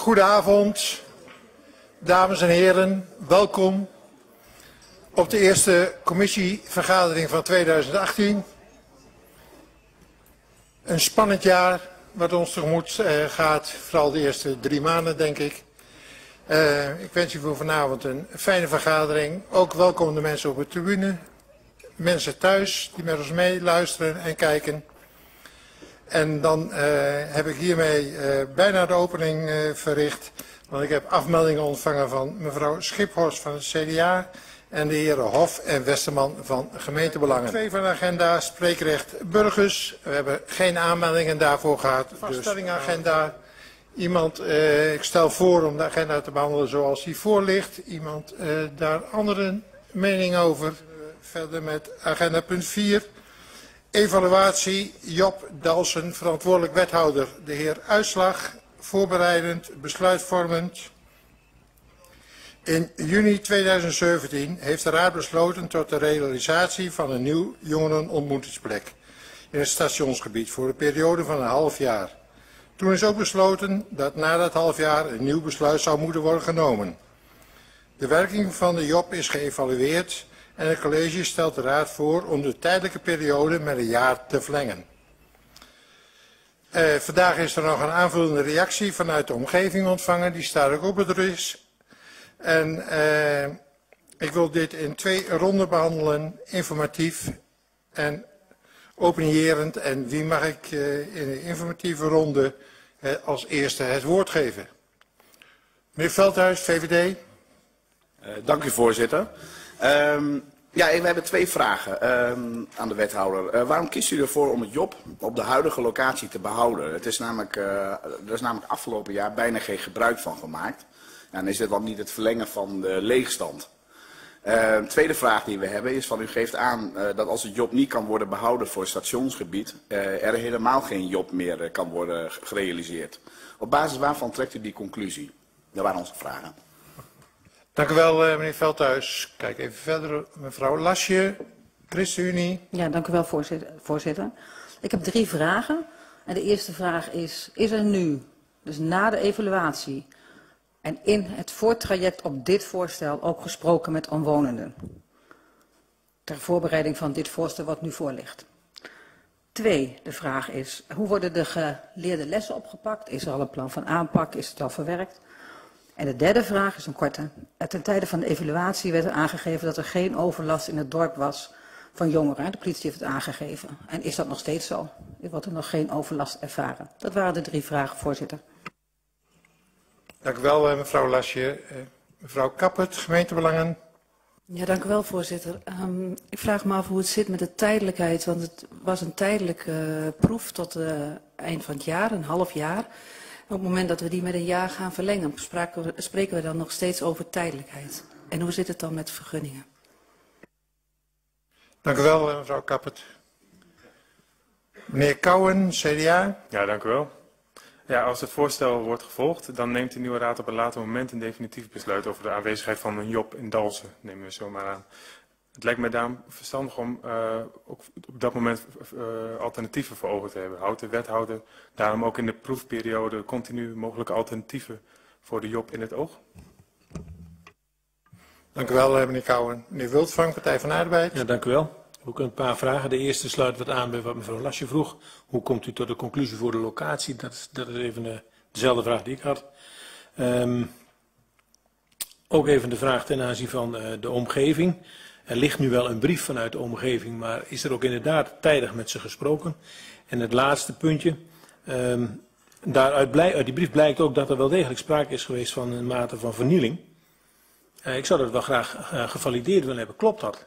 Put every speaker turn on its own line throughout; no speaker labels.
Goedenavond, dames en heren, welkom op de eerste commissievergadering van 2018. Een spannend jaar wat ons tegemoet gaat, vooral de eerste 3 maanden denk ik. Ik wens u voor vanavond een fijne vergadering. Ook welkom de mensen op de tribune, mensen thuis die met ons meeluisteren en kijken. En dan heb ik hiermee bijna de opening verricht. Want ik heb afmeldingen ontvangen van mevrouw Schiphorst van het CDA en de heren Hof en Westerman van Gemeentebelangen. 2 van de agenda, spreekrecht burgers. We hebben geen aanmeldingen daarvoor gehad. Vaststellingagenda. Iemand, ik stel voor om de agenda te behandelen zoals die voor ligt. Iemand daar andere mening over. Verder met agenda punt 4. Evaluatie, Job Dalsen, verantwoordelijk wethouder, de heer Uitslag, voorbereidend, besluitvormend. In juni 2017 heeft de Raad besloten tot de realisatie van een nieuw jongerenontmoetingsplek in het stationsgebied voor een periode van een half jaar. Toen is ook besloten dat na dat half jaar een nieuw besluit zou moeten worden genomen. De werking van de Job is geëvalueerd. En het college stelt de Raad voor om de tijdelijke periode met een jaar te verlengen. Vandaag is er nog een aanvullende reactie vanuit de omgeving ontvangen. Die staat ook op het RIS. En ik wil dit in 2 ronden behandelen. Informatief en opinierend. En wie mag ik in de informatieve ronde als eerste het woord geven? Meneer Veldhuis, VVD.
Dank u, voorzitter. Ja, we hebben 2 vragen aan de wethouder. Waarom kiest u ervoor om het Job op de huidige locatie te behouden? Het is namelijk, er is namelijk afgelopen jaar bijna geen gebruik van gemaakt. En is dit dan niet het verlengen van de leegstand? Tweede vraag die we hebben is van u geeft aan dat als het Job niet kan worden behouden voor het stationsgebied, er helemaal geen Job meer kan worden gerealiseerd. Op basis waarvan trekt u die conclusie? Dat waren onze vragen.
Dank u wel, meneer Veldhuis. Kijk even verder. Mevrouw Lasje, ChristenUnie.
Ja, dank u wel, voorzitter. Ik heb 3 vragen. En de eerste vraag is er nu, dus na de evaluatie en in het voortraject op dit voorstel ook gesproken met omwonenden? Ter voorbereiding van dit voorstel wat nu voor ligt. 2, de vraag is, hoe worden de geleerde lessen opgepakt? Is er al een plan van aanpak? Is het al verwerkt? En de derde vraag is een korte. Ten tijde van de evaluatie werd er aangegeven dat er geen overlast in het dorp was van jongeren. De politie heeft het aangegeven. En is dat nog steeds zo? Wordt er nog geen overlast ervaren? Dat waren de 3 vragen, voorzitter.
Dank u wel, mevrouw Lasje. Mevrouw Kappert, Gemeentebelangen.
Ja, dank u wel, voorzitter. Ik vraag me af hoe het zit met de tijdelijkheid, want het was een tijdelijke proef tot eind van het jaar, een half jaar. Op het moment dat we die met een jaar gaan verlengen, spreken we dan nog steeds over tijdelijkheid. En hoe zit het dan met vergunningen?
Dank u wel, mevrouw Kappert. Meneer Kouwen, CDA.
Ja, dank u wel. Ja, als het voorstel wordt gevolgd, dan neemt de nieuwe raad op een later moment een definitief besluit over de aanwezigheid van een Job in Dalsen, nemen we zo maar aan. Het lijkt mij daarom verstandig om ook op dat moment alternatieven voor ogen te hebben. Houdt de wethouder daarom ook in de proefperiode continu mogelijke alternatieven voor de Job in het oog?
Dank u wel, meneer Kouwen. Meneer Wildvang, Partij van de Arbeid.
Ja, dank u wel. Ook een paar vragen. De eerste sluit wat aan bij wat mevrouw Lasje vroeg. Hoe komt u tot de conclusie voor de locatie? Dat is even dezelfde vraag die ik had. Ook even de vraag ten aanzien van de omgeving. Er ligt nu wel een brief vanuit de omgeving, maar is er ook inderdaad tijdig met ze gesproken? En het laatste puntje. Uit die brief blijkt ook dat er wel degelijk sprake is geweest van een mate van vernieling. Ik zou dat wel graag gevalideerd willen hebben. Klopt dat?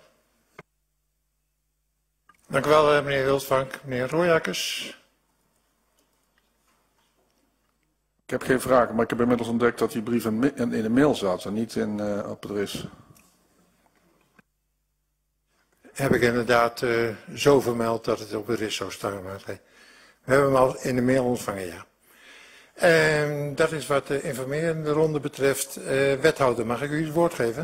Dank u wel, meneer Wildvank. Meneer Royakkers.
Ik heb geen vragen, maar ik heb inmiddels ontdekt dat die brief in de mail zat en niet op het RIS.
Heb ik inderdaad zo vermeld dat het op het RIS zou staan. Maar we hebben hem al in de mail ontvangen, ja. Dat is wat de informerende ronde betreft. Wethouder, mag ik u het woord geven?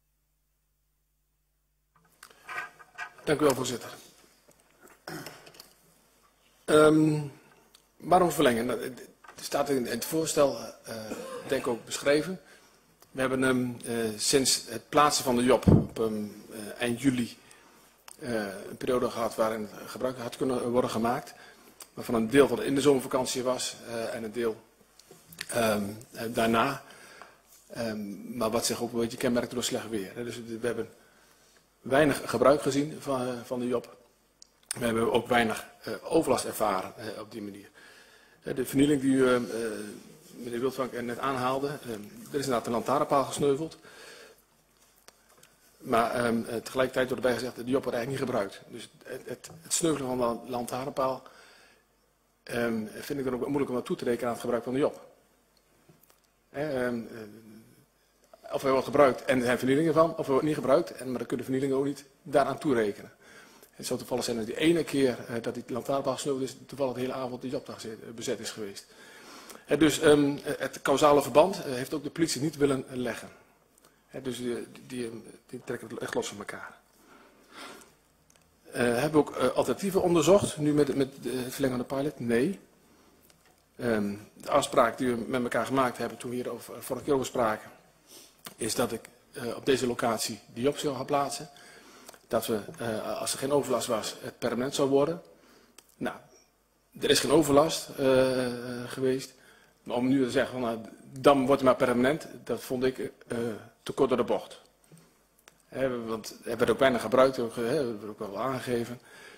Dank u wel, voorzitter. Waarom verlengen? Het staat in het voorstel, denk ik ook beschreven. We hebben hem sinds het plaatsen van de Job op eind juli een periode gehad waarin gebruik had kunnen worden gemaakt. Waarvan een deel van in de zomervakantie was en een deel daarna. Maar wat zich ook een beetje kenmerkt door slecht weer. Dus we hebben weinig gebruik gezien van de Job. We hebben ook weinig overlast ervaren op die manier. De vernieling die meneer Wildvank net aanhaalde, er is inderdaad een lantaarnpaal gesneuveld. Maar tegelijkertijd wordt erbij gezegd, de Job wordt eigenlijk niet gebruikt. Dus het sneuvelen van de lantaarnpaal vind ik dan ook moeilijk om dat toe te rekenen aan het gebruik van de Job. Of hij wordt gebruikt en er zijn vernielingen van, of hij wordt niet gebruikt, maar dan kunnen vernielingen ook niet daaraan toerekenen. Het zou toevallig zijn dat die ene keer dat die lantaarnpaal gesneuveld is, toevallig de hele avond de Jobdag bezet is geweest. Dus het causale verband heeft ook de politie niet willen leggen. Dus die trekken het echt los van elkaar. Hebben we ook alternatieven onderzocht, nu met het verlengen van de pilot? Nee. De afspraak die we met elkaar gemaakt hebben toen we hier vorige keer over spraken, is dat ik op deze locatie die Job zou gaan plaatsen. Dat we, als er geen overlast was, het permanent zou worden. Nou, er is geen overlast geweest. Maar om nu te zeggen, van, nou, dan wordt het maar permanent, dat vond ik te kort door de bocht. Want er werd ook weinig gebruikt, dat werd ook wel aangegeven.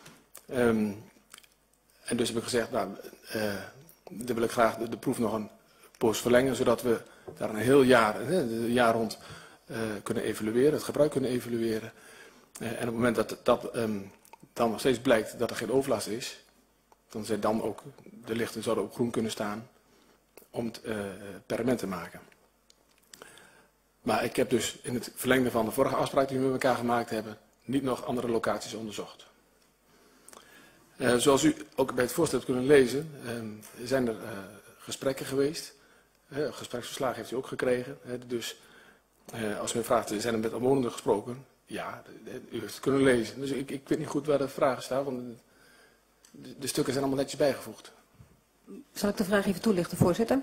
En dus heb ik gezegd, nou, dan wil ik graag de proef nog een poos verlengen, zodat we daar een heel jaar rond kunnen evalueren, het gebruik kunnen evalueren. En op het moment dat dan nog steeds blijkt dat er geen overlast is, dan zijn dan ook de lichten zouden op groen kunnen staan om het permanent te maken. Maar ik heb dus in het verlengde van de vorige afspraak die we met elkaar gemaakt hebben, niet nog andere locaties onderzocht. Zoals u ook bij het voorstel hebt kunnen lezen, zijn er gesprekken geweest. Gespreksverslagen heeft u ook gekregen. Dus als u vraagt, zijn er met omwonenden gesproken? Ja, u heeft het kunnen lezen. Dus ik weet niet goed waar de vragen staan, want de stukken zijn allemaal netjes bijgevoegd.
Zal ik de vraag even toelichten, voorzitter?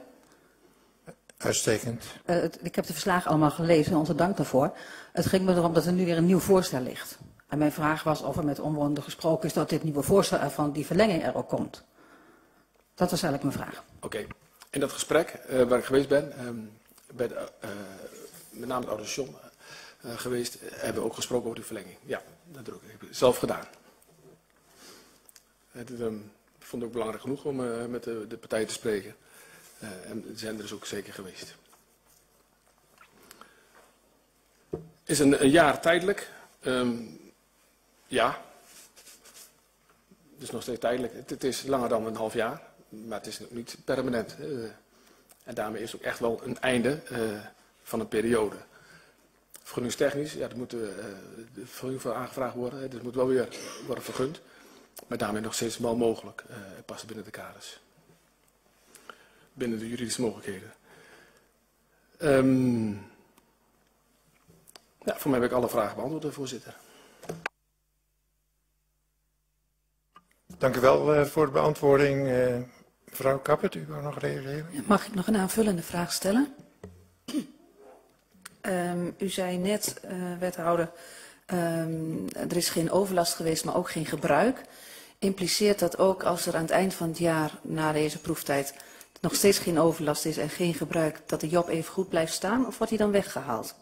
Uitstekend.
Ik heb de verslagen allemaal gelezen, onze dank daarvoor. Het ging me erom dat er nu weer een nieuw voorstel ligt. En mijn vraag was of er met omwonenden gesproken is dat dit nieuwe voorstel van die verlenging er ook komt. Dat was eigenlijk mijn vraag.
Oké. In dat gesprek waar ik geweest ben, bij met name het oude station geweest, hebben we ook gesproken over die verlenging. Ja, dat heb ik zelf gedaan. Het vond ik ook belangrijk genoeg om met de partijen te spreken. En zijn er dus ook zeker geweest. Is een jaar tijdelijk? Ja. Het is nog steeds tijdelijk. Het is langer dan een half jaar, maar het is niet permanent. En daarmee is ook echt wel een einde van een periode. Vergunningstechnisch, ja, er moet de vergunning voor aangevraagd worden. Dus moet wel weer worden vergund. Maar daarmee nog steeds wel mogelijk. Passen binnen de kaders. Binnen de juridische mogelijkheden. Ja, voor mij heb ik alle vragen beantwoord, voorzitter.
Dank u wel voor de beantwoording. Mevrouw Kappert, u wou nog reageren?
Mag ik nog een aanvullende vraag stellen? U zei net, wethouder, er is geen overlast geweest, maar ook geen gebruik. Impliceert dat ook als er aan het eind van het jaar, na deze proeftijd, nog steeds geen overlast is en geen gebruik, dat de Job even goed blijft staan? Of wordt hij dan weggehaald?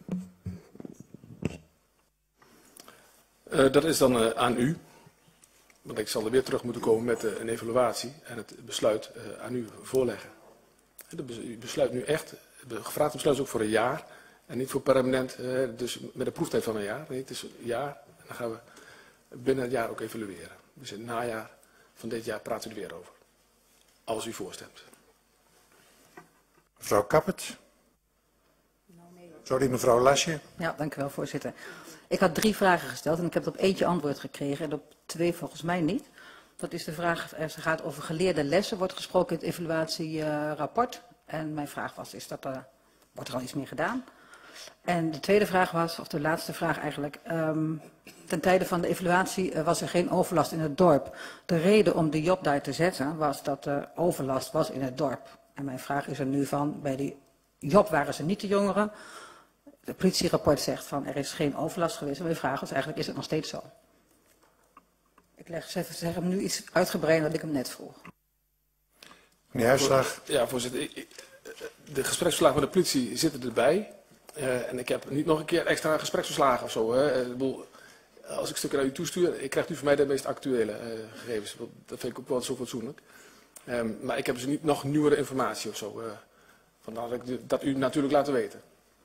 Dat is dan aan u. Want ik zal er weer terug moeten komen met een evaluatie en het besluit aan u voorleggen. U besluit nu echt, de gevraagde besluit is ook voor een jaar en niet voor permanent, dus met een proeftijd van een jaar. Nee, het is een jaar en dan gaan we binnen het jaar ook evalueren. Dus in het najaar van dit jaar praten we er weer over. Als u voorstemt.
Mevrouw Kappert. Sorry, mevrouw Lasje.
Ja, dank u wel, voorzitter. Ik had 3 vragen gesteld en ik heb op eentje antwoord gekregen en op 2 volgens mij niet. Dat is de vraag, als het gaat over geleerde lessen, wordt gesproken in het evaluatierapport. En mijn vraag was, wordt er al iets meer gedaan? En de tweede vraag was, of de laatste vraag eigenlijk, ten tijde van de evaluatie was er geen overlast in het dorp. De reden om de job daar te zetten was dat er overlast was in het dorp. En mijn vraag is er nu van, bij die job waren ze niet de jongeren. Het politierapport zegt van er is geen overlast geweest. En mijn vraag is eigenlijk, is het nog steeds zo? Ik zeg hem nu iets uitgebreider dan ik hem net vroeg.
Meneer Huisslag.
Ja, voorzitter. De gespreksverslagen van de politie zitten erbij. En ik heb niet nog een keer extra gespreksverslagen of zo. Hè. Ik bedoel, als ik stukken naar u toestuur, ik krijg u van mij de meest actuele gegevens. Dat vind ik ook wel zo fatsoenlijk. Maar ik heb dus niet nog nieuwere informatie of zo. Vandaar dat ik dat u natuurlijk laten weten.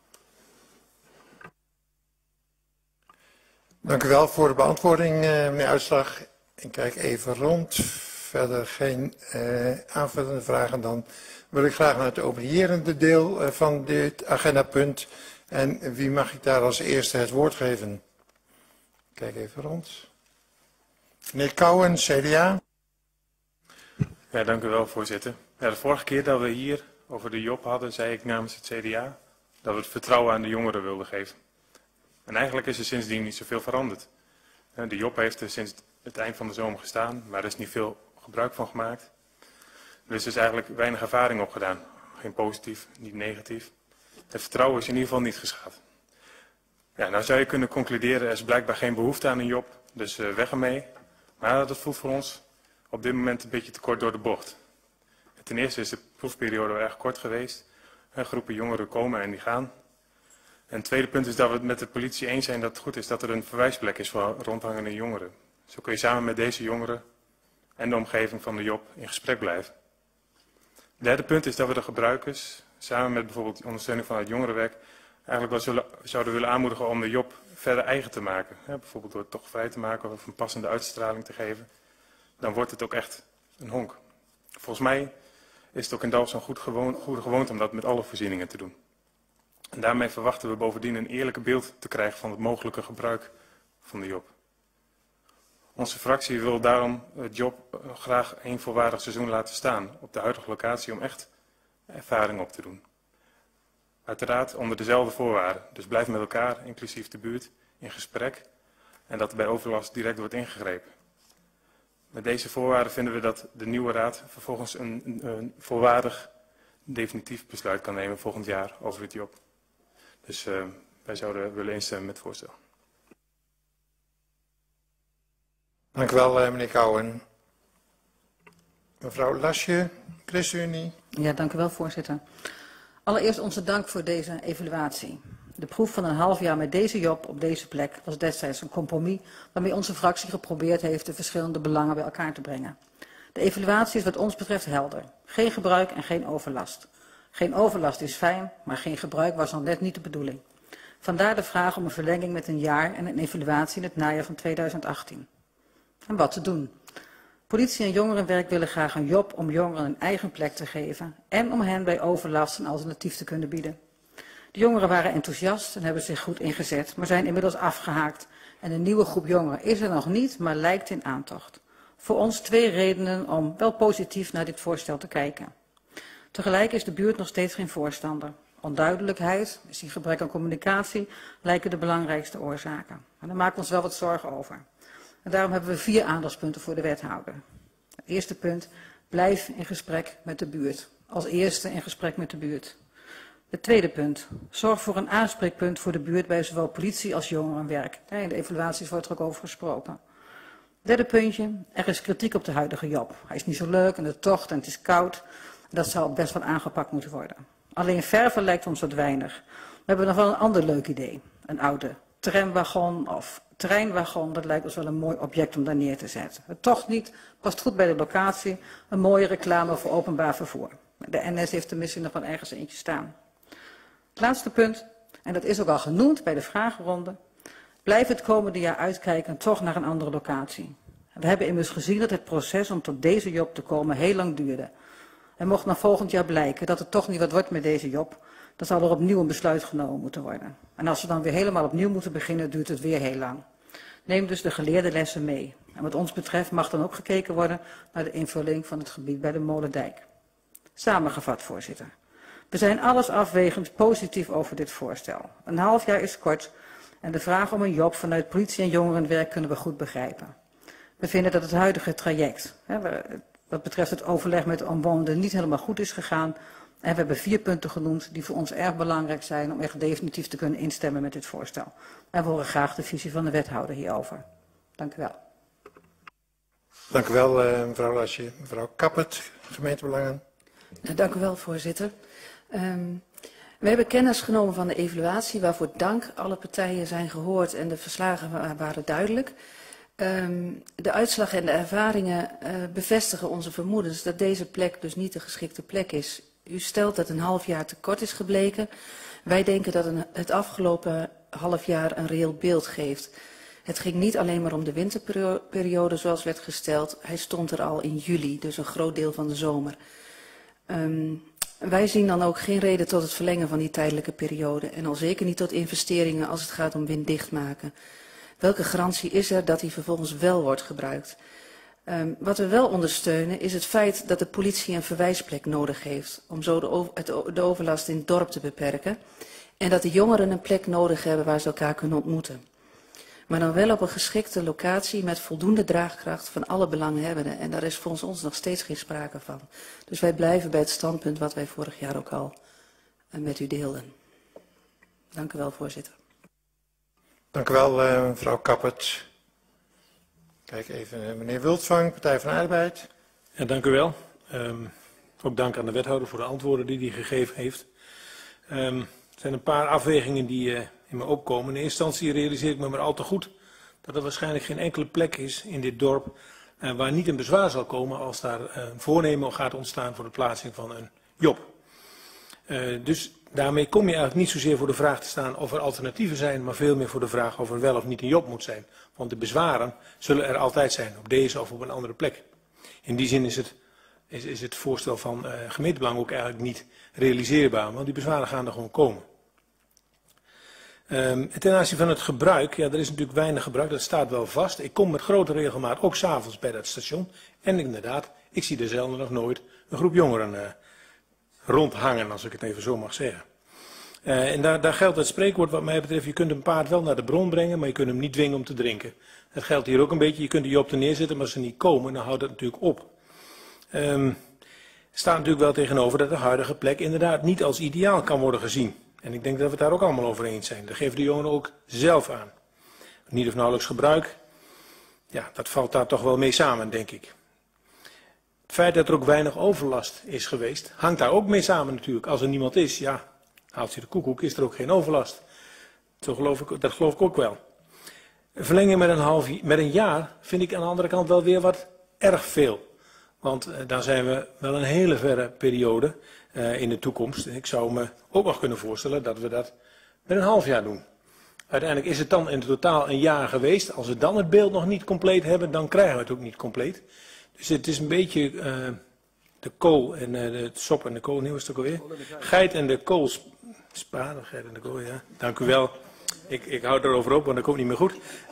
Dank u wel voor de beantwoording, meneer Uitslag. Ik kijk even rond. Verder geen aanvullende vragen. Dan wil ik graag naar het openierende deel van dit agendapunt. En wie mag ik daar als eerste het woord geven? Kijk even rond. Meneer Kouwen, CDA.
Ja, dank u wel, voorzitter. Ja, de vorige keer dat we hier over de job hadden, zei ik namens het CDA dat we het vertrouwen aan de jongeren wilden geven. En eigenlijk is er sindsdien niet zoveel veranderd. De job heeft er sinds het eind van de zomer gestaan, maar er is niet veel gebruik van gemaakt. Dus er is eigenlijk weinig ervaring opgedaan. Geen positief, niet negatief. Het vertrouwen is in ieder geval niet geschaad. Ja, nou zou je kunnen concluderen, er is blijkbaar geen behoefte aan een job, dus weg ermee. Maar dat voelt voor ons op dit moment een beetje te kort door de bocht. Ten eerste is de proefperiode wel erg kort geweest. Groepen jongeren komen en die gaan. En het tweede punt is dat we het met de politie eens zijn dat het goed is dat er een verwijsplek is voor rondhangende jongeren. Zo kun je samen met deze jongeren en de omgeving van de job in gesprek blijven. Het derde punt is dat we de gebruikers, samen met bijvoorbeeld de ondersteuning van het jongerenwerk, eigenlijk wel zouden willen aanmoedigen om de job verder eigen te maken. Bijvoorbeeld door het toch vrij te maken of een passende uitstraling te geven. Dan wordt het ook echt een honk. Volgens mij is het ook in Dalfsen een goede gewoonte om dat met alle voorzieningen te doen. En daarmee verwachten we bovendien een eerlijke beeld te krijgen van het mogelijke gebruik van de job. Onze fractie wil daarom het job graag een volwaardig seizoen laten staan op de huidige locatie om echt ervaring op te doen. Uiteraard onder dezelfde voorwaarden, dus blijf met elkaar, inclusief de buurt, in gesprek en dat er bij overlast direct wordt ingegrepen. Met deze voorwaarden vinden we dat de nieuwe raad vervolgens een volwaardig definitief besluit kan nemen volgend jaar over het job. Dus wij zouden willen instemmen met het voorstel.
Dank u wel, meneer Kouwen. Mevrouw Lasje, ChristenUnie.
Ja, dank u wel, voorzitter. Allereerst onze dank voor deze evaluatie. De proef van een half jaar met deze job op deze plek was destijds een compromis waarmee onze fractie geprobeerd heeft de verschillende belangen bij elkaar te brengen. De evaluatie is wat ons betreft helder. Geen gebruik en geen overlast. Geen overlast is fijn, maar geen gebruik was al net niet de bedoeling. Vandaar de vraag om een verlenging met een jaar en een evaluatie in het najaar van 2018. En wat te doen? Politie en jongerenwerk willen graag een job om jongeren een eigen plek te geven en om hen bij overlast een alternatief te kunnen bieden. De jongeren waren enthousiast en hebben zich goed ingezet, maar zijn inmiddels afgehaakt. En een nieuwe groep jongeren is er nog niet, maar lijkt in aantocht. Voor ons 2 redenen om wel positief naar dit voorstel te kijken. Tegelijk is de buurt nog steeds geen voorstander. Onduidelijkheid, misschien gebrek aan communicatie, lijken de belangrijkste oorzaken. En daar maken we ons wel wat zorgen over. En daarom hebben we 4 aandachtspunten voor de wethouder. Het eerste punt, blijf in gesprek met de buurt. Als eerste in gesprek met de buurt. Het tweede punt, zorg voor een aanspreekpunt voor de buurt bij zowel politie als jongerenwerk. In de evaluaties wordt er ook over gesproken. Derde puntje, er is kritiek op de huidige job. Hij is niet zo leuk en de tocht en het is koud. Dat zal best wel aangepakt moeten worden. Alleen verven lijkt ons wat weinig. We hebben nog wel een ander leuk idee. Een oude tramwagon of treinwagon, dat lijkt ons wel een mooi object om daar neer te zetten. Het tocht niet, past goed bij de locatie. Een mooie reclame voor openbaar vervoer. De NS heeft er misschien nog wel ergens eentje staan. Het laatste punt, en dat is ook al genoemd bij de vragenronde. Blijf het komende jaar uitkijken toch naar een andere locatie. We hebben immers gezien dat het proces om tot deze job te komen heel lang duurde. En mocht na volgend jaar blijken dat het toch niet wat wordt met deze job, dan zal er opnieuw een besluit genomen moeten worden. En als we dan weer helemaal opnieuw moeten beginnen, duurt het weer heel lang. Neem dus de geleerde lessen mee. En wat ons betreft mag dan ook gekeken worden naar de invulling van het gebied bij de Molendijk. Samengevat, voorzitter. We zijn alles afwegend positief over dit voorstel. Een half jaar is kort en de vraag om een job vanuit politie en jongerenwerk kunnen we goed begrijpen. We vinden dat het huidige traject, wat betreft het overleg met de omwonenden, niet helemaal goed is gegaan. En we hebben 4 punten genoemd die voor ons erg belangrijk zijn om echt definitief te kunnen instemmen met dit voorstel. En we horen graag de visie van de wethouder hierover. Dank u wel.
Dank u wel, mevrouw Lasje. Mevrouw Kappert, gemeentebelangen.
Dank u wel, voorzitter. We hebben kennis genomen van de evaluatie, waarvoor dank. Alle partijen zijn gehoord en de verslagen waren duidelijk. De uitslag en de ervaringen bevestigen onze vermoedens dat deze plek dus niet de geschikte plek is. U stelt dat een half jaar te kort is gebleken. Wij denken dat het afgelopen half jaar een reëel beeld geeft. Het ging niet alleen maar om de winterperiode zoals werd gesteld. Hij stond er al in juli, dus een groot deel van de zomer. Wij zien dan ook geen reden tot het verlengen van die tijdelijke periode. En al zeker niet tot investeringen als het gaat om winddicht maken. Welke garantie is er dat die vervolgens wel wordt gebruikt? Wat we wel ondersteunen is het feit dat de politie een verwijsplek nodig heeft om zo de overlast in het dorp te beperken. En dat de jongeren een plek nodig hebben waar ze elkaar kunnen ontmoeten. Maar dan wel op een geschikte locatie met voldoende draagkracht van alle belanghebbenden. En daar is volgens ons nog steeds geen sprake van. Dus wij blijven bij het standpunt wat wij vorig jaar ook al met u deelden. Dank u wel, voorzitter.
Dank u wel, mevrouw Kappert. Kijk even, meneer Wildvang, Partij van de Arbeid.
Ja, dank u wel. Ook dank aan de wethouder voor de antwoorden die hij gegeven heeft. Er zijn een paar afwegingen die in me opkomen. In eerste instantie realiseer ik me maar al te goed dat er waarschijnlijk geen enkele plek is in dit dorp waar niet een bezwaar zal komen als daar een voornemen gaat ontstaan voor de plaatsing van een job. Dus daarmee kom je eigenlijk niet zozeer voor de vraag te staan of er alternatieven zijn, maar veel meer voor de vraag of er wel of niet een job moet zijn. Want de bezwaren zullen er altijd zijn, op deze of op een andere plek. In die zin is het voorstel van gemeentebelang ook eigenlijk niet realiseerbaar, want die bezwaren gaan er gewoon komen. Ten aanzien van het gebruik, ja, er is natuurlijk weinig gebruik, dat staat wel vast. Ik kom met grote regelmaat ook 's avonds bij dat station. En inderdaad, ik zie er zelden nog nooit een groep jongeren rondhangen, als ik het even zo mag zeggen. En daar geldt het spreekwoord wat mij betreft, je kunt een paard wel naar de bron brengen, maar je kunt hem niet dwingen om te drinken. Dat geldt hier ook een beetje, je kunt die op te neerzetten, maar als ze niet komen, dan houdt het natuurlijk op. Er staat natuurlijk wel tegenover dat de huidige plek inderdaad niet als ideaal kan worden gezien. En ik denk dat we het daar ook allemaal over eens zijn. Dat geven de jongeren ook zelf aan. Niet of nauwelijks gebruik, ja, dat valt daar toch wel mee samen, denk ik. Het feit dat er ook weinig overlast is geweest, hangt daar ook mee samen natuurlijk. Als er niemand is, ja, haalt je de koekoek, is er ook geen overlast. Dat geloof ik ook wel. Een verlenging met een jaar vind ik aan de andere kant wel weer wat erg veel. Want dan zijn we wel een hele verre periode in de toekomst. Ik zou me ook nog kunnen voorstellen dat we dat met een half jaar doen. Uiteindelijk is het dan in totaal een jaar geweest. Als we dan het beeld nog niet compleet hebben, dan krijgen we het ook niet compleet. Dus het is een beetje de kool en de sop en de kool. Nee, was het ook alweer? Geit en de kool. Sparen, geit en de kool, ja. Dank u wel. Ik hou erover op, want dat komt niet meer goed.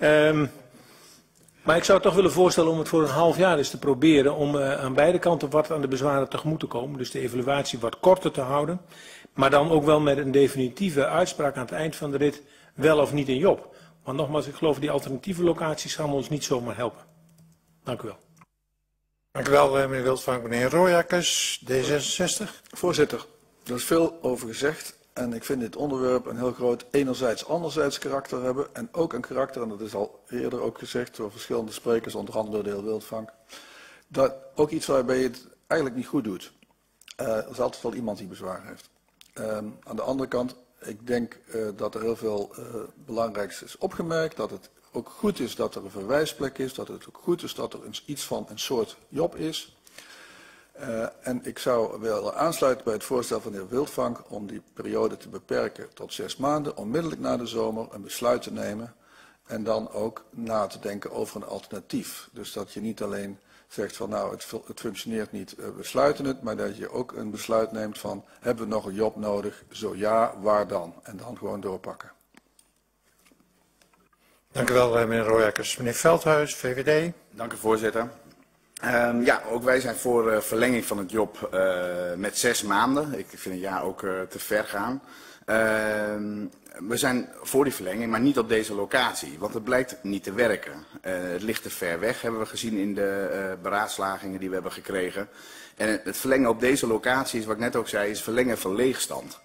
Maar ik zou het toch willen voorstellen om het voor een half jaar eens te proberen om aan beide kanten wat aan de bezwaren tegemoet te komen. Dus de evaluatie wat korter te houden. Maar dan ook wel met een definitieve uitspraak aan het eind van de rit wel of niet een job. Want nogmaals, ik geloof die alternatieve locaties gaan ons niet zomaar helpen. Dank u wel.
Dank u wel, meneer Wildvang. Meneer Royakkers, D66.
Voorzitter, er is veel over gezegd. En ik vind dit onderwerp een heel groot enerzijds-anderzijds karakter hebben. En ook een karakter, en dat is al eerder ook gezegd door verschillende sprekers, onder andere door de heer Wildvang. Dat ook iets waarbij je het eigenlijk niet goed doet. Er is altijd wel iemand die bezwaar heeft. Aan de andere kant, ik denk dat er heel veel belangrijks is opgemerkt. Dat het ook goed is dat er een verwijsplek is. Dat het ook goed is dat er iets van een soort job is. En ik zou willen aansluiten bij het voorstel van de heer Wildvang om die periode te beperken tot 6 maanden, onmiddellijk na de zomer een besluit te nemen en dan ook na te denken over een alternatief. Dus dat je niet alleen zegt van nou het functioneert niet, we sluiten het, maar dat je ook een besluit neemt van hebben we nog een job nodig, zo ja, waar dan? En dan gewoon doorpakken.
Dank u wel, meneer Royakkers. Meneer Veldhuis, VVD.
Dank u, voorzitter. Ja, ook wij zijn voor verlenging van het job met 6 maanden. Ik vind een jaar ook te ver gaan. We zijn voor die verlenging, maar niet op deze locatie, want het blijkt niet te werken. Het ligt te ver weg, hebben we gezien in de beraadslagingen die we hebben gekregen. En het verlengen op deze locatie, is wat ik net ook zei, is verlengen van leegstand.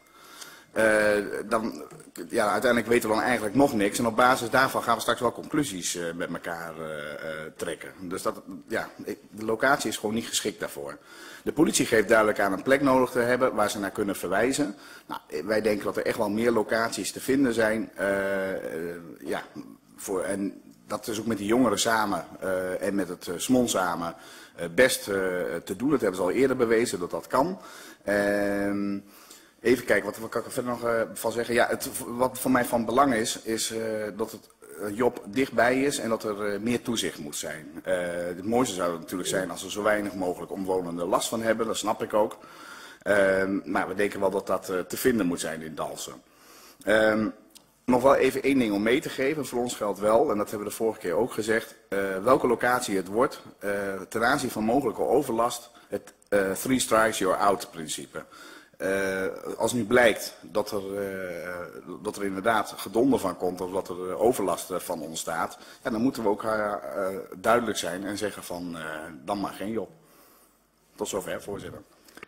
Uiteindelijk weten we dan eigenlijk nog niks. En op basis daarvan gaan we straks wel conclusies met elkaar trekken. Dus de locatie is gewoon niet geschikt daarvoor. De politie geeft duidelijk aan een plek nodig te hebben waar ze naar kunnen verwijzen. Nou, wij denken dat er echt wel meer locaties te vinden zijn. En dat is ook met de jongeren samen en met het SMON samen best te doen. Dat hebben ze al eerder bewezen dat dat kan. Even kijken, wat kan ik er verder nog van zeggen? Ja, wat voor mij van belang is dat het Job dichtbij is en dat er meer toezicht moet zijn. Het mooiste zou het natuurlijk zijn als er zo weinig mogelijk omwonenden last van hebben, dat snap ik ook. Maar we denken wel dat dat te vinden moet zijn in Dalfsen. Nog wel even één ding om mee te geven, voor ons geldt wel, en dat hebben we de vorige keer ook gezegd, welke locatie het wordt, ten aanzien van mogelijke overlast, het 3 strikes you're out principe. Als nu blijkt dat er inderdaad gedonder van komt of dat er overlast van ontstaat, ja, dan moeten we ook duidelijk zijn en zeggen van dan maar geen job. Tot zover, voorzitter.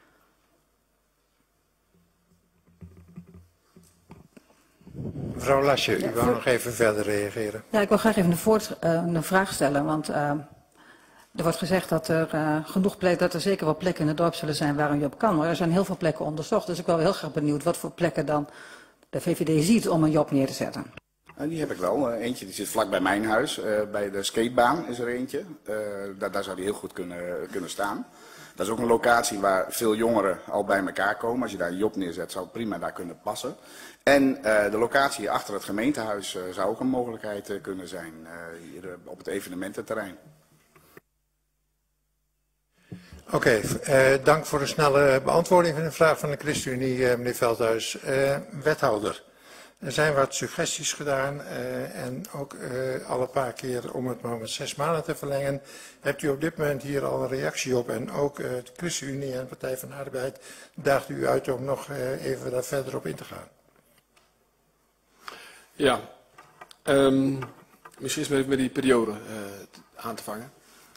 Mevrouw Lasje, u wou nog even verder reageren.
Ja, ik wil graag even een vraag stellen, want er wordt gezegd dat dat er zeker wel plekken in het dorp zullen zijn waar een job kan. Maar er zijn heel veel plekken onderzocht, dus ik ben wel heel graag benieuwd wat voor plekken dan de VVD ziet om een job neer te zetten.
Die heb ik wel. Eentje die zit vlak bij mijn huis. Bij de skatebaan is er eentje. Daar zou die heel goed kunnen staan. Dat is ook een locatie waar veel jongeren al bij elkaar komen. Als je daar een job neerzet, zou het prima daar kunnen passen. En de locatie achter het gemeentehuis zou ook een mogelijkheid kunnen zijn. Hier op het evenemententerrein.
Oké, dank voor de snelle beantwoording van de vraag van de ChristenUnie, meneer Veldhuis. Wethouder, er zijn wat suggesties gedaan en ook al een paar keer om het maar met 6 maanden te verlengen. Hebt u op dit moment hier al een reactie op en ook de ChristenUnie en de Partij van de Arbeid daagt u uit om nog even daar verder op in te gaan?
Ja, misschien eens met die periode aan te vangen.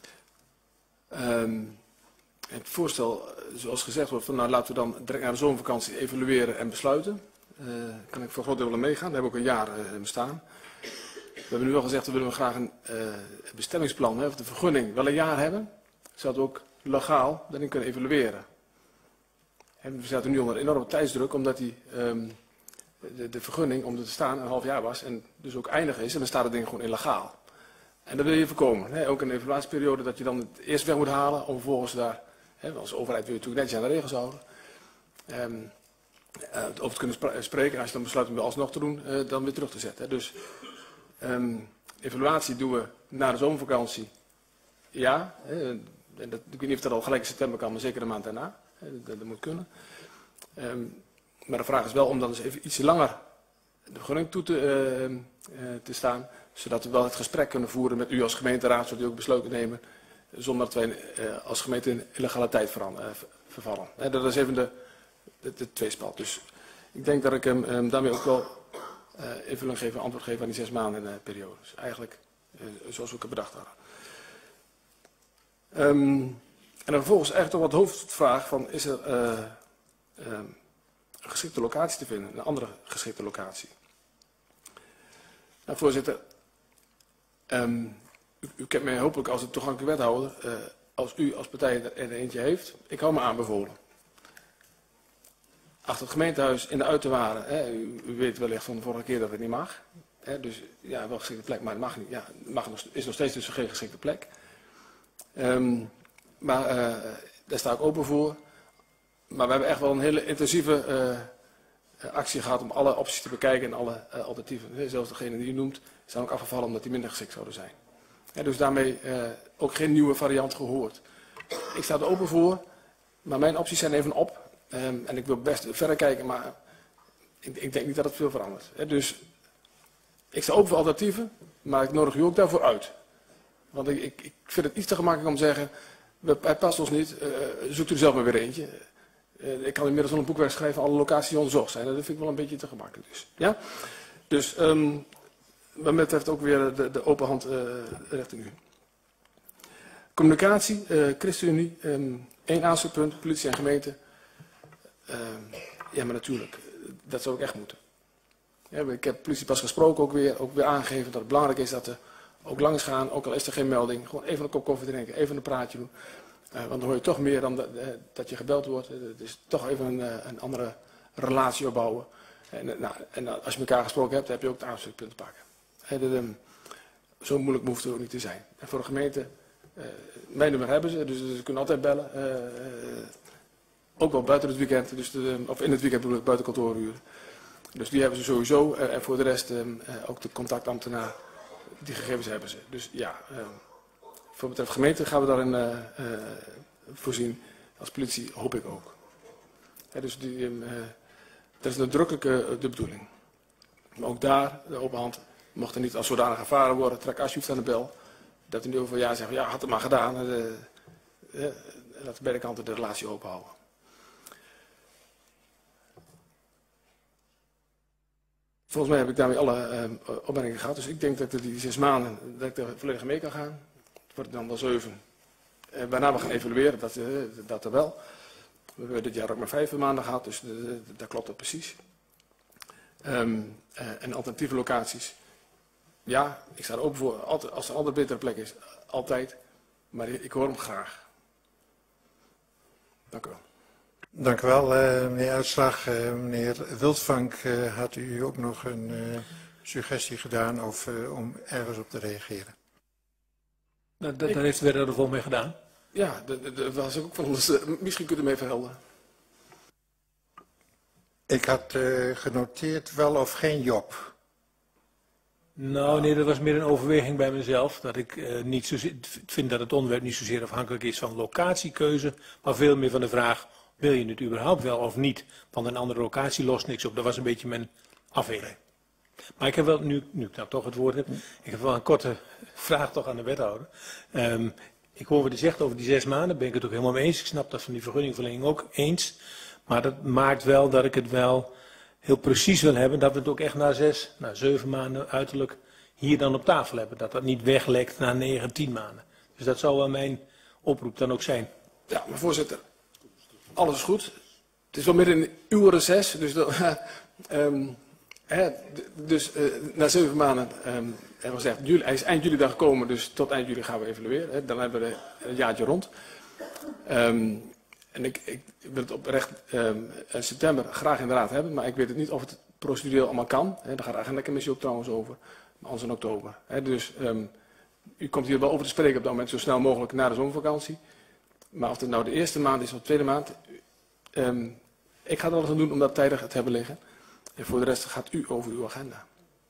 Het voorstel, zoals gezegd wordt, van nou laten we dan direct naar de zomervakantie evalueren en besluiten. Kan ik voor een groot deel wel meegaan. We hebben ook een jaar bestaan. We hebben nu al gezegd, we willen graag een bestemmingsplan, of de vergunning, wel een jaar hebben. Zodat we ook legaal daarin kunnen evalueren. En we zaten nu onder enorme tijdsdruk, omdat de vergunning om er te staan een half jaar was en dus ook eindig is. En dan staat het ding gewoon illegaal. En dat wil je voorkomen. Hè? Ook in de evaluatieperiode dat je dan het eerst weg moet halen om vervolgens daar, als overheid wil je natuurlijk netjes aan de regels houden. Over te kunnen spreken en als je dan besluit om het alsnog te doen, dan weer terug te zetten. Hè? Dus evaluatie doen we na de zomervakantie. Ja, en ik weet niet of dat al gelijk in september kan, maar zeker de maand daarna. Dat moet kunnen. Maar de vraag is wel om dan eens even iets langer de vergunning toe te staan, zodat we wel het gesprek kunnen voeren met u als gemeenteraad, zodat u ook besluiten nemen, zonder dat wij als gemeente in illegaliteit vervallen. Dat is even de tweespalt. Dus ik denk dat ik hem daarmee ook wel invulling geef, antwoord geef aan die 6 maanden periode. Dus eigenlijk zoals we het bedacht hadden. En dan vervolgens eigenlijk toch wat hoofdvraag van, is er een geschikte locatie te vinden, een andere geschikte locatie? Nou, voorzitter, u kent mij hopelijk als een toegankelijke wethouder. Als u als partij er eentje heeft, ik hou me aanbevolen. Achter het gemeentehuis in de Uiterwaarden, u weet wellicht van de vorige keer dat het niet mag. Dus ja, wel geschikte plek, maar het mag niet. Ja, het is nog steeds dus geen geschikte plek. Maar daar sta ik open voor. Maar we hebben echt wel een hele intensieve actie gehad om alle opties te bekijken en alle alternatieven. Zelfs degene die u noemt, zijn ook afgevallen omdat die minder geschikt zouden zijn. Dus daarmee ook geen nieuwe variant gehoord. Ik sta er open voor, maar mijn opties zijn even op. En ik wil best verder kijken, maar ik denk niet dat het veel verandert. Dus ik sta open voor alternatieven, maar ik nodig u ook daarvoor uit. Want ik vind het iets te gemakkelijk om te zeggen, Hij past ons niet, zoekt u er zelf maar weer eentje. Ik kan inmiddels al een boekwerk schrijven, alle locaties die onderzocht zijn. Dat vind ik wel een beetje te gemakkelijk. Dus, ja? Dus wat mij betreft ook weer de open hand richting u. Communicatie, ChristenUnie, 1 aanspreekpunt, politie en gemeente. Ja, maar natuurlijk, dat zou ik echt moeten. Ja, ik heb politie pas gesproken, ook weer aangegeven dat het belangrijk is dat er ook langs gaan, ook al is er geen melding, gewoon even een kop koffie drinken, even een praatje doen. Want dan hoor je toch meer dan dat je gebeld wordt. Het is toch even een andere relatie opbouwen. En als je elkaar gesproken hebt, heb je ook het aanspreekpunt te pakken. Zo moeilijk hoeft het ook niet te zijn. En voor de gemeente, mijn nummer hebben ze, dus ze kunnen altijd bellen. Ook wel buiten het weekend, dus of in het weekend bedoel ik, buiten kantooruren. Dus die hebben ze sowieso. En voor de rest ook de contactambtenaar, die gegevens hebben ze. Dus ja, voor betreft gemeente gaan we daarin voorzien. Als politie hoop ik ook. Dus dat is nadrukkelijk de bedoeling. Maar ook daar, de open hand, mocht er niet als zodanig ervaren worden, trek alsjeblieft aan de bel. Dat u nu over een jaar zegt, ja, had het maar gedaan. Laat beide kanten de relatie open houden. Volgens mij heb ik daarmee alle opmerkingen gehad. Dus ik denk dat die 6 maanden, dat ik er volledig mee kan gaan. Het wordt dan wel 7. Waarna we gaan evalueren, dat er wel. We hebben dit jaar ook maar 5 maanden gehad, dus daar klopt dat precies. En alternatieve locaties. Ja, ik sta er open voor, altijd, als er een andere betere plek is, altijd. Maar ik hoor hem graag. Dank u wel.
Dank u wel, meneer Uitslag. Meneer Wildvank, had u ook nog een suggestie gedaan om ergens op te reageren?
Daar heeft de wethouder vol mee gedaan.
Ja, dat was ook van ons. Misschien kunt u me even helpen.
Ik had genoteerd wel of geen Job.
Nou, nee, dat was meer een overweging bij mezelf. Dat ik niet zozeer, vind dat het onderwerp niet zozeer afhankelijk is van locatiekeuze, maar veel meer van de vraag, wil je het überhaupt wel of niet? Want een andere locatie lost niks op. Dat was een beetje mijn afweging. Maar ik heb wel, nu ik nou toch het woord heb, ik heb wel een korte vraag toch aan de wethouder. Ik hoor wat u zegt over die 6 maanden, ben ik het ook helemaal mee eens. Ik snap dat van die vergunningverlening ook eens. Maar dat maakt wel dat ik het wel heel precies wil hebben, dat we het ook echt na 7 maanden uiterlijk hier dan op tafel hebben. Dat dat niet weglekt na 9, 10 maanden. Dus dat zou wel mijn oproep dan ook zijn.
Ja, maar voorzitter, alles is goed. Het is wel midden in uw reces, dus na 7 maanden, hij is eind juli dan gekomen, dus tot eind juli gaan we evalueren. Dan hebben we een jaartje rond. En ik wil het oprecht in september graag in de raad hebben, maar ik weet het niet of het procedureel allemaal kan. Daar gaat de agendacommissie ook trouwens over, maar anders in oktober. Dus u komt hier wel over te spreken op dat moment zo snel mogelijk na de zomervakantie. Maar of het nou de eerste maand is of de tweede maand, ik ga er alles aan doen om dat tijdig te hebben liggen. En voor de rest gaat u over uw agenda.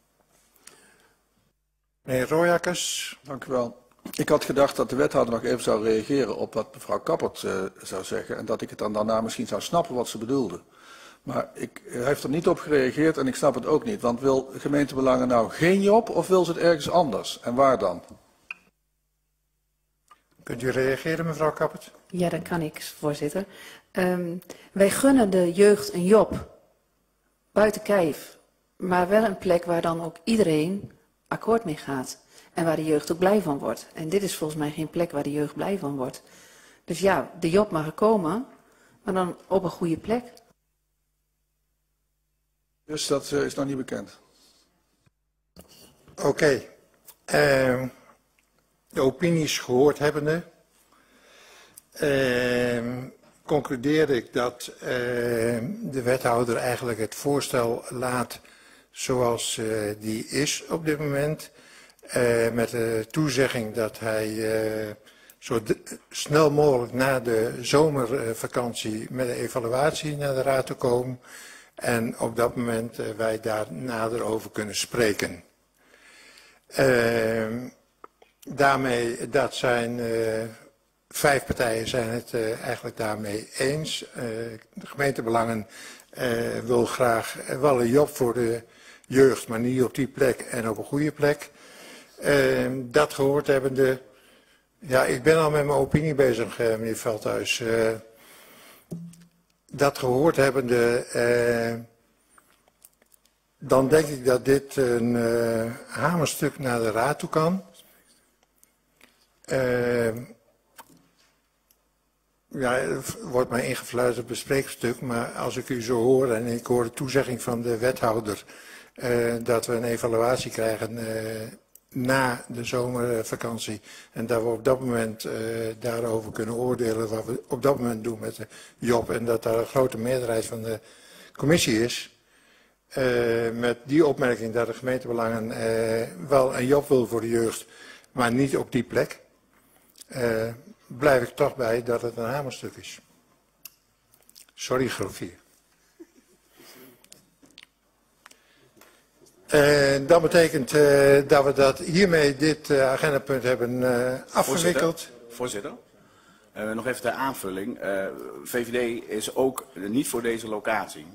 Meneer Royakkers.
Dank u wel. Ik had gedacht dat de wethouder nog even zou reageren op wat mevrouw Kappert zou zeggen. En dat ik het dan daarna misschien zou snappen wat ze bedoelde. Maar hij heeft er niet op gereageerd en ik snap het ook niet. Want wil gemeentebelangen nou geen Job of wil ze het ergens anders? En waar dan?
Kunt u reageren, mevrouw Kappert?
Ja, dat kan ik, voorzitter. Wij gunnen de jeugd een job. Buiten kijf. Maar wel een plek waar dan ook iedereen akkoord mee gaat. En waar de jeugd ook blij van wordt. En dit is volgens mij geen plek waar de jeugd blij van wordt. Dus ja, de job mag er komen, maar dan op een goede plek.
Dus dat is nog niet bekend.
Oké. De opinies gehoord hebbende, concludeer ik dat de wethouder eigenlijk het voorstel laat zoals die is op dit moment. Met de toezegging dat hij zo snel mogelijk na de zomervakantie met een evaluatie naar de raad te komen. En op dat moment wij daar nader over kunnen spreken. Daarmee, dat zijn 5 partijen zijn het eigenlijk daarmee eens. De gemeentebelangen wil graag wel een job voor de jeugd, maar niet op die plek en op een goede plek. Dat gehoord hebbende, Ja, ik ben al met mijn opinie bezig, meneer Veldhuis. Dat gehoord hebbende, dan denk ik dat dit een hamerstuk naar de raad toe kan. Ja, het wordt mij ingefluisterd bespreekstuk, maar als ik u zo hoor en ik hoor de toezegging van de wethouder dat we een evaluatie krijgen na de zomervakantie en dat we op dat moment daarover kunnen oordelen wat we op dat moment doen met de Job en dat daar een grote meerderheid van de commissie is. Met die opmerking dat de gemeentebelangen wel een Job wil voor de jeugd, maar niet op die plek. Blijf ik toch bij dat het een hamerstuk is. Sorry, groep 4. Dat betekent dat we dat hiermee dit agendapunt hebben afgewikkeld.
Voorzitter, nog even ter aanvulling. VVD is ook niet voor deze locatie.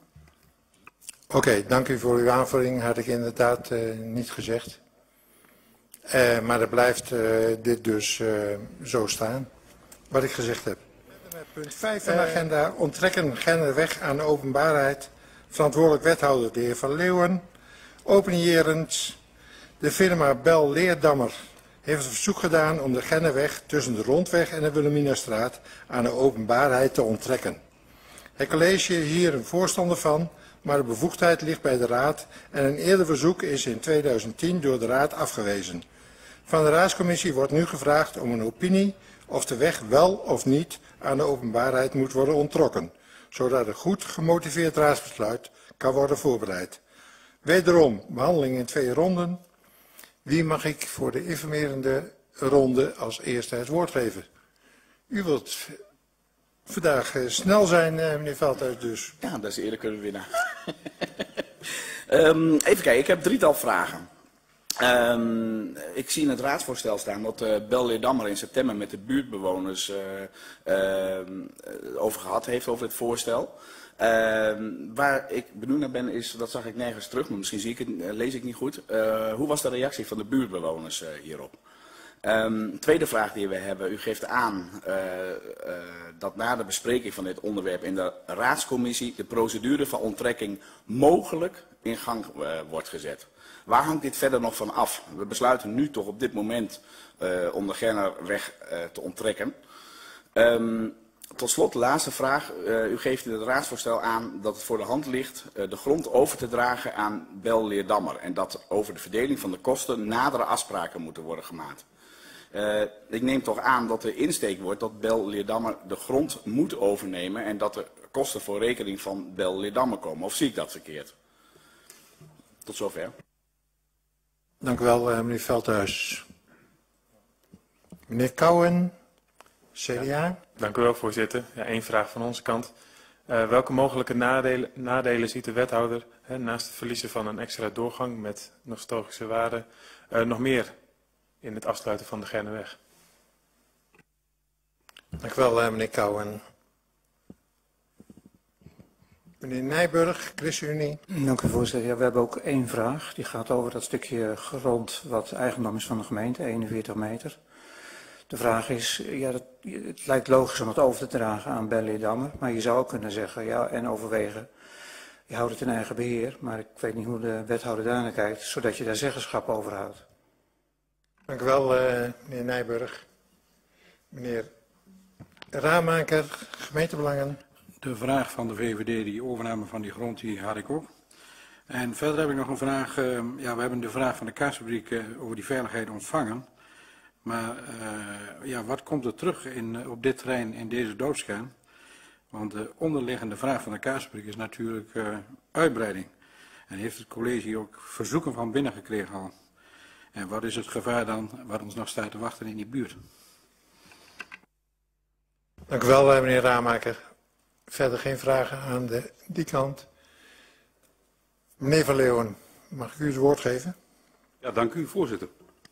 Oké, dank u voor uw aanvulling. Had ik inderdaad niet gezegd. Maar er blijft dit dus zo staan, wat ik gezegd heb. Punt 5 van de agenda, onttrekken Genderweg aan de openbaarheid. Verantwoordelijk wethouder de heer Van Leeuwen. Openierend, de firma Bel Leerdammer heeft een verzoek gedaan om de Genderweg tussen de Rondweg en de Wilhelminastraat aan de openbaarheid te onttrekken. Het college hier een voorstander van, maar de bevoegdheid ligt bij de raad en een eerder verzoek is in 2010 door de raad afgewezen. Van de raadscommissie wordt nu gevraagd om een opinie of de weg wel of niet aan de openbaarheid moet worden onttrokken, zodat een goed gemotiveerd raadsbesluit kan worden voorbereid. Wederom behandeling in 2 ronden. Wie mag ik voor de informerende ronde als eerste het woord geven? U wilt vandaag snel zijn, meneer Veldhuis, dus.
Ja, dat is eerlijk kunnen winnaar. Even kijken, ik heb 3-tal vragen. Ik zie in het raadsvoorstel staan dat Bel Leerdammer in september met de buurtbewoners over gehad heeft over het voorstel. Waar ik benieuwd naar ben is, dat zag ik nergens terug, maar misschien zie ik het, lees ik niet goed. Hoe was de reactie van de buurtbewoners hierop? Tweede vraag die we hebben, u geeft aan dat na de bespreking van dit onderwerp in de raadscommissie de procedure van onttrekking mogelijk in gang wordt gezet. Waar hangt dit verder nog van af? We besluiten nu toch op dit moment om de Genderweg te onttrekken. Tot slot, de laatste vraag. U geeft in het raadsvoorstel aan dat het voor de hand ligt de grond over te dragen aan Bel Leerdammer. En dat over de verdeling van de kosten nadere afspraken moeten worden gemaakt. Ik neem toch aan dat de insteek wordt dat Bel Leerdammer de grond moet overnemen en dat de kosten voor rekening van Bel Leerdammer komen. Of zie ik dat verkeerd? Tot zover.
Dank u wel, meneer Veldhuis. Meneer Kouwen, CDA.
Ja, dank u wel, voorzitter. Ja, 1 vraag van onze kant. Welke mogelijke nadelen ziet de wethouder, naast het verliezen van een extra doorgang met nostalgische waarde, nog meer in het afsluiten van de Genderweg?
Dank u wel, meneer Kouwen. Meneer Nijburg, ChristenUnie.
Dank u, voorzitter. Ja, we hebben ook 1 vraag. Die gaat over dat stukje grond wat eigendom is van de gemeente, 41 meter. De vraag is, ja, het lijkt logisch om het over te dragen aan Bel Leerdammer, maar je zou ook kunnen zeggen, ja, en overwegen, je houdt het in eigen beheer, maar ik weet niet hoe de wethouder daar naar kijkt, zodat je daar zeggenschap over houdt.
Dank u wel, meneer Nijburg. Meneer Raamaker, gemeentebelangen.
De vraag van de VVD, die overname van die grond, die had ik ook. En verder heb ik nog een vraag. Ja, we hebben de vraag van de kaasfabriek over die veiligheid ontvangen. Maar ja, wat komt er terug op dit terrein in deze doodskern? Want de onderliggende vraag van de kaasfabriek is natuurlijk uitbreiding. En heeft het college ook verzoeken van binnen gekregen al. En wat is het gevaar dan wat ons nog staat te wachten in die buurt?
Dank u wel, meneer Raamaker. Verder geen vragen aan die kant. Meneer Van Leeuwen, mag ik u het woord geven?
Ja, dank u, voorzitter.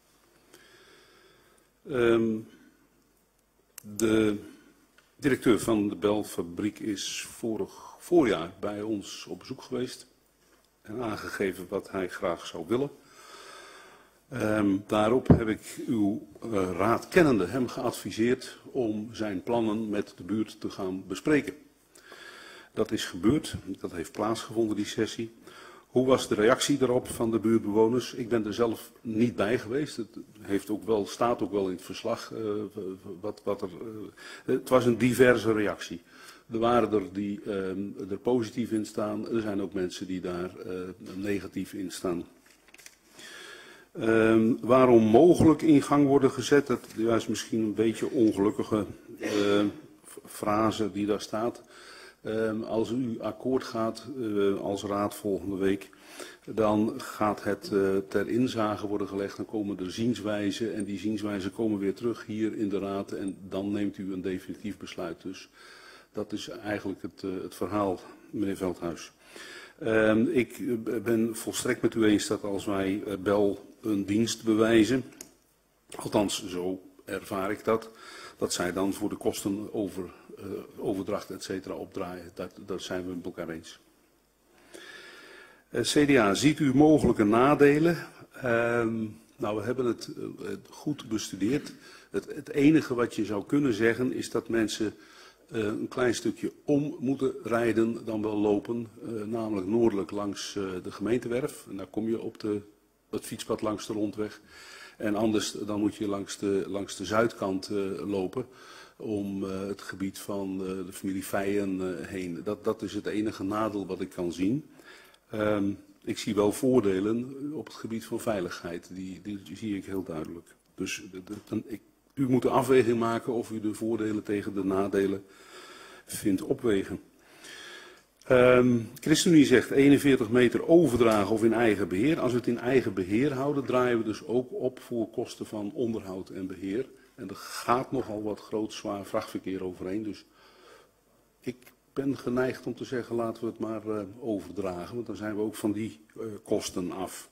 De directeur van de Belfabriek is vorig voorjaar bij ons op bezoek geweest en aangegeven wat hij graag zou willen. Daarop heb ik uw raad kennende hem geadviseerd om zijn plannen met de buurt te gaan bespreken. Dat is gebeurd, dat heeft plaatsgevonden, die sessie. Hoe was de reactie daarop van de buurtbewoners? Ik ben er zelf niet bij geweest. Het heeft ook wel, staat ook wel in het verslag. Het was een diverse reactie. Er waren er die er positief in staan. Er zijn ook mensen die daar negatief in staan. Waarom mogelijk in gang worden gezet, dat is misschien een beetje ongelukkige frase die daar staat. Als u akkoord gaat als raad volgende week, dan gaat het ter inzage worden gelegd. Dan komen er zienswijzen en die zienswijzen komen weer terug hier in de raad en dan neemt u een definitief besluit. Dus dat is eigenlijk het verhaal, meneer Veldhuis. Ik ben volstrekt met u eens dat als wij Bel een dienst bewijzen, althans zo ervaar ik dat zij dan voor de kosten overdracht etc. opdraaien. Dat zijn we met elkaar eens. CDA, ziet u mogelijke nadelen? Nou, we hebben het goed bestudeerd. Het enige wat je zou kunnen zeggen is dat mensen een klein stukje om moeten rijden dan wel lopen. Namelijk noordelijk langs de gemeentewerf. En daar kom je op het fietspad langs de rondweg. En anders dan moet je langs de zuidkant lopen om het gebied van de familie Feijen heen. Dat is het enige nadeel wat ik kan zien. Ik zie wel voordelen op het gebied van veiligheid. Die zie ik heel duidelijk. Dus u moet een afweging maken of u de voordelen tegen de nadelen vindt opwegen. ChristenUnie zegt 41 meter overdragen of in eigen beheer. Als we het in eigen beheer houden, draaien we dus ook op voor kosten van onderhoud en beheer. En er gaat nogal wat groot zwaar vrachtverkeer overheen. Dus ik ben geneigd om te zeggen, laten we het maar overdragen. Want dan zijn we ook van die kosten af.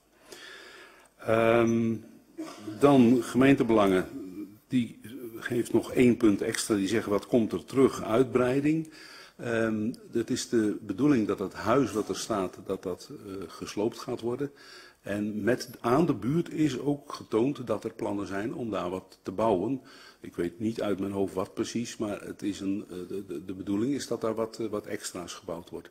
Dan gemeentebelangen. Die geeft nog 1 punt extra. Die zeggen, wat komt er terug? Uitbreiding. Het is de bedoeling dat het huis wat er staat, dat gesloopt gaat worden. En aan de buurt is ook getoond dat er plannen zijn om daar wat te bouwen. Ik weet niet uit mijn hoofd wat precies, maar het is de bedoeling is dat daar wat extra's gebouwd wordt.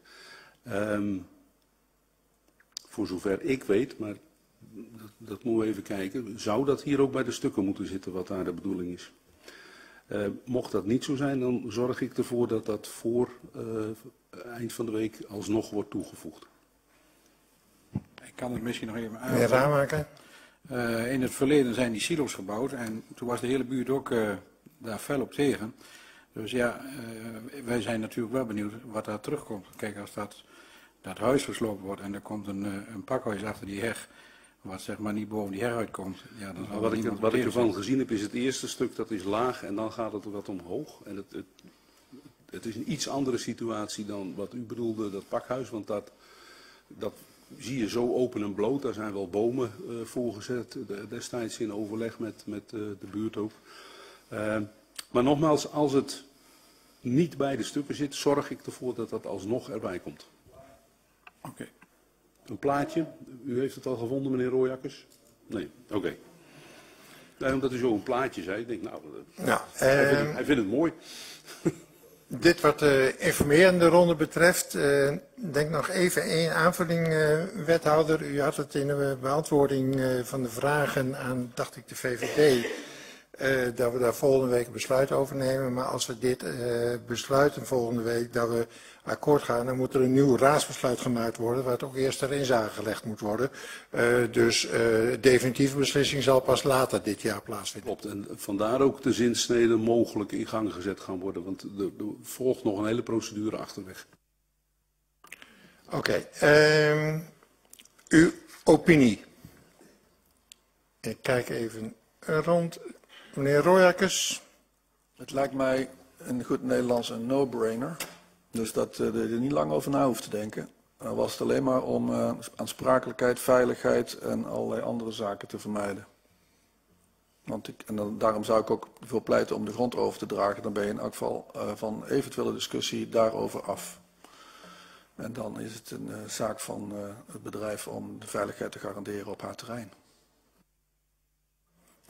Voor zover ik weet, maar dat moeten we even kijken, zou dat hier ook bij de stukken moeten zitten wat daar de bedoeling is. Mocht dat niet zo zijn, dan zorg ik ervoor dat dat voor eind van de week alsnog wordt toegevoegd.
Ik kan het misschien nog even
aanmaken.
In het verleden zijn die silo's gebouwd en toen was de hele buurt ook daar fel op tegen. Dus ja, wij zijn natuurlijk wel benieuwd wat daar terugkomt. Kijk, als dat huis gesloopt wordt en er komt een pakhuis achter die heg, wat zeg maar niet boven die heg uitkomt. Ja, dan
wat ik ervan gezien heb is het eerste stuk dat is laag en dan gaat het wat omhoog. En het is een iets andere situatie dan wat u bedoelde, dat pakhuis, want dat zie je zo open en bloot. Daar zijn wel bomen voorgezet, destijds in overleg met de buurt ook. Maar nogmaals, als het niet bij de stukken zit, zorg ik ervoor dat dat alsnog erbij komt.
Oké.
Een plaatje, u heeft het al gevonden, meneer Rooijakkers? Nee, oké. Nee, omdat u zo een plaatje zei, ik denk nou, hij vindt het mooi.
Dit wat de informerende ronde betreft, denk nog even één aanvulling, wethouder. U had het in de beantwoording van de vragen aan, dacht ik, de VVD, dat we daar volgende week een besluit over nemen. Maar als we dit besluiten volgende week, dat we akkoord gaan, dan moet er een nieuw raadsbesluit gemaakt worden, waar het ook eerst ter inzage gelegd moet worden. Dus definitieve beslissing zal pas later dit jaar plaatsvinden.
Klopt, en vandaar ook de zinsnede mogelijk in gang gezet gaan worden, want er volgt nog een hele procedure achterweg.
Oké, uw opinie. Ik kijk even rond. Meneer Rooijakkers.
Het lijkt mij in goed Nederlands een no-brainer. Dus dat je er niet lang over na hoeft te denken. Dan was het alleen maar om aansprakelijkheid, veiligheid en allerlei andere zaken te vermijden. Daarom zou ik ook veel pleiten om de grond over te dragen. Dan ben je in elk geval van eventuele discussie daarover af. En dan is het een zaak van het bedrijf om de veiligheid te garanderen op haar terrein.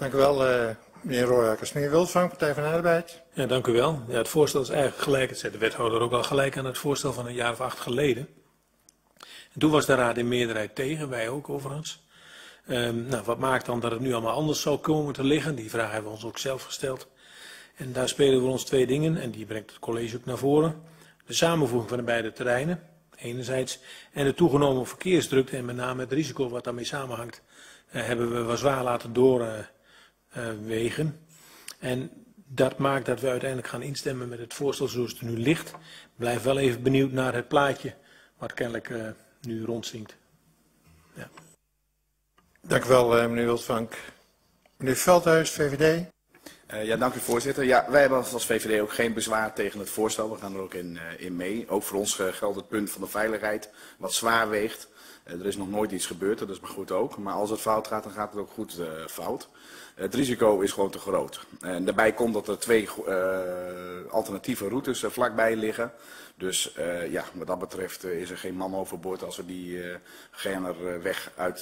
Dank u wel, meneer Royakkers. Meneer Wildvang, Partij van de Arbeid.
Ja, dank u wel. Ja, het voorstel is eigenlijk gelijk, het zet de wethouder ook al gelijk aan het voorstel van een jaar of 8 geleden. En toen was de raad in meerderheid tegen, wij ook overigens. Nou, wat maakt dan dat het nu allemaal anders zou komen te liggen? Die vraag hebben we ons ook zelf gesteld. En daar spelen we ons 2 dingen, en die brengt het college ook naar voren. De samenvoeging van de beide terreinen, enerzijds, en de toegenomen verkeersdrukte en met name het risico wat daarmee samenhangt, hebben we wel zwaar laten doorwegen. En dat maakt dat we uiteindelijk gaan instemmen met het voorstel zoals het er nu ligt. Ik blijf wel even benieuwd naar het plaatje wat kennelijk nu rondzinkt. Ja.
Dank u wel, meneer Wildvank. Meneer Veldhuis, VVD.
Ja, dank u voorzitter. Ja, wij hebben als VVD ook geen bezwaar tegen het voorstel. We gaan er ook in mee. Ook voor ons geldt het punt van de veiligheid, wat zwaar weegt. Er is nog nooit iets gebeurd, dat is maar goed ook. Maar als het fout gaat, dan gaat het ook goed fout. Het risico is gewoon te groot. En daarbij komt dat er 2 alternatieve routes vlakbij liggen. Dus ja, wat dat betreft is er geen man overboord als we die Gernerweg uit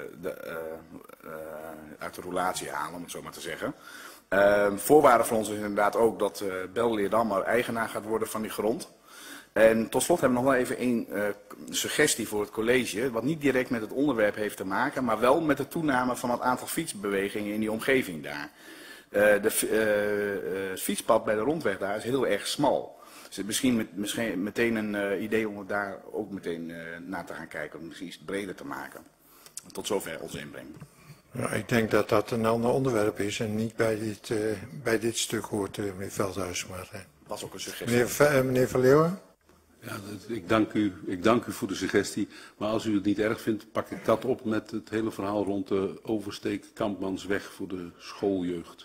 de roulatie halen, om het zo maar te zeggen. Voorwaarde voor ons is inderdaad ook dat Belle-Leerdam eigenaar gaat worden van die grond. En tot slot hebben we nog wel even een suggestie voor het college, wat niet direct met het onderwerp heeft te maken, maar wel met de toename van het aantal fietsbewegingen in die omgeving daar. Het fietspad bij de rondweg daar is heel erg smal. Dus het is misschien meteen een idee om het daar ook meteen naar te gaan kijken, om het misschien iets breder te maken. Tot zover onze inbreng.
Ja, ik denk dat dat een ander onderwerp is en niet bij dit stuk hoort, meneer Veldhuis. Maar,
was ook een suggestie.
Meneer Van Leeuwen?
Ja, ik dank u voor de suggestie. Maar als u het niet erg vindt, pak ik dat op met het hele verhaal rond de oversteek Kampmansweg voor de schooljeugd.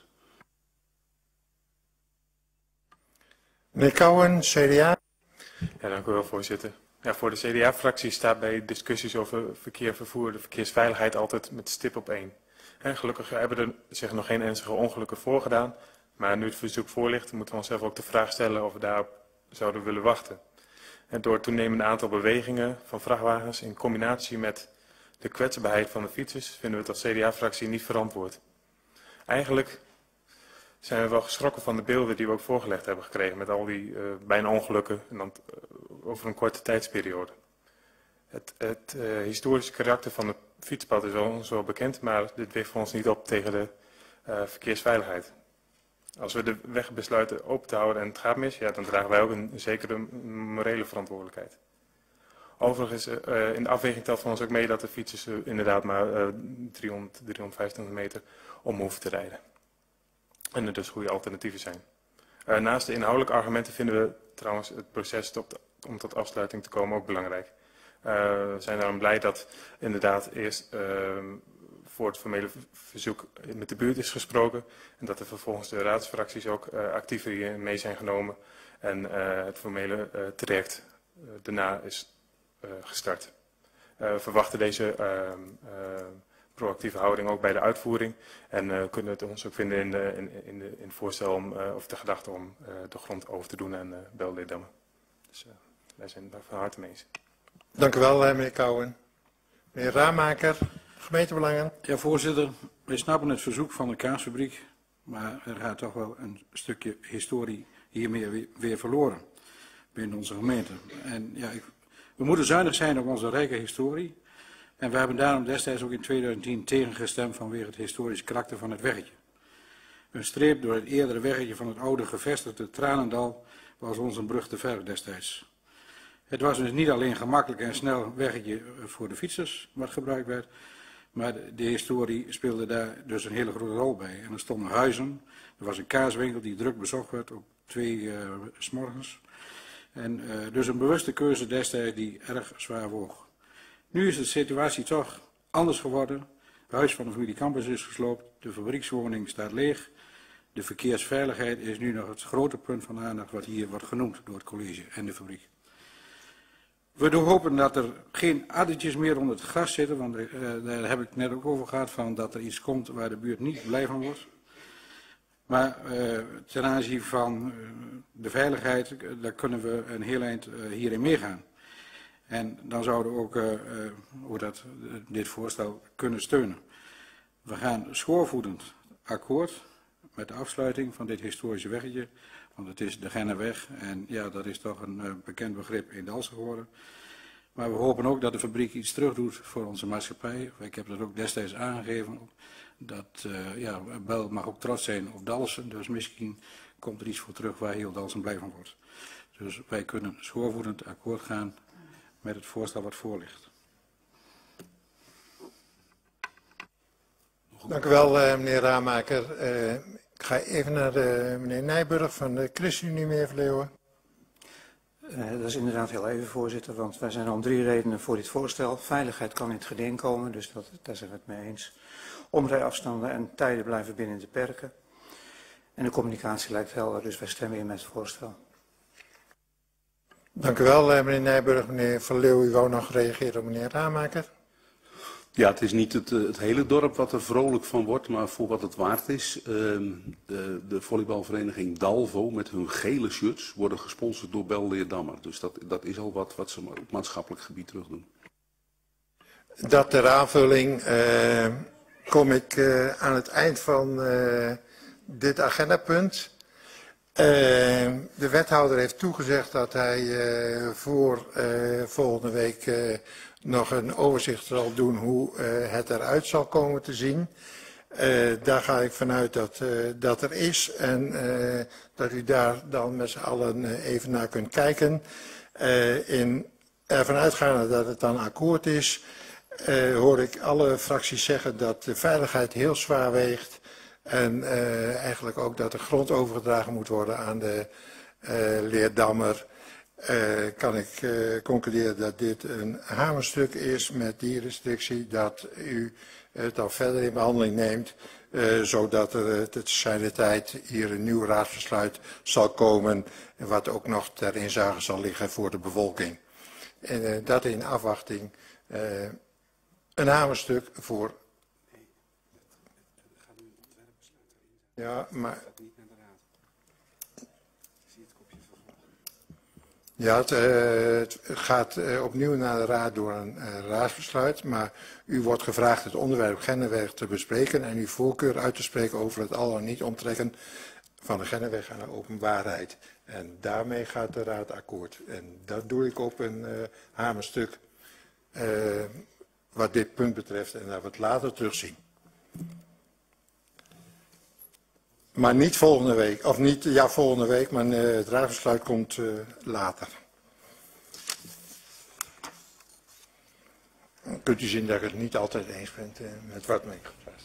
Meneer Kouwen, CDA.
Ja, dank u wel, voorzitter. Ja, voor de CDA-fractie staat bij discussies over verkeer, vervoer, de verkeersveiligheid altijd met stip op 1. En gelukkig hebben er zich nog geen ernstige ongelukken voorgedaan. Maar nu het verzoek voor ligt, moeten we onszelf ook de vraag stellen of we daarop zouden willen wachten. En door het toenemende aantal bewegingen van vrachtwagens in combinatie met de kwetsbaarheid van de fietsers vinden we het als CDA-fractie niet verantwoord. Eigenlijk zijn we wel geschrokken van de beelden die we ook voorgelegd hebben gekregen met al die bijna ongelukken en dan over een korte tijdsperiode. Het historische karakter van het fietspad is ons wel bekend, maar dit weegt voor ons niet op tegen de verkeersveiligheid. Als we de weg besluiten open te houden en het gaat mis, ja, dan dragen wij ook een zekere morele verantwoordelijkheid. Overigens, in de afweging telt van ons ook mee dat de fietsers inderdaad maar 325 meter om hoeven te rijden. En er dus goede alternatieven zijn. Naast de inhoudelijke argumenten vinden we trouwens het proces om tot afsluiting te komen ook belangrijk. We zijn daarom blij dat inderdaad eerst voor het formele verzoek met de buurt is gesproken. En dat er vervolgens de raadsfracties ook actiever hierin mee zijn genomen. En het formele traject daarna is gestart. We verwachten deze proactieve houding ook bij de uitvoering. En kunnen het ons ook vinden in het voorstel of de gedachte om de grond over te doen aan Belle-Leerdam. Dus wij zijn daar van harte mee eens.
Dank u wel, meneer Kouwen. Meneer Raamaker, gemeentebelangen.
Ja, voorzitter. Wij snappen het verzoek van de kaasfabriek, maar er gaat toch wel een stukje historie hiermee weer verloren binnen onze gemeente. En ja, we moeten zuinig zijn op onze rijke historie. En we hebben daarom destijds ook in 2010 tegengestemd vanwege het historische karakter van het weggetje. Een streep door het eerdere weggetje van het oude gevestigde Tranendal was ons een brug te ver destijds. Het was dus niet alleen gemakkelijk en snel weggetje voor de fietsers wat gebruikt werd, maar de historie speelde daar dus een hele grote rol bij. En er stonden huizen, er was een kaaswinkel die druk bezocht werd op 2 's morgens. En dus een bewuste keuze destijds die erg zwaar woog. Nu is de situatie toch anders geworden. Het huis van de familie Campus is gesloopt, de fabriekswoning staat leeg. De verkeersveiligheid is nu nog het grote punt van aandacht wat hier wordt genoemd door het college en de fabriek. We hopen dat er geen addertjes meer onder het gras zitten, want daar heb ik net ook over gehad, van dat er iets komt waar de buurt niet blij van wordt. Maar ten aanzien van de veiligheid, daar kunnen we een heel eind hierin meegaan. En dan zouden we ook dit voorstel kunnen steunen. We gaan schoorvoetend akkoord met de afsluiting van dit historische weggetje. Want het is de Genneweg en ja, dat is toch een bekend begrip in Dalfsen geworden. Maar we hopen ook dat de fabriek iets terug doet voor onze maatschappij. Ik heb dat ook destijds aangegeven. Dat ja, Bel mag ook trots zijn op Dalfsen. Dus misschien komt er iets voor terug waar heel Dalfsen blij van wordt. Dus wij kunnen schoorvoetend akkoord gaan met het voorstel wat voor ligt.
Dank u wel, meneer Ramaker. Ik ga even naar meneer Nijburg van de ChristenUnie, meneer Verleeuwen.
Dat is inderdaad heel even, voorzitter, want wij zijn om 3 redenen voor dit voorstel. Veiligheid kan in het geding komen, dus daar zijn we het mee eens. Omrijafstanden en tijden blijven binnen de perken. En de communicatie lijkt helder, dus wij stemmen in met het voorstel.
Dank u wel, meneer Nijburg. Meneer Verleeuwen, u wou nog reageren op meneer Ramaker.
Ja, het is niet het hele dorp wat er vrolijk van wordt, maar voor wat het waard is. De volleybalvereniging Dalvo met hun gele shirts worden gesponsord door Bel Leerdammer. Dus dat is al wat ze op maatschappelijk gebied terug doen.
Dat ter aanvulling kom ik aan het eind van dit agendapunt. De wethouder heeft toegezegd dat hij voor volgende week nog een overzicht zal doen hoe het eruit zal komen te zien. Daar ga ik vanuit dat er is en dat u daar dan met z'n allen even naar kunt kijken. Ervan uitgaande dat het dan akkoord is, hoor ik alle fracties zeggen dat de veiligheid heel zwaar weegt. En eigenlijk ook dat de grond overgedragen moet worden aan de Leerdammer. Kan ik concluderen dat dit een hamerstuk is met die restrictie, dat u het dan verder in behandeling neemt, zodat er te zijner tijd hier een nieuw raadsbesluit zal komen, wat ook nog ter inzage zal liggen voor de bevolking. En dat in afwachting een hamerstuk voor. Ja, maar. Ja, het gaat opnieuw naar de raad door een raadsbesluit, maar u wordt gevraagd het onderwerp Genneweg te bespreken en uw voorkeur uit te spreken over het al of niet onttrekken van de Genneweg aan de openbaarheid. En daarmee gaat de raad akkoord. En dat doe ik op een hamerstuk wat dit punt betreft en dat we het later terugzien. Maar niet volgende week, of niet, ja volgende week, maar het raadsbesluit komt later. Dan kunt u zien dat ik het niet altijd eens ben met wat mij gevraagd.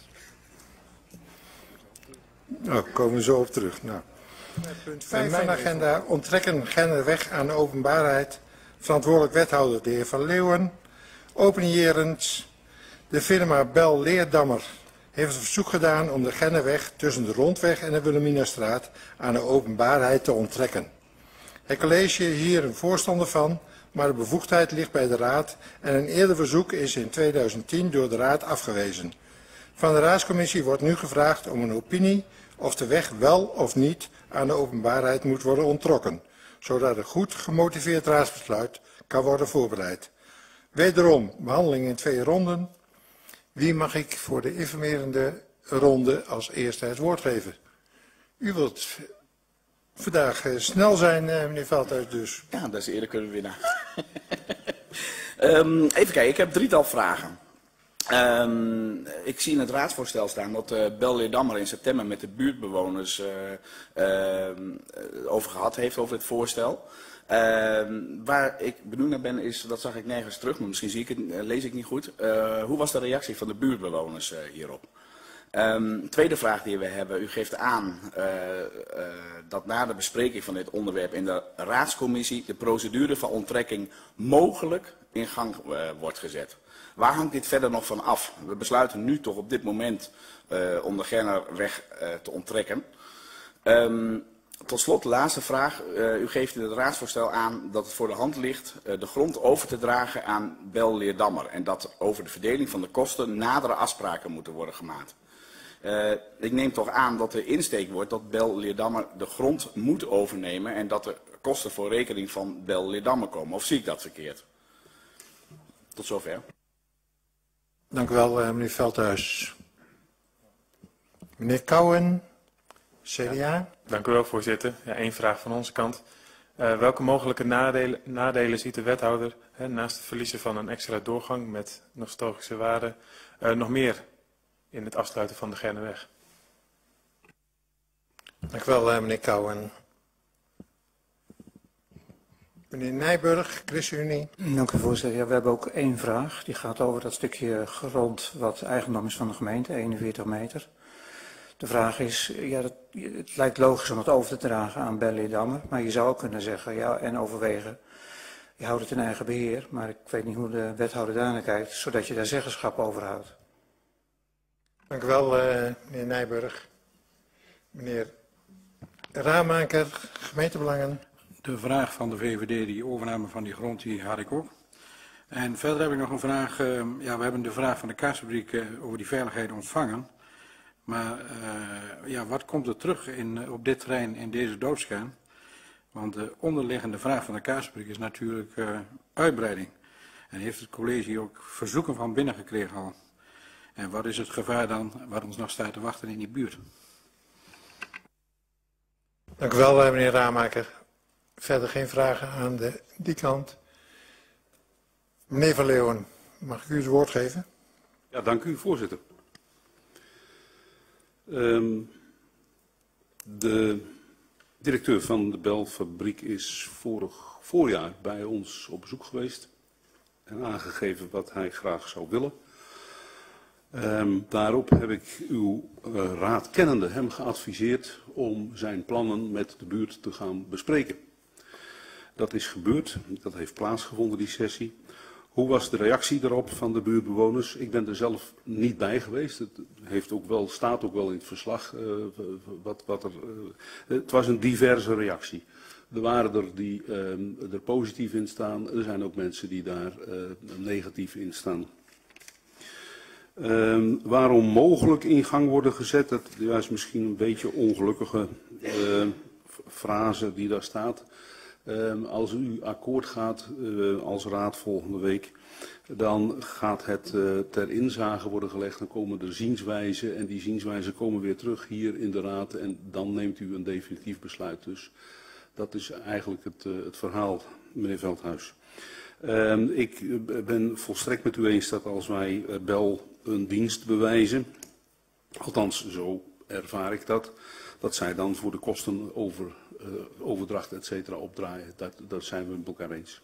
Nou, komen we zo op terug. Nou. Punt 5 van de agenda, onttrekken Genneweg aan de openbaarheid. Verantwoordelijk wethouder de heer Van Leeuwen. Openierend, de firma Bel Leerdammer heeft een verzoek gedaan om de Genneweg tussen de Rondweg en de Wilhelminastraat aan de openbaarheid te onttrekken. Het college is hier een voorstander van, maar de bevoegdheid ligt bij de raad en een eerder verzoek is in 2010 door de raad afgewezen. Van de raadscommissie wordt nu gevraagd om een opinie of de weg wel of niet aan de openbaarheid moet worden onttrokken, zodat een goed gemotiveerd raadsbesluit kan worden voorbereid. Wederom behandeling in 2 ronden. Wie mag ik voor de informerende ronde als eerste het woord geven? U wilt vandaag snel zijn, meneer Veldhuis, dus.
Ja, dat is eerder kunnen we winnen. Even kijken, ik heb 3-tal vragen. Ik zie in het raadsvoorstel staan dat Bel Leerdammer in september met de buurtbewoners over gehad heeft over het voorstel. Waar ik benieuwd naar ben is, dat zag ik nergens terug, maar misschien zie ik het, lees ik niet goed. Hoe was de reactie van de buurtbewoners hierop? Tweede vraag die we hebben, u geeft aan dat na de bespreking van dit onderwerp in de raadscommissie de procedure van onttrekking mogelijk in gang wordt gezet. Waar hangt dit verder nog van af? We besluiten nu toch op dit moment om de Genneweg te onttrekken. Tot slot, de laatste vraag. U geeft in het raadsvoorstel aan dat het voor de hand ligt de grond over te dragen aan Bel Leerdammer. En dat over de verdeling van de kosten nadere afspraken moeten worden gemaakt. Ik neem toch aan dat de insteek wordt dat Bel Leerdammer de grond moet overnemen en dat de kosten voor rekening van Bel Leerdammer komen. Of zie ik dat verkeerd? Tot zover.
Dank u wel, meneer Veldhuis. Meneer Kouwen, CDA.
Dank u wel, voorzitter. Ja, één vraag van onze kant. Welke mogelijke nadelen ziet de wethouder, naast het verliezen van een extra doorgang met nostalgische waarde, nog meer in het afsluiten van de Gerneweg?
Dank u wel, meneer Kouwen. Meneer Nijburg, ChristenUnie.
Dank u, voorzitter. Ja, we hebben ook één vraag. Die gaat over dat stukje grond wat eigendom is van de gemeente, 41 meter. De vraag is, ja, het lijkt logisch om het over te dragen aan Belledammer, maar je zou ook kunnen zeggen, ja, en overwegen, je houdt het in eigen beheer, maar ik weet niet hoe de wethouder daar naar kijkt, zodat je daar zeggenschap over houdt.
Dank u wel, meneer Nijburg. Meneer Raamaker, gemeentebelangen.
De vraag van de VVD, die overname van die grond, die had ik ook. En verder heb ik nog een vraag. Ja, we hebben de vraag van de kaasfabriek over die veiligheid ontvangen. Maar ja, wat komt er terug op dit terrein in deze doodskern? Want de onderliggende vraag van de kaasfabriek is natuurlijk uitbreiding. En heeft het college hier ook verzoeken van binnen gekregen al. En wat is het gevaar dan wat ons nog staat te wachten in die buurt?
Dank u wel, meneer Raamaker. Verder geen vragen aan die kant. Meneer Van Leeuwen, mag ik u het woord geven?
Ja, dank u, voorzitter. De directeur van de Belfabriek is vorig voorjaar bij ons op bezoek geweest en aangegeven wat hij graag zou willen. Daarop heb ik uw raad kennende hem geadviseerd om zijn plannen met de buurt te gaan bespreken. Dat is gebeurd, dat heeft plaatsgevonden, die sessie. Hoe was de reactie daarop van de buurtbewoners? Ik ben er zelf niet bij geweest. Het heeft ook wel, staat ook wel in het verslag. Het was een diverse reactie. Er waren er die er positief in staan. Er zijn ook mensen die daar negatief in staan. Waarom mogelijk in gang worden gezet, dat is misschien een beetje ongelukkige frase die daar staat. Als u akkoord gaat als raad volgende week, dan gaat het ter inzage worden gelegd. Dan komen er zienswijzen en die zienswijzen komen weer terug hier in de raad en dan neemt u een definitief besluit. Dus dat is eigenlijk het verhaal, meneer Veldhuis. Ik ben volstrekt met u eens dat als wij Bel een dienst bewijzen, althans zo ervaar ik dat zij dan voor de kosten overdracht et cetera opdraaien. Dat zijn we met elkaar eens.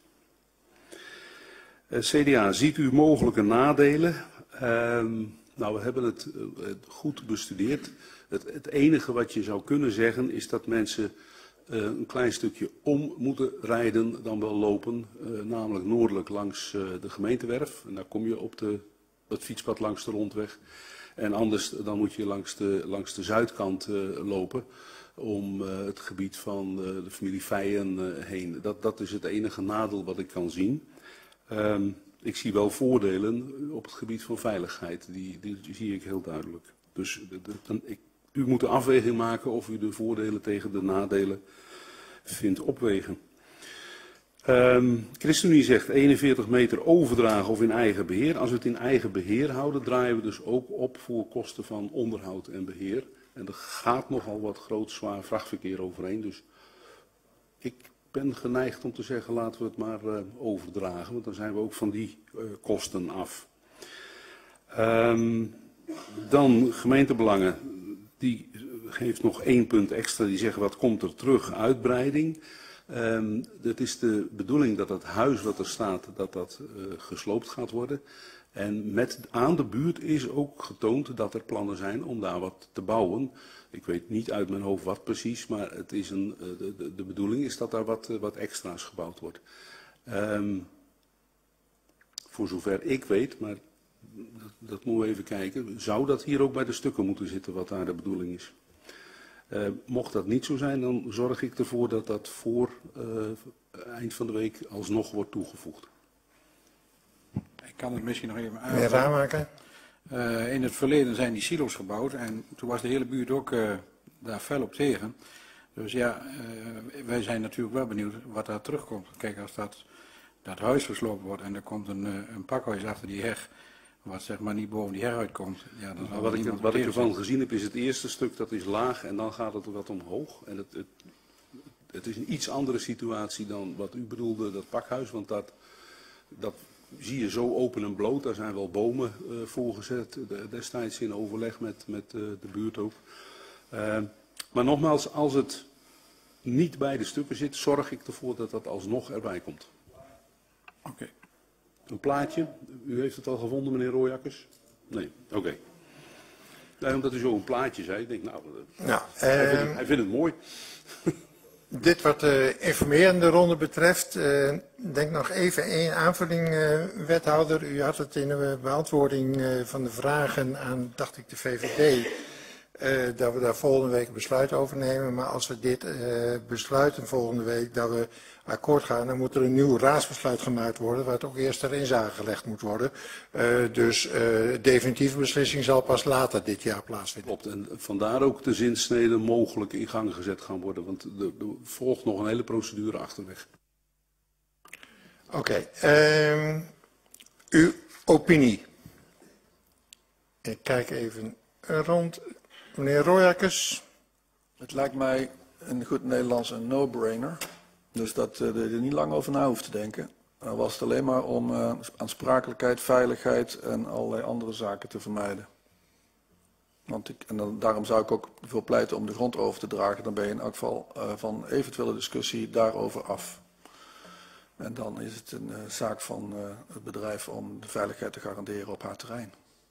CDA, ziet u mogelijke nadelen? Nou, we hebben het goed bestudeerd. Het enige wat je zou kunnen zeggen is dat mensen een klein stukje om moeten rijden dan wel lopen. Namelijk noordelijk langs de gemeentewerf. En daar kom je op het fietspad langs de rondweg. En anders dan moet je langs de zuidkant lopen om het gebied van de familie Feijen heen. Dat is het enige nadeel wat ik kan zien. Ik zie wel voordelen op het gebied van veiligheid. Die zie ik heel duidelijk. Dus u moet een afweging maken of u de voordelen tegen de nadelen vindt opwegen. ChristenUnie zegt 41 meter overdragen of in eigen beheer. Als we het in eigen beheer houden, draaien we dus ook op voor kosten van onderhoud en beheer. En er gaat nogal wat groot zwaar vrachtverkeer overheen. Dus ik ben geneigd om te zeggen, laten we het maar overdragen. Want dan zijn we ook van die kosten af. Dan gemeentebelangen. Die geeft nog 1 punt extra. Die zeggen, wat komt er terug? Uitbreiding. Het is de bedoeling dat het huis wat er staat, dat gesloopt gaat worden. En aan de buurt is ook getoond dat er plannen zijn om daar wat te bouwen. Ik weet niet uit mijn hoofd wat precies, maar het is de bedoeling is dat daar wat extra's gebouwd wordt. Voor zover ik weet, maar dat moeten we even kijken, zou dat hier ook bij de stukken moeten zitten wat daar de bedoeling is. Mocht dat niet zo zijn, dan zorg ik ervoor dat dat voor eind van de week alsnog wordt toegevoegd.
Ik kan het misschien nog even
Meneer Raamaker.
In het verleden zijn die silo's gebouwd en toen was de hele buurt ook daar fel op tegen. Dus ja, wij zijn natuurlijk wel benieuwd wat daar terugkomt. Kijk, als dat huis geslopen wordt en er komt een pakhuis achter die heg, wat zeg maar niet boven die her uitkomt. Ja, dan zal
Wat
niemand
ik
tegen
ervan
zijn.
gezien heb is het eerste stuk dat is laag en dan gaat het wat omhoog. En het is een iets andere situatie dan wat u bedoelde, dat pakhuis, want dat zie je zo open en bloot. Daar zijn wel bomen voorgezet, destijds in overleg met de buurt ook. Maar nogmaals, als het niet bij de stukken zit, zorg ik ervoor dat dat alsnog erbij komt.
Oké.
Een plaatje, u heeft het al gevonden, meneer Rooijakkers? Nee, oké. Nee, omdat u zo een plaatje zei, ik denk nou, hij vindt het mooi.
Dit wat de informerende ronde betreft, denk nog even één aanvulling, wethouder. U had het in de beantwoording van de vragen aan, dacht ik, de VVD, dat we daar volgende week een besluit over nemen. Maar als we dit besluiten volgende week, dat we akkoord gaan, dan moet er een nieuw raadsbesluit gemaakt worden, wat ook eerst ter inzage gelegd moet worden. Dus definitieve beslissing zal pas later dit jaar plaatsvinden.
Klopt, en vandaar ook de zinsnede mogelijk in gang gezet gaan worden, want er volgt nog een hele procedure achterweg.
Oké, uw opinie. Ik kijk even rond. Meneer Rooijakkers.
Het lijkt mij in goed Nederlands een no-brainer. Dus dat je er niet lang over na hoeft te denken. Dan was het alleen maar om aansprakelijkheid, veiligheid en allerlei andere zaken te vermijden. Daarom zou ik ook voor pleiten om de grond over te dragen. Dan ben je in elk geval van eventuele discussie daarover af. En dan is het een zaak van het bedrijf om de veiligheid te garanderen op haar terrein.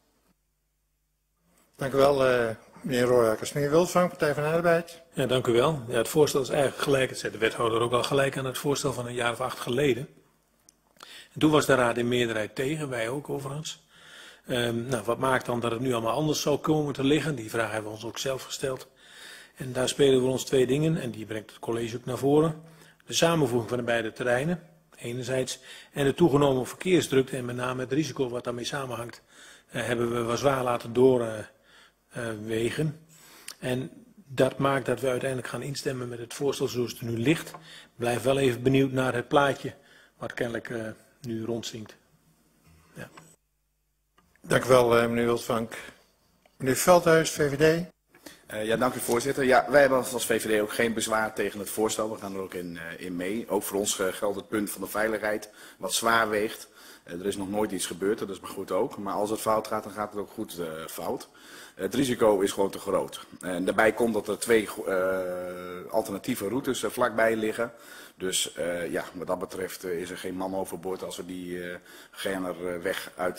Dank u wel, meneer Rooijakkers. Meneer Wildvang, Partij van de Arbeid.
Ja, dank u wel. Ja, het voorstel is eigenlijk gelijk, het zei de wethouder ook al gelijk aan het voorstel van een jaar of 8 geleden. En toen was de raad in meerderheid tegen, wij ook overigens. Wat maakt dan dat het nu allemaal anders zou komen te liggen? Die vraag hebben we ons ook zelf gesteld. En daar spelen we ons 2 dingen, en die brengt het college ook naar voren. De samenvoeging van de beide terreinen, enerzijds, en de toegenomen verkeersdrukte en met name het risico wat daarmee samenhangt, hebben we wel zwaar laten doorwegen. En dat maakt dat we uiteindelijk gaan instemmen met het voorstel zoals het er nu ligt. Blijf wel even benieuwd naar het plaatje wat kennelijk nu rondzinkt. Ja.
Dank u wel, meneer Wildvang. Meneer Veldhuis, VVD.
Ja, dank u voorzitter. Ja, wij hebben als VVD ook geen bezwaar tegen het voorstel. We gaan er ook in mee. Ook voor ons geldt het punt van de veiligheid, wat zwaar weegt. Er is nog nooit iets gebeurd, dat is maar goed ook. Maar als het fout gaat, dan gaat het ook goed fout. Het risico is gewoon te groot. En daarbij komt dat er 2 alternatieve routes vlakbij liggen. Dus ja, wat dat betreft is er geen man overboord als we die Gernerweg uit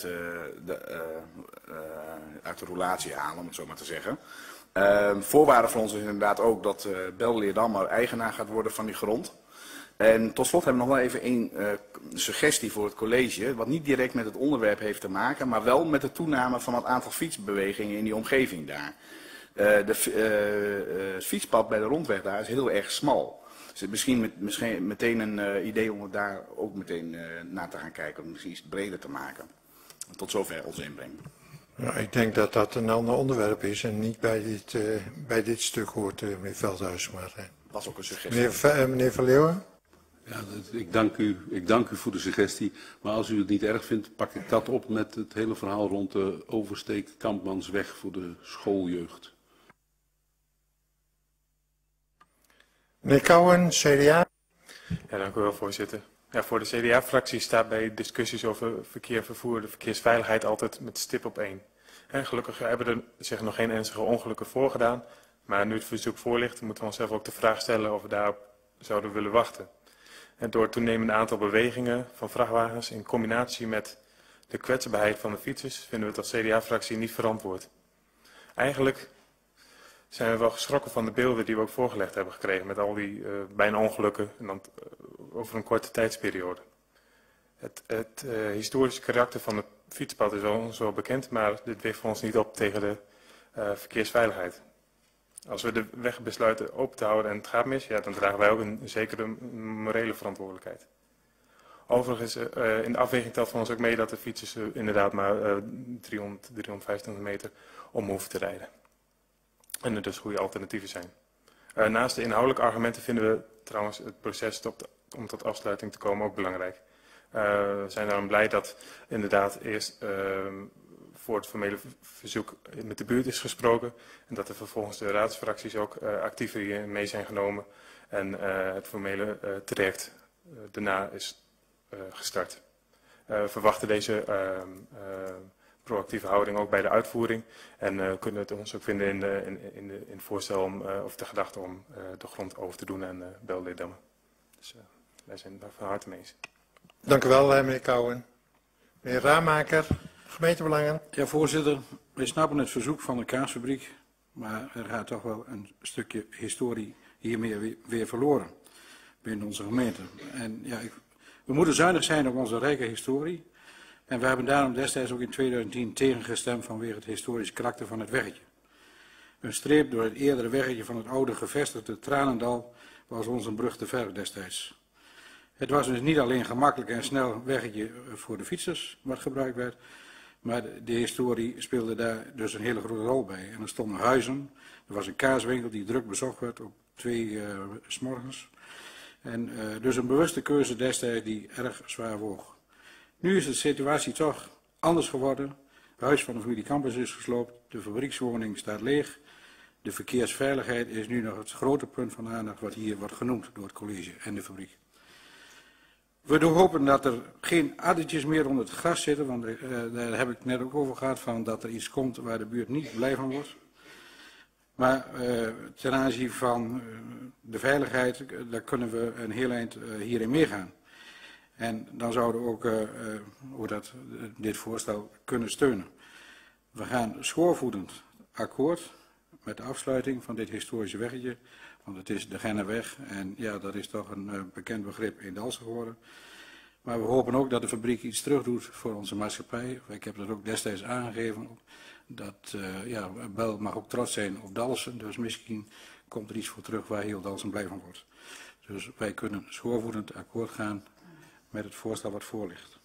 de roulatie halen, om het zo maar te zeggen. Voorwaarde voor ons is inderdaad ook dat Belle-Leerdam eigenaar gaat worden van die grond. En tot slot hebben we nog wel even één suggestie voor het college, wat niet direct met het onderwerp heeft te maken, maar wel met de toename van het aantal fietsbewegingen in die omgeving daar. Het fietspad bij de rondweg daar is heel erg smal. Dus misschien meteen een idee om het daar ook meteen naar te gaan kijken, om misschien iets breder te maken. Tot zover onze inbreng.
Nou, ik denk dat dat een ander onderwerp is en niet bij dit stuk hoort, meneer Veldhuis. Maar,
was ook een suggestie.
Meneer Van Leeuwen?
Ja, ik dank u voor de suggestie, maar als u het niet erg vindt, pak ik dat op met het hele verhaal rond de oversteek Kampmansweg voor de schooljeugd.
Meneer Kouwen, CDA.
Ja, dank u wel, voorzitter. Ja, voor de CDA-fractie staat bij discussies over verkeer, vervoer, de verkeersveiligheid altijd met stip op 1. En gelukkig hebben er zich nog geen ernstige ongelukken voorgedaan, maar nu het verzoek voor ligt, moeten we onszelf ook de vraag stellen of we daarop zouden willen wachten. En door het toenemende aantal bewegingen van vrachtwagens in combinatie met de kwetsbaarheid van de fietsers vinden we het als CDA-fractie niet verantwoord. Eigenlijk zijn we wel geschrokken van de beelden die we ook voorgelegd hebben gekregen met al die bijna ongelukken en dan over een korte tijdsperiode. Het historische karakter van het fietspad is ons wel bekend, maar dit weegt voor ons niet op tegen de verkeersveiligheid. Als we de weg besluiten open te houden en het gaat mis, ja, dan dragen wij ook een zekere morele verantwoordelijkheid. Overigens, in de afweging telt voor ons ook mee dat de fietsers inderdaad maar 325 meter om hoeven te rijden. En er dus goede alternatieven zijn. Naast de inhoudelijke argumenten vinden we trouwens het proces om tot afsluiting te komen ook belangrijk. We zijn daarom blij dat inderdaad eerst voor het formele verzoek met de buurt is gesproken. En dat er vervolgens de raadsfracties ook actiever hierin mee zijn genomen. En het formele traject daarna is gestart. We verwachten deze proactieve houding ook bij de uitvoering. En kunnen het ons ook vinden in het voorstel of de gedachte om de grond over te doen aan Belleerdammen. Dus wij zijn daar van harte mee eens.
Dank u wel, meneer Kouwen. Meneer Raamaker, gemeentebelangen.
Ja, voorzitter. Wij snappen het verzoek van de kaasfabriek, maar er gaat toch wel een stukje historie hiermee weer verloren binnen onze gemeente. En ja, we moeten zuinig zijn op onze rijke historie. En we hebben daarom destijds ook in 2010 tegengestemd vanwege het historische karakter van het weggetje. Een streep door het eerdere weggetje van het oude gevestigde Tranendal was ons een brug te ver destijds. Het was dus niet alleen gemakkelijk en snel weggetje voor de fietsers wat gebruikt werd, maar de historie speelde daar dus een hele grote rol bij. En er stonden huizen, er was een kaaswinkel die druk bezocht werd op 2 's morgens. En dus een bewuste keuze destijds die erg zwaar woog. Nu is de situatie toch anders geworden. Het huis van de familie Campus is gesloopt, de fabriekswoning staat leeg. De verkeersveiligheid is nu nog het grote punt van aandacht wat hier wordt genoemd door het college en de fabriek. We hopen dat er geen addertjes meer onder het gras zitten, want daar heb ik net ook over gehad, van dat er iets komt waar de buurt niet blij van wordt. Maar ten aanzien van de veiligheid, daar kunnen we een heel eind hierin meegaan. En dan zouden we ook dit voorstel kunnen steunen. We gaan schoorvoetend akkoord met de afsluiting van dit historische weggetje. Want het is de Genneweg en ja, dat is toch een bekend begrip in Dalsen geworden. Maar we hopen ook dat de fabriek iets terug doet voor onze maatschappij. Ik heb dat ook destijds aangegeven. Dat Bel mag ook trots zijn op Dalsen. Dus misschien komt er iets voor terug waar heel Dalsen blij van wordt. Dus wij kunnen schoorvoetend akkoord gaan met het voorstel wat voor ligt.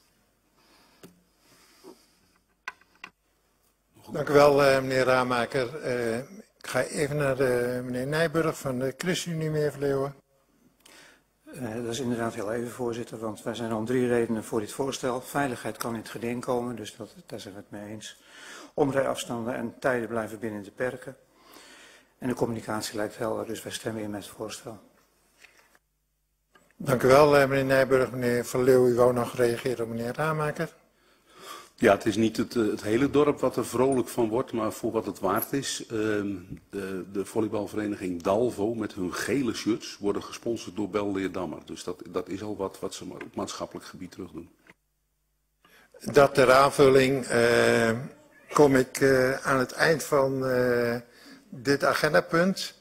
Dank u wel, meneer Raamaker. Ik ga even naar meneer Nijburg van de ChristenUnie, meneer Verleeuwen.
Dat is inderdaad heel even, voorzitter, want wij zijn om 3 redenen voor dit voorstel. Veiligheid kan in het geding komen, dus daar zijn we het mee eens. Omrijafstanden en tijden blijven binnen de perken. En de communicatie lijkt helder, dus wij stemmen in met het voorstel.
Dank u wel, meneer Nijburg. Meneer Verleeuwen, u wou nog reageren op meneer Raamaker.
Ja, het is niet het hele dorp wat er vrolijk van wordt, maar voor wat het waard is. De volleybalvereniging Dalvo met hun gele shirts worden gesponsord door Belleerdammer. Dus dat is al wat ze op maatschappelijk gebied terug doen.
Dat ter aanvulling kom ik aan het eind van dit agendapunt.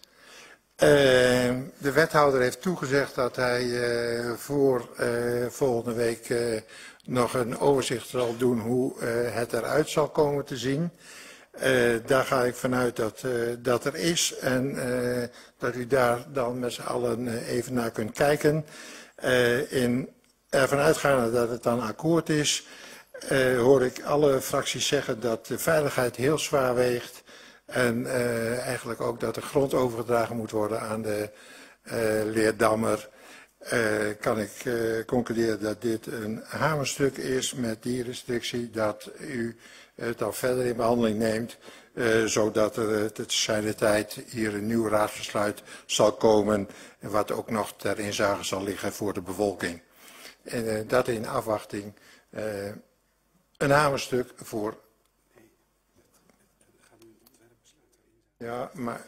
De wethouder heeft toegezegd dat hij voor volgende week nog een overzicht zal doen hoe het eruit zal komen te zien. Daar ga ik vanuit dat er is en dat u daar dan met z'n allen even naar kunt kijken. Ervan uitgaande dat het dan akkoord is, hoor ik alle fracties zeggen dat de veiligheid heel zwaar weegt. En eigenlijk ook dat de grond overgedragen moet worden aan de Leerdammer. Kan ik concluderen dat dit een hamerstuk is met die restrictie, dat u het dan verder in behandeling neemt, zodat er te zijner tijd hier een nieuw raadsbesluit zal komen, wat ook nog ter inzage zal liggen voor de bevolking. En dat in afwachting een hamerstuk voor. Ja, maar.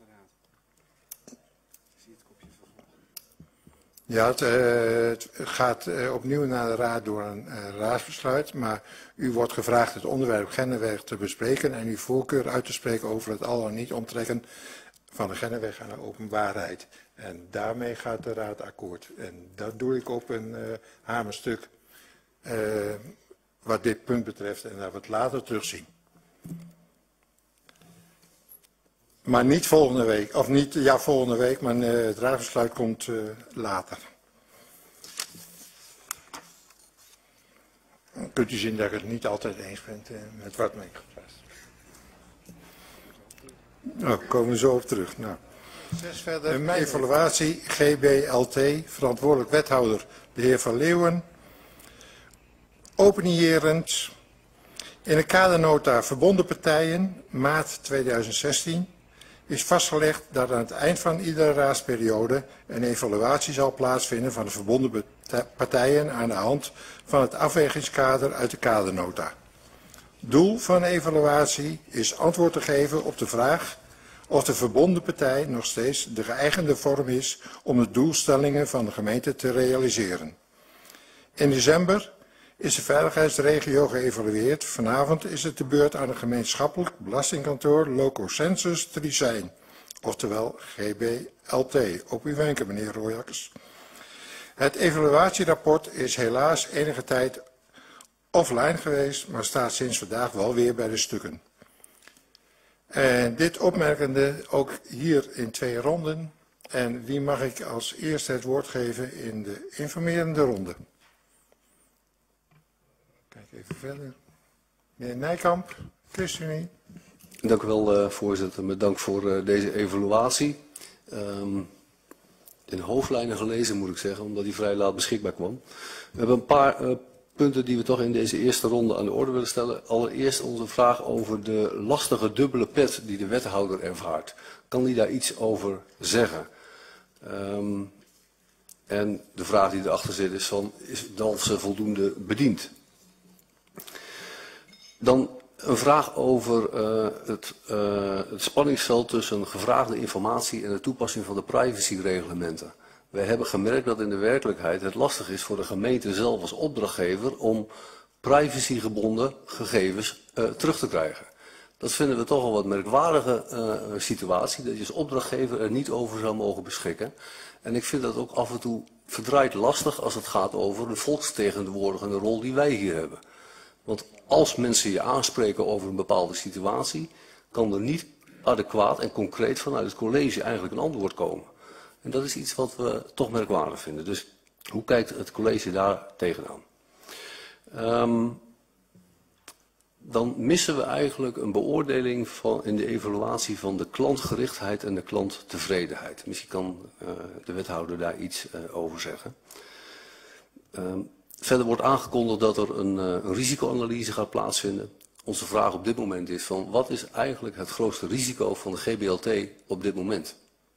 Ja, het gaat opnieuw naar de raad door een raadsbesluit, maar u wordt gevraagd het onderwerp Genneweg te bespreken en uw voorkeur uit te spreken over het al dan niet onttrekken van de Genneweg aan de openbaarheid. En daarmee gaat de raad akkoord. En dat doe ik op een hamerstuk wat dit punt betreft en dat we het later terugzien. Maar niet volgende week, of niet, ja volgende week, maar het raadsbesluit komt later. Dan kunt u zien dat ik het niet altijd eens ben met wat mij gevraagd. Nou, komen we zo op terug. Nou. 6 verder, een evaluatie GBLT, verantwoordelijk wethouder de heer Van Leeuwen. Openierend. In de kadernota Verbonden Partijen, maart 2016, is vastgelegd dat aan het eind van iedere raadsperiode een evaluatie zal plaatsvinden van de verbonden partijen aan de hand van het afwegingskader uit de kadernota. Doel van de evaluatie is antwoord te geven op de vraag of de verbonden partij nog steeds de geëigende vorm is om de doelstellingen van de gemeente te realiseren. In december is de veiligheidsregio geëvalueerd. Vanavond is het de beurt aan het gemeenschappelijk belastingkantoor Loco Census Triesijn, oftewel GBLT. Op uw wenken, meneer Royakkers. Het evaluatierapport is helaas enige tijd offline geweest, maar staat sinds vandaag wel weer bij de stukken. En dit opmerkende ook hier in 2 ronden. En wie mag ik als eerste het woord geven in de informerende ronde? Kijk even verder. Meneer Nijkamp, ChristenUnie.
Dank u wel, voorzitter. Met dank voor deze evaluatie. In hoofdlijnen gelezen, moet ik zeggen, omdat die vrij laat beschikbaar kwam. We hebben een paar punten die we toch in deze eerste ronde aan de orde willen stellen. Allereerst onze vraag over de lastige dubbele pet die de wethouder ervaart. Kan die daar iets over zeggen? En de vraag die erachter zit is van, is Dalfsen voldoende bediend? Dan een vraag over het spanningsveld tussen gevraagde informatie en de toepassing van de privacyreglementen. Wij hebben gemerkt dat in de werkelijkheid het lastig is voor de gemeente zelf als opdrachtgever om privacygebonden gegevens terug te krijgen. Dat vinden we toch een wat merkwaardige situatie, dat je als opdrachtgever er niet over zou mogen beschikken. En ik vind dat ook af en toe verdraaid lastig als het gaat over de volksvertegenwoordigende rol die wij hier hebben. Want als mensen je aanspreken over een bepaalde situatie, kan er niet adequaat en concreet vanuit het college eigenlijk een antwoord komen. En dat is iets wat we toch merkwaardig vinden. Dus hoe kijkt het college daar tegenaan? Dan missen we eigenlijk een beoordeling in de evaluatie van de klantgerichtheid en de klanttevredenheid. Misschien kan de wethouder daar iets over zeggen. Verder wordt aangekondigd dat er een risicoanalyse gaat plaatsvinden. Onze vraag op dit moment is van wat is eigenlijk het grootste risico van de GBLT op dit moment?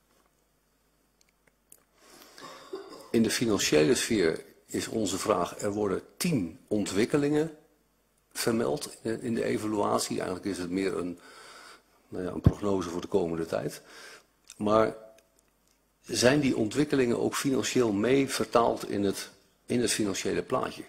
In de financiële sfeer is onze vraag, er worden 10 ontwikkelingen vermeld in de evaluatie. Eigenlijk is het meer een prognose voor de komende tijd. Maar zijn die ontwikkelingen ook financieel mee vertaald in het financiële plaatje?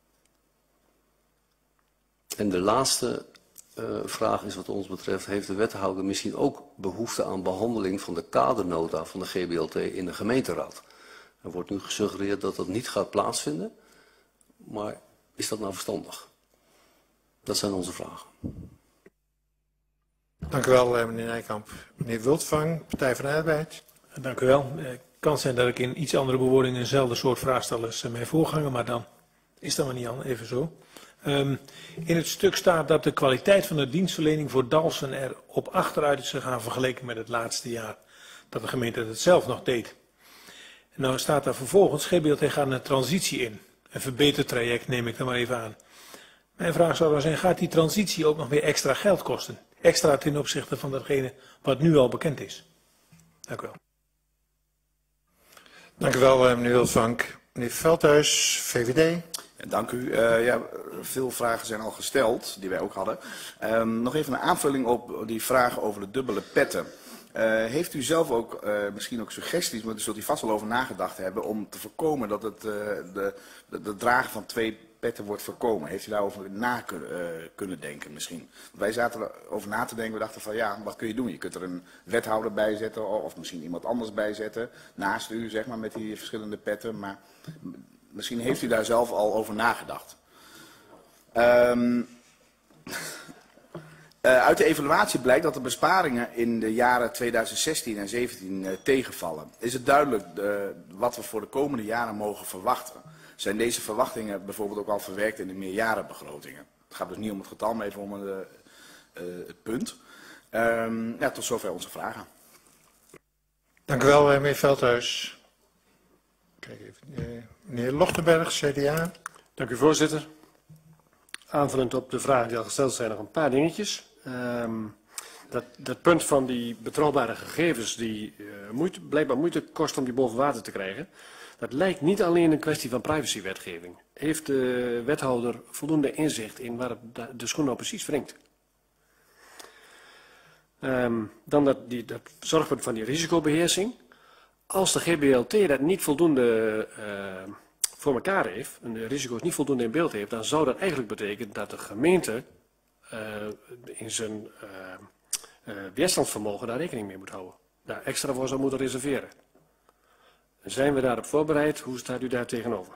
En de laatste vraag is wat ons betreft, heeft de wethouder misschien ook behoefte aan behandeling van de kadernota van de GBLT in de gemeenteraad? Er wordt nu gesuggereerd dat dat niet gaat plaatsvinden, maar is dat nou verstandig? Dat zijn onze vragen.
Dank u wel, meneer Nijkamp. Meneer Wildvang, Partij van de Arbeid.
Dank u wel. Het kan zijn dat ik in iets andere bewoordingen eenzelfde soort vraag stel als mijn voorganger, maar dan is dat maar niet even zo. In het stuk staat dat de kwaliteit van de dienstverlening voor Dalfsen er op achteruit is gegaan vergeleken met het laatste jaar dat de gemeente het zelf nog deed. En nou staat daar vervolgens, GBLT gaat een transitie in. Een verbetertraject neem ik dan maar even aan. Mijn vraag zou dan zijn, gaat die transitie ook nog weer extra geld kosten? Extra ten opzichte van datgene wat nu al bekend is. Dank u wel.
Dank u wel, meneer Wildvank. Meneer Veldhuis, VVD.
Dank u. Veel vragen zijn al gesteld, die wij ook hadden. Nog even een aanvulling op die vraag over de dubbele petten. Heeft u zelf ook misschien ook suggesties, maar daar zult u vast wel over nagedacht hebben, om te voorkomen dat het de dragen van 2 petten wordt voorkomen? Heeft u daarover na kunnen denken misschien? Wij zaten erover na te denken, we dachten van ja, wat kun je doen? Je kunt er een wethouder bij zetten of misschien iemand anders bij zetten, naast u zeg maar met die verschillende petten, maar misschien heeft u daar zelf al over nagedacht. Uit de evaluatie blijkt dat de besparingen in de jaren 2016 en 2017 tegenvallen. Is het duidelijk wat we voor de komende jaren mogen verwachten? Zijn deze verwachtingen bijvoorbeeld ook al verwerkt in de meerjarenbegrotingen? Het gaat dus niet om het getal, maar even om het punt. Tot zover onze vragen.
Dank u wel, meneer Veldhuis. Kijk even, meneer Lochtenberg, CDA.
Dank u, voorzitter.
aanvullend op de vragen die al gesteld zijn, nog een paar dingetjes. Dat punt van die betrouwbare gegevens die blijkbaar moeite kost om die boven water te krijgen. Dat lijkt niet alleen een kwestie van privacywetgeving. Heeft de wethouder voldoende inzicht in waar de schoen nou precies wringt? Dan dat zorgpunt van die risicobeheersing. Als de GBLT dat niet voldoende voor elkaar heeft, en de risico's niet voldoende in beeld heeft, dan zou dat eigenlijk betekenen dat de gemeente in zijn weerstandsvermogen daar rekening mee moet houden. Daar extra voor zou moeten reserveren. Zijn we daarop voorbereid? Hoe staat u daar tegenover?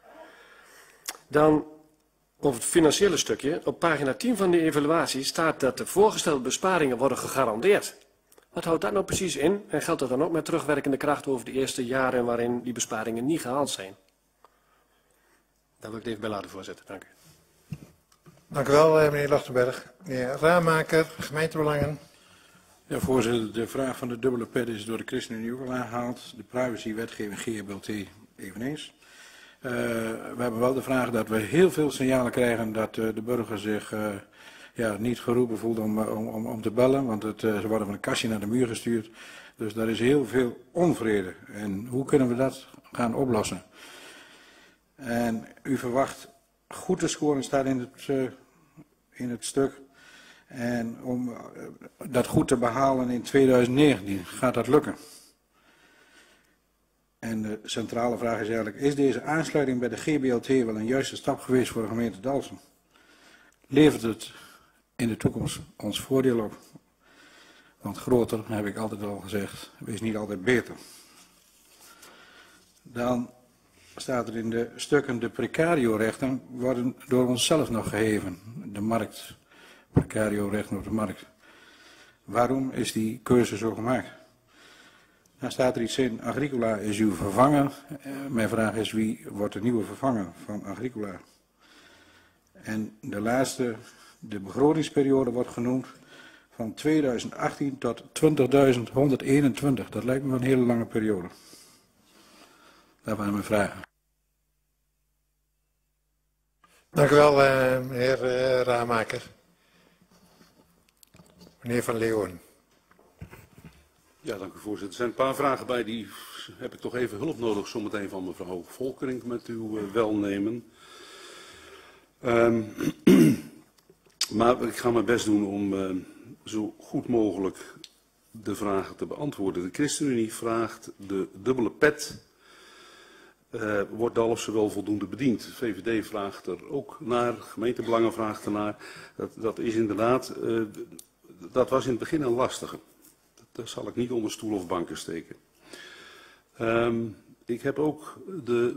Dan over het financiële stukje. Op pagina 10 van de evaluatie staat dat de voorgestelde besparingen worden gegarandeerd. Wat houdt dat nou precies in? En geldt dat dan ook met terugwerkende kracht over de eerste jaren waarin die besparingen niet gehaald zijn? Daar wil ik het even bij laten, voorzitter. Dank u.
Dank u wel, meneer Lachtenberg. Meneer Raamaker, gemeentebelangen.
Ja, voorzitter, de vraag van de dubbele pet is door de ChristenUnie ook al aangehaald. De privacywetgeving GBLT eveneens. We hebben wel de vraag dat we heel veel signalen krijgen dat de burger zich niet geroepen voelt om te bellen. Want ze worden van een kastje naar de muur gestuurd. Dus daar is heel veel onvrede. En hoe kunnen we dat gaan oplossen? En u verwacht goed te scoren, staat in het stuk. En om dat goed te behalen in 2019, gaat dat lukken? En de centrale vraag is eigenlijk, is deze aansluiting bij de GBLT wel een juiste stap geweest voor de gemeente Dalfsen? Levert het in de toekomst ons voordeel op? Want groter, heb ik altijd al gezegd, is niet altijd beter. Dan staat er in de stukken, de precario-rechten worden door onszelf nog geheven. De markt, precario-rechten op de markt. Waarom is die keuze zo gemaakt? Dan staat er iets in, Agricola is uw vervanger. Mijn vraag is, wie wordt de nieuwe vervanger van Agricola? En de laatste, de begrotingsperiode wordt genoemd van 2018 tot 20.121. Dat lijkt me een hele lange periode. Dat waren mijn vragen.
Dank u wel, meneer Raamaker. Meneer Van Leeuwen.
Ja, dank u voorzitter. Er zijn een paar vragen bij, die heb ik toch even hulp nodig zometeen van mevrouw Volkering met uw welnemen. Maar ik ga mijn best doen om zo goed mogelijk de vragen te beantwoorden. De ChristenUnie vraagt de dubbele pet. Wordt Dalfsen wel voldoende bediend? De VVD vraagt er ook naar, gemeentebelangen vraagt ernaar. Dat is inderdaad, dat was in het begin een lastige. Dat zal ik niet onder stoel of banken steken. Ik heb ook de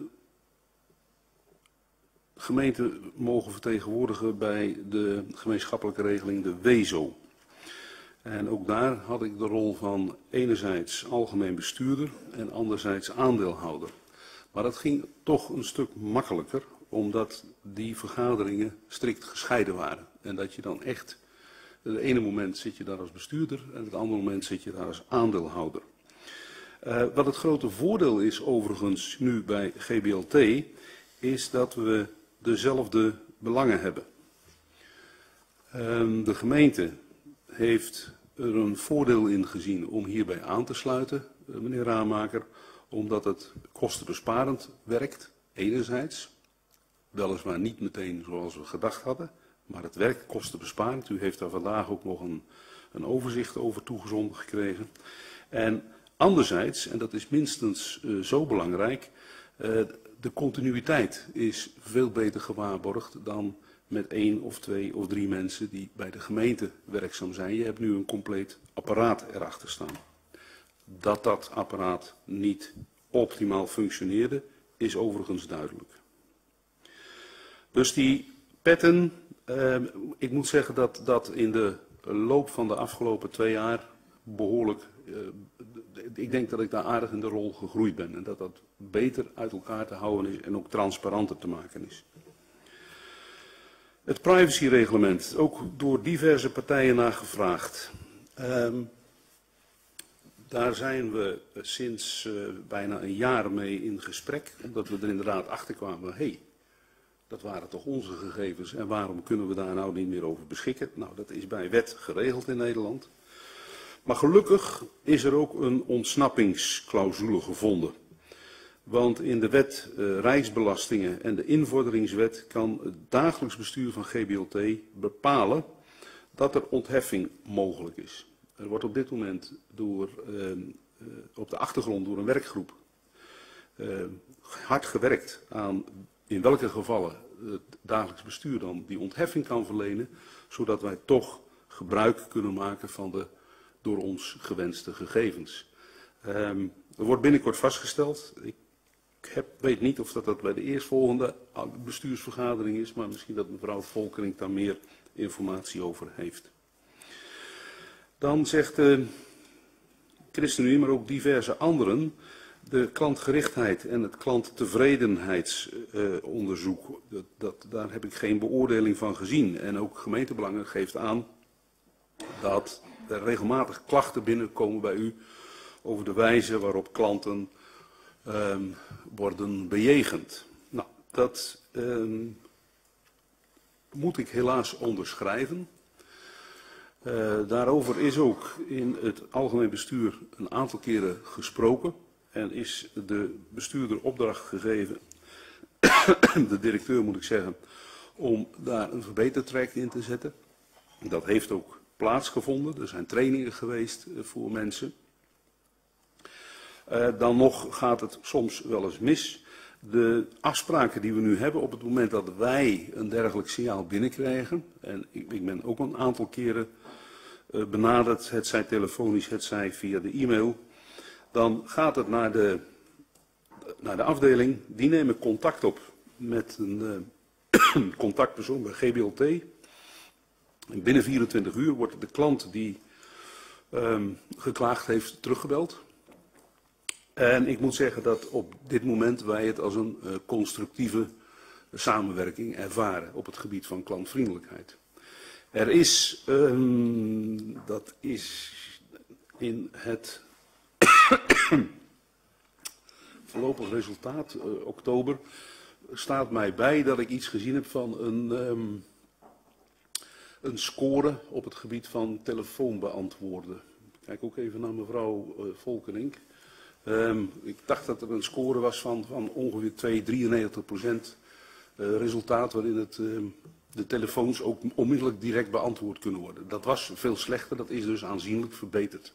gemeente mogen vertegenwoordigen bij de gemeenschappelijke regeling, de WEZO. En ook daar had ik de rol van enerzijds algemeen bestuurder en anderzijds aandeelhouder. Maar dat ging toch een stuk makkelijker, omdat die vergaderingen strikt gescheiden waren. En dat je dan echt, het ene moment zit je daar als bestuurder en het andere moment zit je daar als aandeelhouder. Wat het grote voordeel is overigens nu bij GBLT, is dat we dezelfde belangen hebben. De gemeente heeft er een voordeel in gezien om hierbij aan te sluiten, meneer Raamaker, omdat het kostenbesparend werkt, enerzijds. Weliswaar niet meteen zoals we gedacht hadden, maar het werkt kostenbesparend. U heeft daar vandaag ook nog een overzicht over toegezonden gekregen. En anderzijds, en dat is minstens zo belangrijk, de continuïteit is veel beter gewaarborgd dan met 1 of 2 of 3 mensen die bij de gemeente werkzaam zijn. Je hebt nu een compleet apparaat erachter staan. Dat dat apparaat niet optimaal functioneerde, is overigens duidelijk. Dus die petten, ik moet zeggen dat in de loop van de afgelopen 2 jaar behoorlijk, ik denk dat ik daar aardig in de rol gegroeid ben. En dat dat beter uit elkaar te houden is en ook transparanter te maken is. Het privacyreglement, ook door diverse partijen naar gevraagd. Daar zijn we sinds bijna een jaar mee in gesprek, omdat we er inderdaad achter kwamen, Dat waren toch onze gegevens en waarom kunnen we daar nou niet meer over beschikken? Nou, dat is bij wet geregeld in Nederland. Maar gelukkig is er ook een ontsnappingsclausule gevonden. Want in de wet Rijksbelastingen en de invorderingswet kan het dagelijks bestuur van GBLT bepalen dat er ontheffing mogelijk is. Er wordt op dit moment op de achtergrond door een werkgroep hard gewerkt aan in welke gevallen het dagelijks bestuur dan die ontheffing kan verlenen, zodat wij toch gebruik kunnen maken van de door ons gewenste gegevens. Er wordt binnenkort vastgesteld, ik weet niet of dat bij de eerstvolgende bestuursvergadering is, maar misschien dat mevrouw Volkering daar meer informatie over heeft. Dan zegt de ChristenUnie, maar ook diverse anderen, de klantgerichtheid en het klanttevredenheidsonderzoek, daar heb ik geen beoordeling van gezien. En ook gemeentebelangen geeft aan dat er regelmatig klachten binnenkomen bij u over de wijze waarop klanten worden bejegend. Nou, dat moet ik helaas onderschrijven. Daarover is ook in het algemeen bestuur een aantal keren gesproken en is de bestuurder opdracht gegeven, de directeur moet ik zeggen, om daar een verbetertraject in te zetten. Dat heeft ook plaatsgevonden, er zijn trainingen geweest voor mensen. Dan nog gaat het soms wel eens mis. De afspraken die we nu hebben op het moment dat wij een dergelijk signaal binnenkrijgen, en ik ben ook een aantal keren benaderd, hetzij telefonisch, hetzij via de e-mail, dan gaat het naar de afdeling, die nemen contact op met een contactpersoon bij GBLT. En binnen 24 uur wordt de klant die geklaagd heeft teruggebeld. En ik moet zeggen dat op dit moment wij het als een constructieve samenwerking ervaren op het gebied van klantvriendelijkheid. Er is, dat is in het voorlopig resultaat, oktober, staat mij bij dat ik iets gezien heb van een score op het gebied van telefoonbeantwoorden. Ik kijk ook even naar mevrouw Volkering. Ik dacht dat er een score was van ongeveer 93% resultaat waarin de telefoons ook onmiddellijk direct beantwoord kunnen worden. Dat was veel slechter, dat is dus aanzienlijk verbeterd.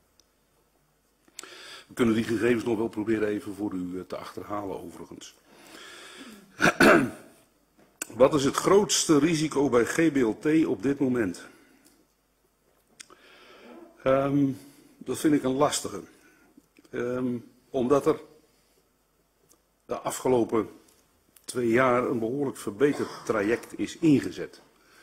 We kunnen die gegevens nog wel proberen even voor u te achterhalen overigens. Wat is het grootste risico bij GBLT op dit moment? Dat vind ik een lastige. Omdat er de afgelopen 2 jaar een behoorlijk verbeterd traject is ingezet.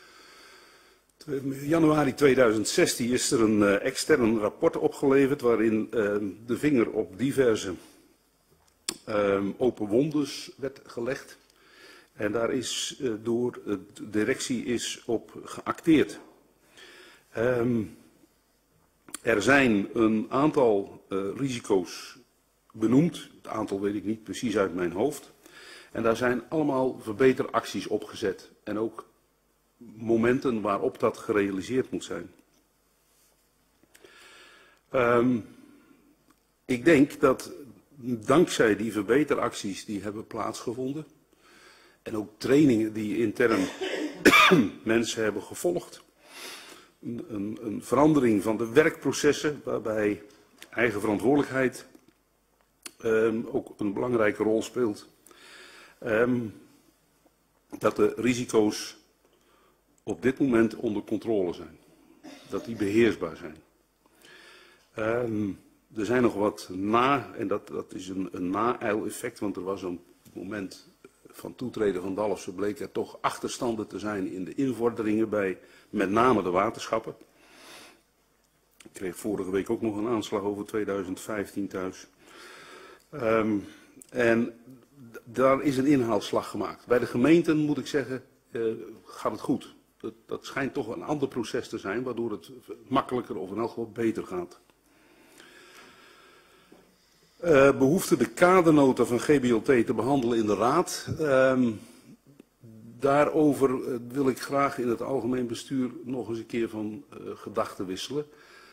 In januari 2016 is er een extern rapport opgeleverd waarin de vinger op diverse open wondes werd gelegd. En daar is door de directie is op geacteerd. Er zijn een aantal risico's benoemd. Het aantal weet ik niet precies uit mijn hoofd. En daar zijn allemaal verbeteracties opgezet. En ook momenten waarop dat gerealiseerd moet zijn. Ik denk dat dankzij die verbeteracties die hebben plaatsgevonden. En ook trainingen die intern mensen hebben gevolgd. Een verandering van de werkprocessen waarbij eigen verantwoordelijkheid ook een belangrijke rol speelt. Dat de risico's op dit moment onder controle zijn. Dat die beheersbaar zijn. Er zijn nog wat en dat is een na-eileffect, want er was een moment van toetreden van Dalfsen bleek er toch achterstanden te zijn in de invorderingen bij met name de waterschappen. Ik kreeg vorige week ook nog een aanslag over 2015 thuis. En daar is een inhaalslag gemaakt. Bij de gemeenten moet ik zeggen, gaat het goed. Dat schijnt toch een ander proces te zijn, waardoor het makkelijker of in elk geval beter gaat. Behoefte de kadernota van GBLT te behandelen in de raad. Daarover wil ik graag in het algemeen bestuur nog eens een keer van gedachten wisselen.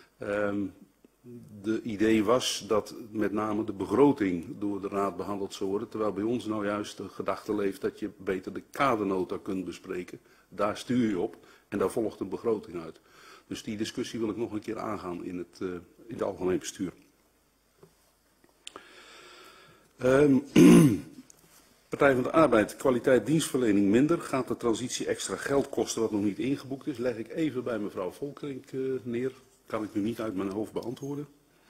De idee was dat met name de begroting door de Raad behandeld zou worden, terwijl bij ons nou juist de gedachte leeft dat je beter de kadernota kunt bespreken. Daar stuur je op en daar volgt een begroting uit. Dus die discussie wil ik nog een keer aangaan in het algemeen bestuur. Partij van de Arbeid, kwaliteit dienstverlening minder. Gaat de transitie extra geld kosten wat nog niet ingeboekt is? Leg ik even bij mevrouw Volkerink neer. Kan ik nu niet uit mijn hoofd beantwoorden.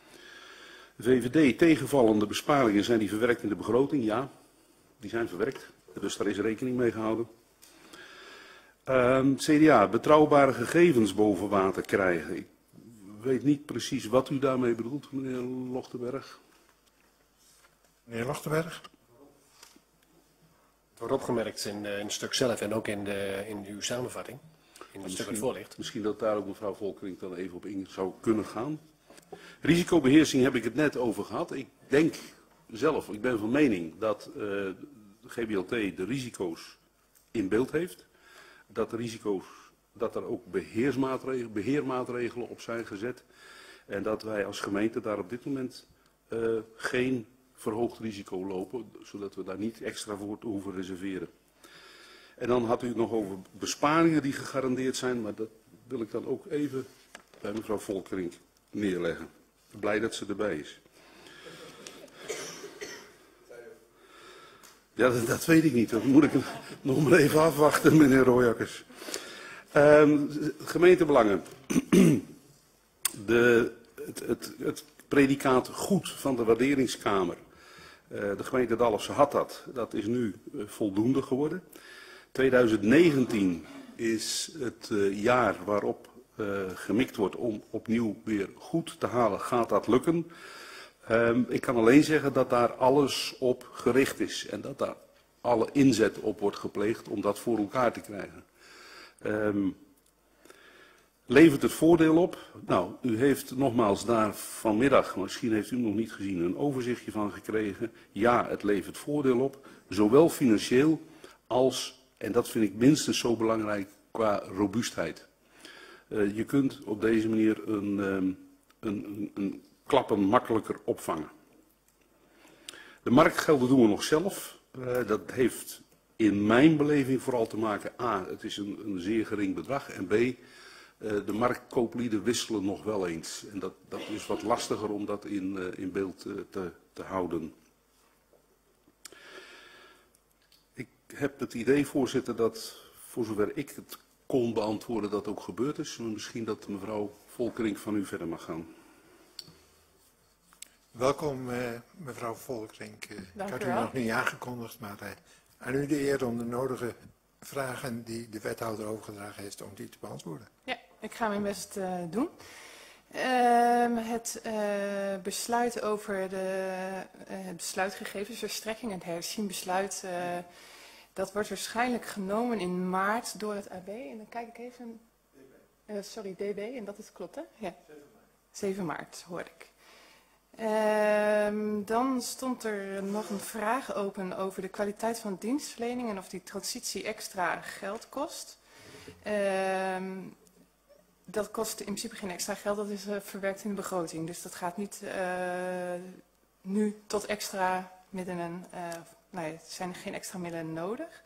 VVD, tegenvallende besparingen, zijn die verwerkt in de begroting? Ja, die zijn verwerkt. Dus daar is rekening mee gehouden. CDA, betrouwbare gegevens boven water krijgen. Ik weet niet precies wat u daarmee bedoelt, meneer Lochtenberg.
Meneer Lochtenberg?
Het wordt opgemerkt in het stuk zelf en ook in uw samenvatting. In het stuk dat voorligt.
Misschien dat daar ook mevrouw Volkerink dan even op in zou kunnen gaan. Risicobeheersing heb ik het net over gehad. Ik denk zelf, ik ben van mening dat de GBLT de risico's in beeld heeft. Dat de risico's, dat er ook beheermaatregelen op zijn gezet. En dat wij als gemeente daar op dit moment geen verhoogd risico lopen, zodat we daar niet extra voor hoeven reserveren. En dan had u het nog over besparingen die gegarandeerd zijn, maar dat wil ik dan ook even bij mevrouw Volkerink neerleggen. Blij dat ze erbij is. Ja, dat weet ik niet. Dat moet ik nog maar even afwachten, meneer Royakkers. Gemeentebelangen. Het predicaat goed van de waarderingskamer. De gemeente Dalfsen had dat. Dat is nu voldoende geworden. 2019 is het jaar waarop gemikt wordt om opnieuw weer goed te halen. Gaat dat lukken? Ik kan alleen zeggen dat daar alles op gericht is. En dat daar alle inzet op wordt gepleegd om dat voor elkaar te krijgen. Levert het voordeel op? Nou, u heeft nogmaals daar vanmiddag, misschien heeft u hem nog niet gezien, een overzichtje van gekregen. Ja, het levert voordeel op, zowel financieel als, en dat vind ik minstens zo belangrijk, qua robuustheid. Je kunt op deze manier een klappen makkelijker opvangen. De marktgelden doen we nog zelf. Dat heeft in mijn beleving vooral te maken, A, het is een zeer gering bedrag, en B, de marktkooplieden wisselen nog wel eens. En dat is wat lastiger om dat in beeld te houden. Ik heb het idee, voorzitter, dat voor zover ik het kon beantwoorden dat ook gebeurd is. Maar misschien dat mevrouw Volkerink van u verder mag gaan.
Welkom mevrouw Volkerink. Ik had u
wel.
nog niet aangekondigd, maar aan u de eer om de nodige vragen die de wethouder overgedragen heeft, om die te beantwoorden.
Ja, ik ga mijn best doen. Het besluit over het besluitgegevensverstrekking, het herzien besluit, dat wordt waarschijnlijk genomen in maart door het AB. En dan kijk ik even, sorry, DB, en dat is klopt hè? Ja. 7 maart hoor ik. Dan stond er nog een vraag open over de kwaliteit van dienstverlening en of die transitie extra geld kost. Dat kost in principe geen extra geld, dat is verwerkt in de begroting. Dus dat gaat niet nu tot extra middelen, nee, er zijn geen extra middelen nodig.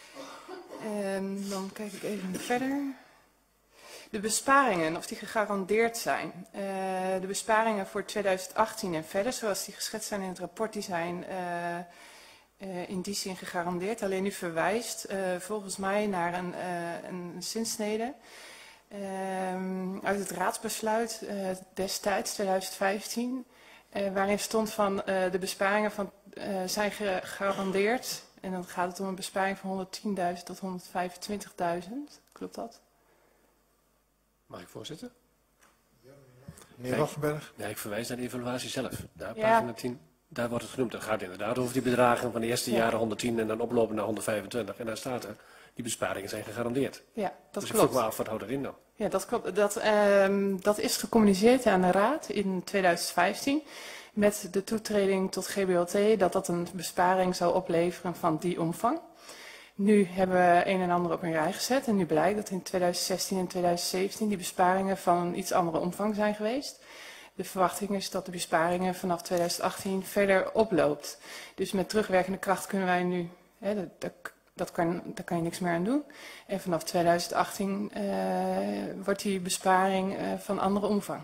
Dan kijk ik even verder. De besparingen, of die gegarandeerd zijn. De besparingen voor 2018 en verder, zoals die geschetst zijn in het rapport, die zijn in die zin gegarandeerd. Alleen u verwijst volgens mij naar een zinsnede uit het raadsbesluit destijds, 2015, waarin stond van de besparingen zijn gegarandeerd. En dan gaat het om een besparing van 110.000 tot 125.000. Klopt dat?
Mag ik voorzitten?
Meneer Lochtenberg?
Ja, ik verwijs naar de evaluatie zelf. Daar,
Ja.
pagina 10, daar wordt het genoemd. Dat gaat inderdaad over die bedragen van de eerste jaren 110 en dan oplopen naar 125. En daar staat er, die besparingen zijn gegarandeerd.
Ja, dat
dus
klopt.
ik vroeg me af, wat houdt dat in dan?
Ja, dat klopt. Dat is gecommuniceerd aan de Raad in 2015 met de toetreding tot GBLT dat dat een besparing zou opleveren van die omvang. Nu hebben we een en ander op een rij gezet en nu blijkt dat in 2016 en 2017 die besparingen van een iets andere omvang zijn geweest. De verwachting is dat de besparingen vanaf 2018 verder oploopt. Dus met terugwerkende kracht kunnen wij nu, daar kan je niks meer aan doen. En vanaf 2018 wordt die besparing van andere omvang.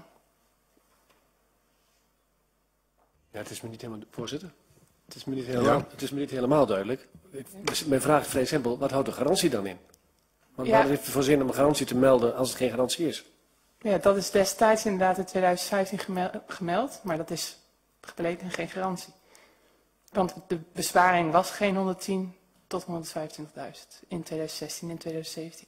Ja, het is me niet helemaal, voorzitter. Het is me niet helemaal duidelijk. Dus mijn vraag is vrij simpel. Wat houdt de garantie dan in? Want waar heeft het voor zin om een garantie te melden als het geen garantie is?
Ja, dat is destijds inderdaad in 2015 gemeld, maar dat is gebleken geen garantie. Want de besparing was geen 110 tot 125.000 in 2016 en 2017.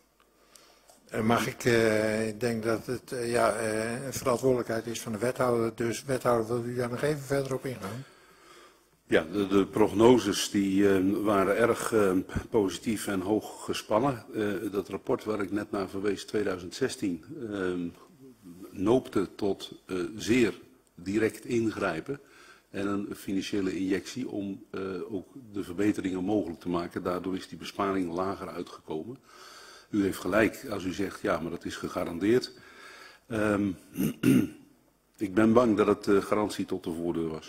Ik denk dat het een verantwoordelijkheid is van de wethouder. Dus wethouder, wil u daar nog even verder op ingaan?
Ja, de prognoses die waren erg positief en hoog gespannen. Dat rapport waar ik net naar verwees, 2016, noopte tot zeer direct ingrijpen en een financiële injectie om ook de verbeteringen mogelijk te maken. Daardoor is die besparing lager uitgekomen. U heeft gelijk als u zegt, ja, maar dat is gegarandeerd. Ik ben bang dat het garantie tot de voordeur was.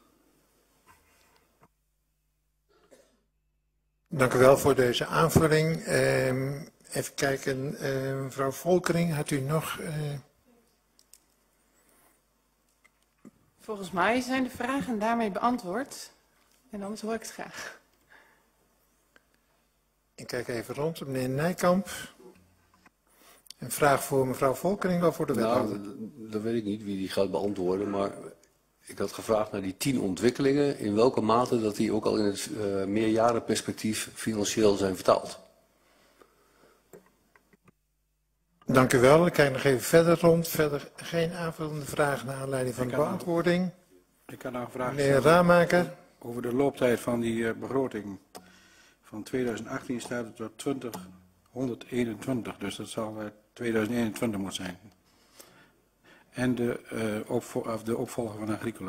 Dank u wel voor deze aanvulling. Even kijken, mevrouw Volkering, had u nog...
Volgens mij zijn de vragen daarmee beantwoord. En anders hoor ik het graag.
Ik kijk even rond. Meneer Nijkamp. Een vraag voor mevrouw Volkering of voor de wethouder?
Nou, dat weet ik niet wie die gaat beantwoorden, maar ik had gevraagd naar die 10 ontwikkelingen, in welke mate dat die ook al in het meerjarenperspectief financieel zijn vertaald.
Dank u wel. Ik kijk nog even verder rond. Verder geen aanvullende vragen naar aanleiding van de beantwoording.
Ik kan nog een vraag
stellen. Meneer Ramaker.
Over de looptijd van die begroting van 2018 staat het tot 2021, dus dat zal 2021 moeten zijn. En de opvolger van Agricola.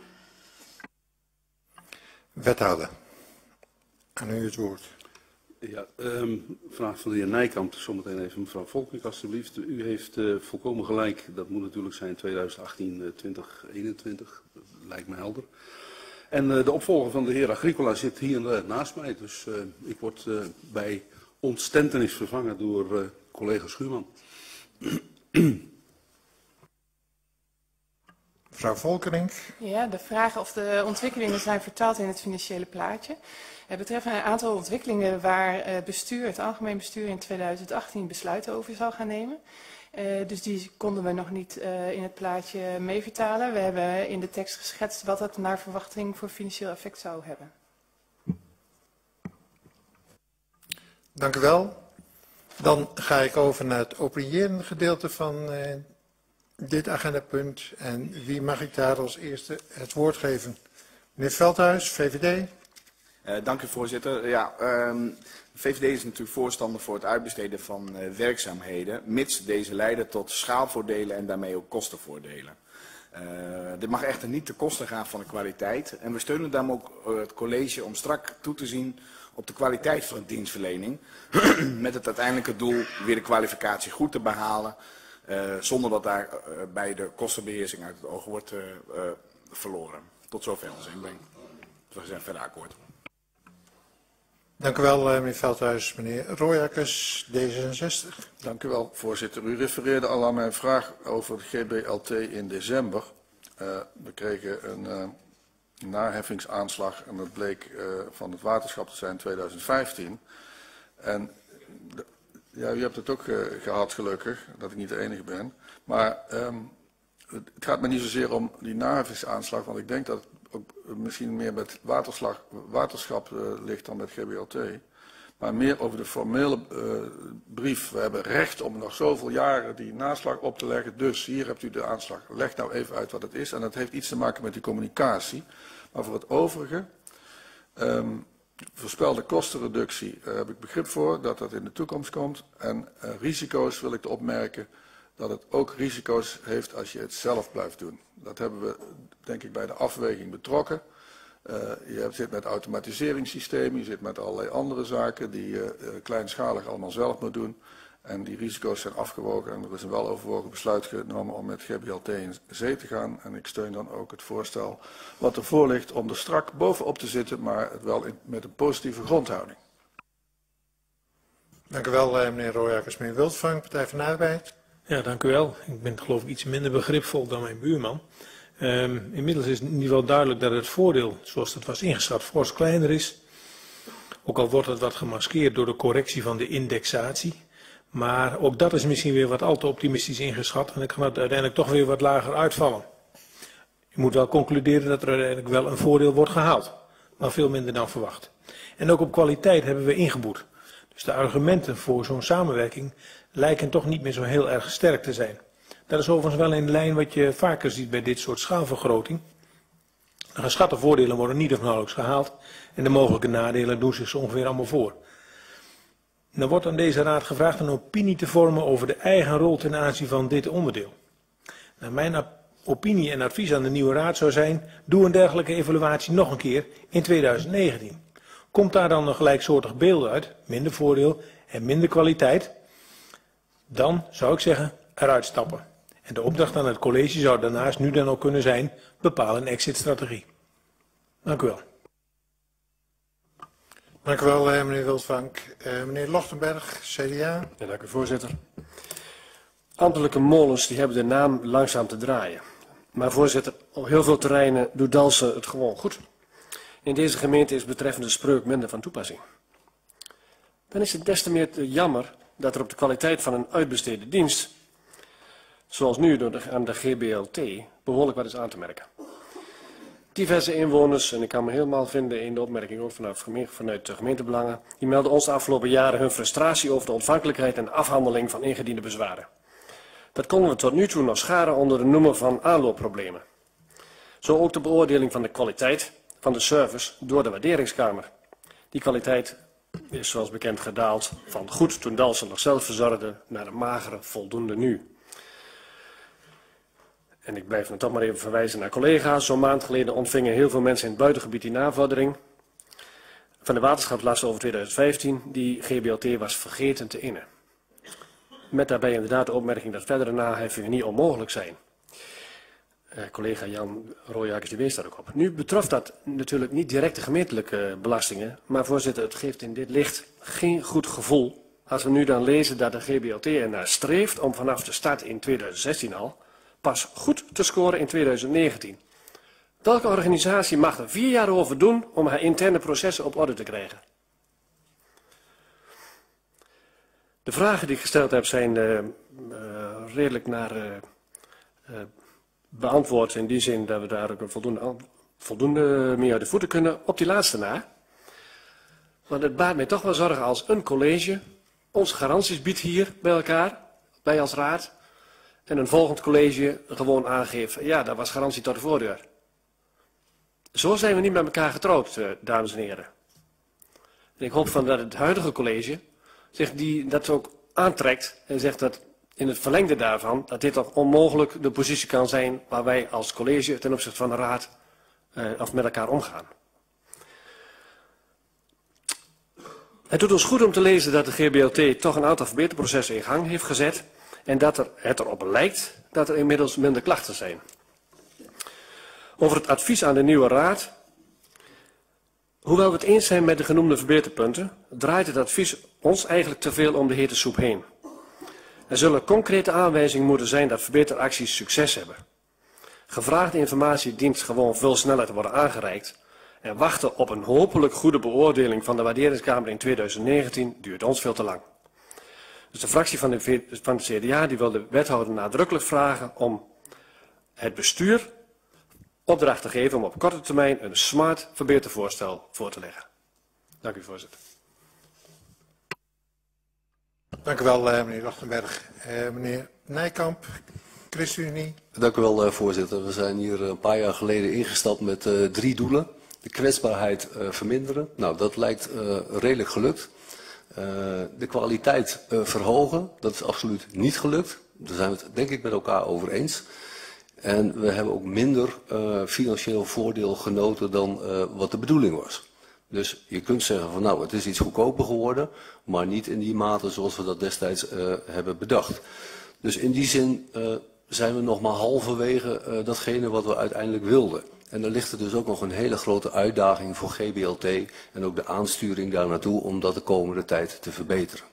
Wethouder, aan u het woord.
Ja, vraag van de heer Nijkamp, zometeen even mevrouw Volkering alstublieft. U heeft volkomen gelijk, dat moet natuurlijk zijn 2018, 2021, dat lijkt me helder. En de opvolger van de heer Agricola zit hier naast mij, dus ik word bij ontstentenis vervangen door collega Schuurman.
Mevrouw Volkering.
Ja, de vraag of de ontwikkelingen zijn vertaald in het financiële plaatje. Het betreft een aantal ontwikkelingen waar het algemeen bestuur in 2018 besluiten over zal gaan nemen. Dus die konden we nog niet in het plaatje mee vertalen. We hebben in de tekst geschetst wat het naar verwachting voor financieel effect zou hebben.
Dank u wel. Dan ga ik over naar het opinierende gedeelte van dit agendapunt. En wie mag ik daar als eerste het woord geven? Meneer Veldhuis, VVD.
Dank u voorzitter. Ja, VVD is natuurlijk voorstander voor het uitbesteden van werkzaamheden, mits deze leiden tot schaalvoordelen en daarmee ook kostenvoordelen. Dit mag echter niet ten koste gaan van de kwaliteit. En we steunen daarom ook het college om strak toe te zien op de kwaliteit van de dienstverlening. Met het uiteindelijke doel weer de kwalificatie goed te behalen. Zonder dat daarbij de kostenbeheersing uit het oog wordt verloren. Tot zover onze inbreng. We zijn verder akkoord.
Dank u wel, meneer Veldhuis. Meneer Royakkers, D66.
Dank u wel, voorzitter. U refereerde al aan mijn vraag over het GBLT in december. We kregen een naheffingsaanslag en dat bleek van het waterschap te zijn in 2015. En ja, u hebt het ook gehad, gelukkig, dat ik niet de enige ben. Maar het gaat me niet zozeer om die naheffingsaanslag, want ik denk dat het ook misschien meer met waterschap ligt dan met GBLT. Maar meer over de formele brief. We hebben recht om nog zoveel jaren die naslag op te leggen. Dus hier hebt u de aanslag. Leg nou even uit wat het is. En dat heeft iets te maken met die communicatie. Maar voor het overige, voorspelde kostenreductie, heb ik begrip voor dat dat in de toekomst komt. En risico's wil ik opmerken dat het ook risico's heeft als je het zelf blijft doen. Dat hebben we denk ik bij de afweging betrokken. Je zit met automatiseringssystemen, je zit met allerlei andere zaken die je kleinschalig allemaal zelf moet doen. En die risico's zijn afgewogen en er is een weloverwogen besluit genomen om met GBLT in zee te gaan. En ik steun dan ook het voorstel wat ervoor ligt om er strak bovenop te zitten, maar het wel met een positieve grondhouding.
Dank u wel, meneer Royakkers. Meneer Wildvang, Partij van de Arbeid.
Ja, dank u wel. Ik ben geloof ik iets minder begripvol dan mijn buurman. Inmiddels is in ieder geval duidelijk dat het voordeel, zoals het was ingeschat, fors kleiner is. Ook al wordt het wat gemaskeerd door de correctie van de indexatie. Maar ook dat is misschien weer wat al te optimistisch ingeschat en dan kan het uiteindelijk toch weer wat lager uitvallen. Je moet wel concluderen dat er uiteindelijk wel een voordeel wordt gehaald, maar veel minder dan verwacht. En ook op kwaliteit hebben we ingeboet. Dus de argumenten voor zo'n samenwerking lijken toch niet meer zo heel erg sterk te zijn. Dat is overigens wel in lijn wat je vaker ziet bij dit soort schaalvergroting. De geschatte voordelen worden niet of nauwelijks gehaald en de mogelijke nadelen doen zich zo ongeveer allemaal voor. Dan wordt aan deze raad gevraagd een opinie te vormen over de eigen rol ten aanzien van dit onderdeel. Nou, mijn opinie en advies aan de nieuwe raad zou zijn, doe een dergelijke evaluatie nog een keer in 2019. Komt daar dan een gelijksoortig beeld uit, minder voordeel en minder kwaliteit, dan zou ik zeggen eruit stappen. En de opdracht aan het college zou daarnaast nu dan ook kunnen zijn, bepaal een exit-strategie. Dank u wel.
Dank u wel, meneer Wildvank. Meneer Lochtenberg, CDA.
Ja, dank u, voorzitter. Ambtelijke molens die hebben de naam langzaam te draaien. Maar voorzitter, op heel veel terreinen doet Dalsen het gewoon goed. In deze gemeente is betreffende spreuk minder van toepassing. Dan is het des te meer jammer dat er op de kwaliteit van een uitbesteden dienst, zoals nu aan de GBLT, behoorlijk wat is aan te merken. Diverse inwoners, en ik kan me helemaal vinden in de opmerking ook vanuit de gemeentebelangen, die melden ons de afgelopen jaren hun frustratie over de ontvankelijkheid en afhandeling van ingediende bezwaren. Dat konden we tot nu toe nog scharen onder de noemer van aanloopproblemen. Zo ook de beoordeling van de kwaliteit van de service door de waarderingskamer. Die kwaliteit is zoals bekend gedaald van goed toen Dalsen nog zelf verzorgde naar een magere voldoende nu. En ik blijf me toch maar even verwijzen naar collega's. Zo'n maand geleden ontvingen heel veel mensen in het buitengebied die navordering van de waterschapslast over 2015. Die GBLT was vergeten te innen. Met daarbij inderdaad de opmerking dat verdere naheffingen niet onmogelijk zijn. Collega Jan Royakkers die wees daar ook op. Nu betreft dat natuurlijk niet direct de gemeentelijke belastingen. Maar voorzitter, het geeft in dit licht geen goed gevoel als we nu dan lezen dat de GBLT ernaar streeft om vanaf de start in 2016 al pas goed te scoren in 2019. Welke organisatie mag er 4 jaar over doen om haar interne processen op orde te krijgen? De vragen die ik gesteld heb zijn redelijk naar beantwoord in die zin dat we daar ook een voldoende mee uit de voeten kunnen. Op die laatste na. Want het baart mij toch wel zorgen als een college ons garanties biedt hier bij elkaar, wij als raad, en een volgend college gewoon aangeeft, ja, dat was garantie tot de voordeur. Zo zijn we niet met elkaar getrouwd, dames en heren. En ik hoop van dat het huidige college zich dat ook aantrekt en zegt dat in het verlengde daarvan, dat dit toch onmogelijk de positie kan zijn waar wij als college ten opzichte van de raad of met elkaar omgaan. Het doet ons goed om te lezen dat de GBLT toch een aantal verbeterprocessen in gang heeft gezet en dat het erop lijkt dat er inmiddels minder klachten zijn. Over het advies aan de nieuwe raad. Hoewel we het eens zijn met de genoemde verbeterpunten, draait het advies ons eigenlijk te veel om de hete soep heen. Er zullen concrete aanwijzingen moeten zijn dat verbeteracties succes hebben. Gevraagde informatie dient gewoon veel sneller te worden aangereikt. En wachten op een hopelijk goede beoordeling van de waarderingskamer in 2019 duurt ons veel te lang. Dus de fractie van de CDA die wil de wethouder nadrukkelijk vragen om het bestuur opdracht te geven om op korte termijn een smart verbetervoorstel voor te leggen. Dank u, voorzitter.
Dank u wel, meneer Lochtenberg. Meneer Nijkamp, ChristenUnie.
Dank u wel, voorzitter. We zijn hier een paar jaar geleden ingestapt met 3 doelen. De kwetsbaarheid verminderen. Nou, dat lijkt redelijk gelukt. De kwaliteit verhogen. Dat is absoluut niet gelukt. Daar zijn we het denk ik met elkaar over eens. En we hebben ook minder financieel voordeel genoten dan wat de bedoeling was. Dus je kunt zeggen van nou, het is iets goedkoper geworden, maar niet in die mate zoals we dat destijds hebben bedacht. Dus in die zin zijn we nog maar halverwege datgene wat we uiteindelijk wilden. En dan ligt er dus ook nog een hele grote uitdaging voor GBLT en ook de aansturing daar naartoe om dat de komende tijd te verbeteren.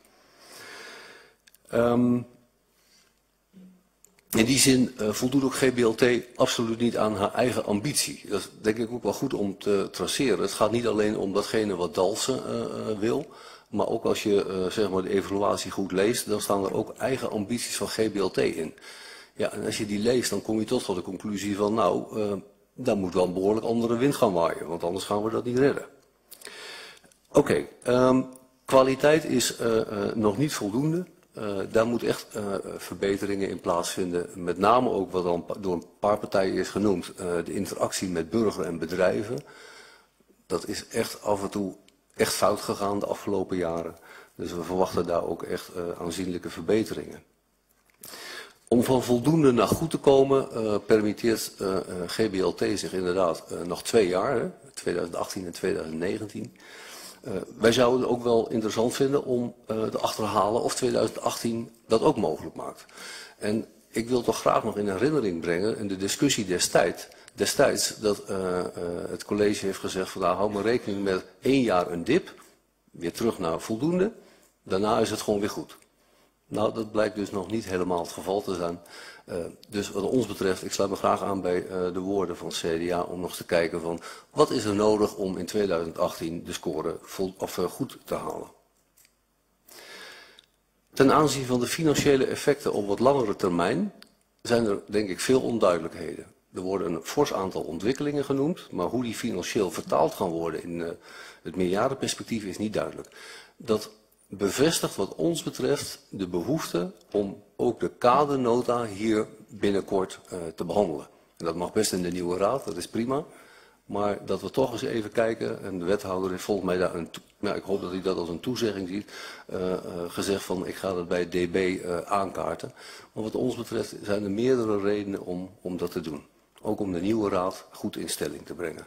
In die zin voldoet ook GBLT absoluut niet aan haar eigen ambitie. Dat is denk ik ook wel goed om te traceren. Het gaat niet alleen om datgene wat Dalsen wil, maar ook als je zeg maar de evaluatie goed leest, dan staan er ook eigen ambities van GBLT in. Ja, en als je die leest, dan kom je tot de conclusie van nou, daar moet wel een behoorlijk andere wind gaan waaien, want anders gaan we dat niet redden. Oké, kwaliteit is nog niet voldoende. Daar moet echt verbeteringen in plaatsvinden. Met name ook wat dan door een paar partijen is genoemd. De interactie met burger en bedrijven. Dat is echt af en toe echt fout gegaan de afgelopen jaren. Dus we verwachten daar ook echt aanzienlijke verbeteringen. Om van voldoende naar goed te komen permitteert GBLT zich inderdaad nog 2 jaar. Hè, 2018 en 2019. Wij zouden het ook wel interessant vinden om te achterhalen of 2018 dat ook mogelijk maakt. En ik wil toch graag nog in herinnering brengen in de discussie destijds dat het college heeft gezegd van nou hou maar rekening met 1 jaar een dip, weer terug naar voldoende, daarna is het gewoon weer goed. Nou, dat blijkt dus nog niet helemaal het geval te zijn. Dus wat ons betreft, ik sluit me graag aan bij de woorden van CDA om nog eens te kijken van wat is er nodig om in 2018 de score goed te halen. Ten aanzien van de financiële effecten op wat langere termijn zijn er denk ik veel onduidelijkheden. Er worden een fors aantal ontwikkelingen genoemd, maar hoe die financieel vertaald gaan worden in het meerjarenperspectief is niet duidelijk. Dat bevestigt wat ons betreft de behoefte om ook de kadernota hier binnenkort te behandelen. En dat mag best in de nieuwe raad, dat is prima. Maar dat we toch eens even kijken, en de wethouder heeft volgens mij daar ik hoop dat hij dat als een toezegging ziet, gezegd van ik ga dat bij DB aankaarten. Maar wat ons betreft zijn er meerdere redenen om dat te doen. Ook om de nieuwe raad goed in stelling te brengen.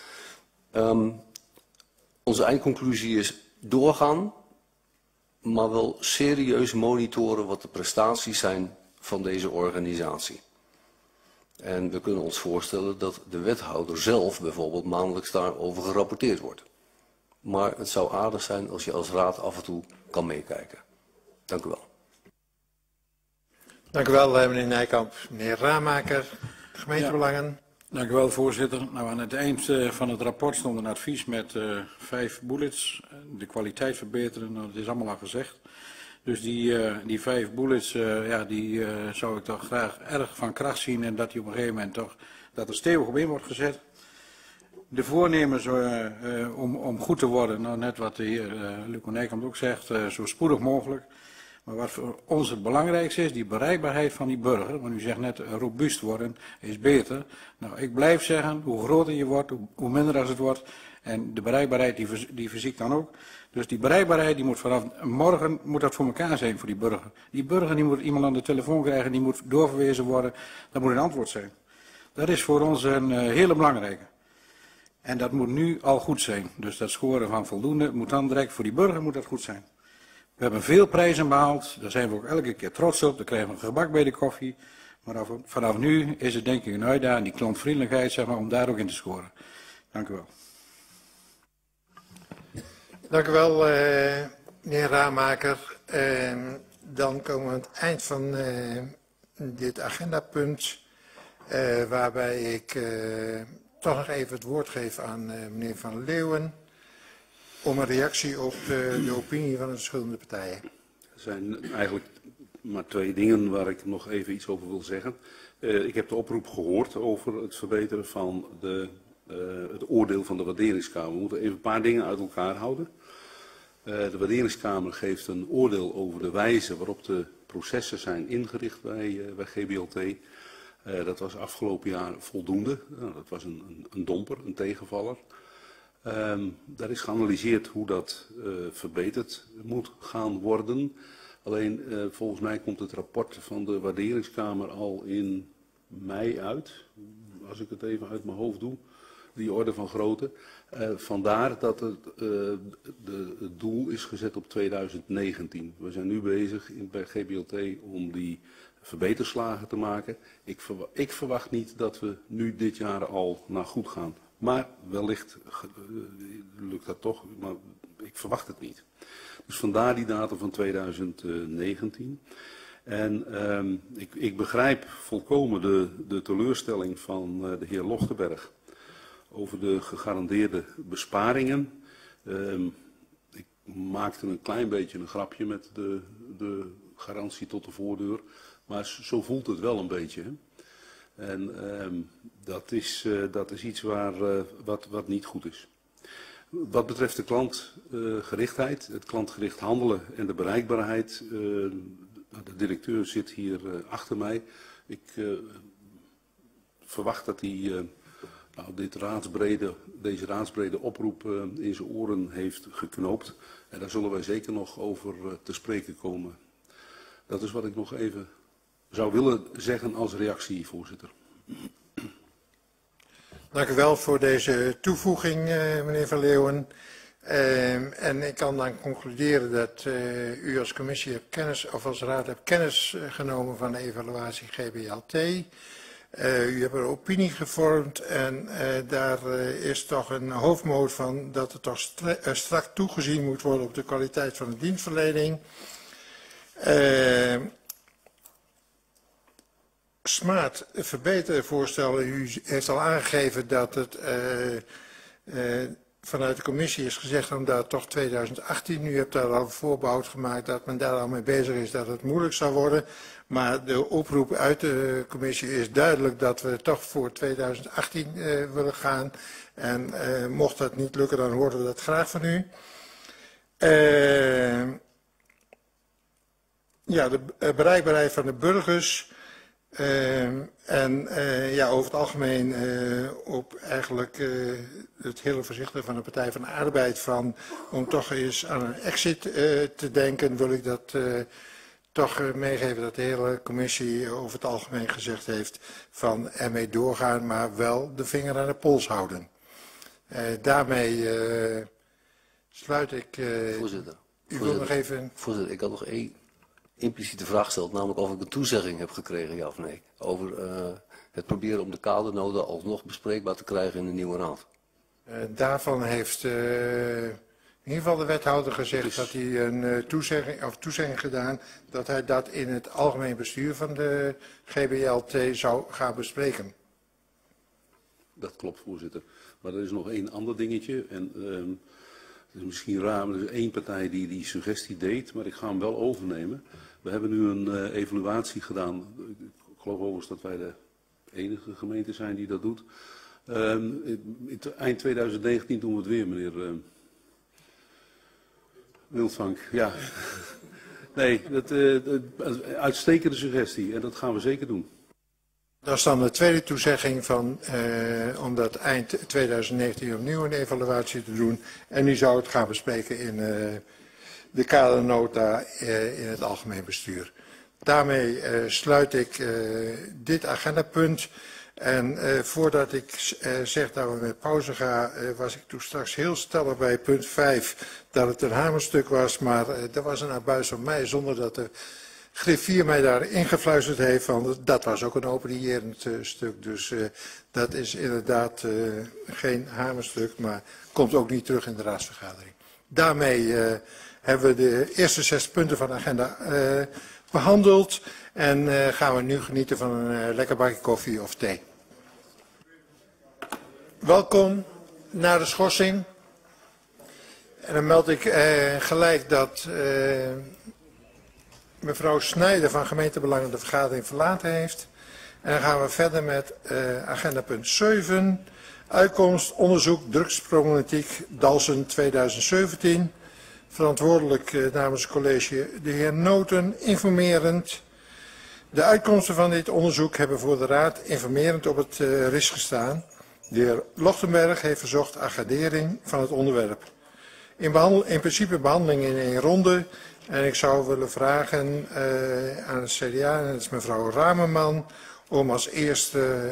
Onze eindconclusie is doorgaan, maar wel serieus monitoren wat de prestaties zijn van deze organisatie. En we kunnen ons voorstellen dat de wethouder zelf bijvoorbeeld maandelijks daarover gerapporteerd wordt. Maar het zou aardig zijn als je als raad af en toe kan meekijken. Dank u wel.
Dank u wel, meneer Nijkamp. Meneer Ramaker, gemeentebelangen.
Ja, dank u wel, voorzitter. Nou, aan het eind van het rapport stond een advies met 5 bullets. De kwaliteit verbeteren, nou, dat is allemaal al gezegd. Dus die 5 bullets, die zou ik toch graag erg van kracht zien en dat die op een gegeven moment toch, dat er stevig op in wordt gezet. De voornemens om goed te worden, nou net wat de heer Luco Nijkamp ook zegt, zo spoedig mogelijk. Maar wat voor ons het belangrijkste is, die bereikbaarheid van die burger. Want u zegt net, robuust worden is beter. Nou, ik blijf zeggen, hoe groter je wordt, hoe minder als het wordt. En de bereikbaarheid, die verziekt dan ook. Dus die bereikbaarheid, die moet vanaf morgen moet dat voor elkaar zijn voor die burger. Die burger die moet iemand aan de telefoon krijgen, die moet doorverwezen worden. Dat moet een antwoord zijn. Dat is voor ons een hele belangrijke. En dat moet nu al goed zijn. Dus dat scoren van voldoende moet dan direct voor die burger moet dat goed zijn. We hebben veel prijzen behaald, daar zijn we ook elke keer trots op. Dan krijgen we een gebak bij de koffie. Maar vanaf nu is het denk ik een uitdaging, die klantvriendelijkheid, zeg maar, om daar ook in te scoren. Dank u wel.
Dank u wel, meneer Ramaker. Dan komen we aan het eind van dit agendapunt, waarbij ik toch nog even het woord geef aan meneer Van Leeuwen om een reactie op de opinie van de verschillende partijen.
Er zijn eigenlijk maar 2 dingen waar ik nog even iets over wil zeggen. Ik heb de oproep gehoord over het verbeteren van het oordeel van de waarderingskamer. We moeten even een paar dingen uit elkaar houden. De waarderingskamer geeft een oordeel over de wijze waarop de processen zijn ingericht bij GBLT. Dat was afgelopen jaar voldoende. Dat was een domper, een tegenvaller. Daar is geanalyseerd hoe dat verbeterd moet gaan worden. Alleen volgens mij komt het rapport van de waarderingskamer al in mei uit, als ik het even uit mijn hoofd doe, die orde van grootte. Vandaar dat het doel is gezet op 2019. We zijn nu bezig bij GBLT om die verbeterslagen te maken. Ik verwacht niet dat we nu dit jaar al naar goed gaan. Maar wellicht lukt dat toch, maar ik verwacht het niet. Dus vandaar die datum van 2019. En ik begrijp volkomen de teleurstelling van de heer Lochtenberg over de gegarandeerde besparingen. Ik maakte een klein beetje een grapje met de garantie tot de voordeur, maar zo voelt het wel een beetje. Hè? En dat is iets wat niet goed is. Wat betreft de klantgerichtheid, het klantgericht handelen en de bereikbaarheid, de directeur zit hier achter mij. Ik verwacht dat hij deze raadsbrede oproep in zijn oren heeft geknoopt. En daar zullen wij zeker nog over te spreken komen. Dat is wat ik nog even zou willen zeggen als reactie, voorzitter.
Dank u wel voor deze toevoeging, meneer Van Leeuwen. En ik kan dan concluderen dat u als commissie hebt kennis, of als raad hebt kennis genomen van de evaluatie GBLT. U hebt een opinie gevormd en daar is toch een hoofdmoot van dat er toch strak toegezien moet worden op de kwaliteit van de dienstverlening. Smaat verbetervoorstellen. U heeft al aangegeven dat het vanuit de commissie is gezegd omdat toch 2018, u hebt daar al voorbehoud gemaakt dat men daar al mee bezig is dat het moeilijk zou worden. Maar de oproep uit de commissie is duidelijk dat we toch voor 2018 willen gaan. En mocht dat niet lukken, dan horen we dat graag van u. Ja, de bereikbaarheid van de burgers. Over het algemeen op eigenlijk het hele voorzichtige van de Partij van de Arbeid van om toch eens aan een exit te denken, wil ik dat toch meegeven dat de hele commissie over het algemeen gezegd heeft van ermee doorgaan, maar wel de vinger aan de pols houden. Daarmee sluit ik.
Voorzitter,
u wil nog even.
Voorzitter, ik had nog één impliciete vraag gesteld, namelijk of ik een toezegging heb gekregen, ja of nee, over het proberen om de kadernoden alsnog bespreekbaar te krijgen in de nieuwe raad.
Daarvan heeft in ieder geval de wethouder gezegd dat hij een toezegging gedaan dat hij dat in het algemeen bestuur van de GBLT zou gaan bespreken.
Dat klopt, voorzitter. Maar er is nog één ander dingetje. En het is misschien raar, maar er is één partij die die suggestie deed, maar ik ga hem wel overnemen. We hebben nu een evaluatie gedaan. Ik geloof overigens dat wij de enige gemeente zijn die dat doet. Eind 2019 doen we het weer, meneer Wildvank. Ja. Nee, uitstekende suggestie en dat gaan we zeker doen.
Dat is dan de tweede toezegging van, om dat eind 2019 opnieuw een evaluatie te doen. En nu zou het gaan bespreken in de kadernota in het algemeen bestuur. Daarmee sluit ik dit agendapunt. En voordat ik zeg dat we met pauze gaan, was ik toen straks heel stellig bij punt 5 dat het een hamerstuk was. Maar dat was een abuis van mij zonder dat de griffier mij daar ingefluisterd heeft van dat was ook een openierend stuk. Dus dat is inderdaad geen hamerstuk, maar komt ook niet terug in de raadsvergadering. Daarmee hebben we de eerste 6 punten van de agenda behandeld en gaan we nu genieten van een lekker bakje koffie of thee. Welkom na de schorsing. En dan meld ik gelijk dat mevrouw Snijder van gemeentebelangen de vergadering verlaten heeft. En dan gaan we verder met agenda punt 7. Uitkomst onderzoek drugsproblematiek Dalsen 2017. Verantwoordelijk namens het college de heer Noten, informerend. De uitkomsten van dit onderzoek hebben voor de raad informerend op het RIS gestaan. De heer Lochtenberg heeft verzocht agendering van het onderwerp. In principe behandeling in 1 ronde. En ik zou willen vragen aan het CDA, en dat is mevrouw Ramerman, om als eerste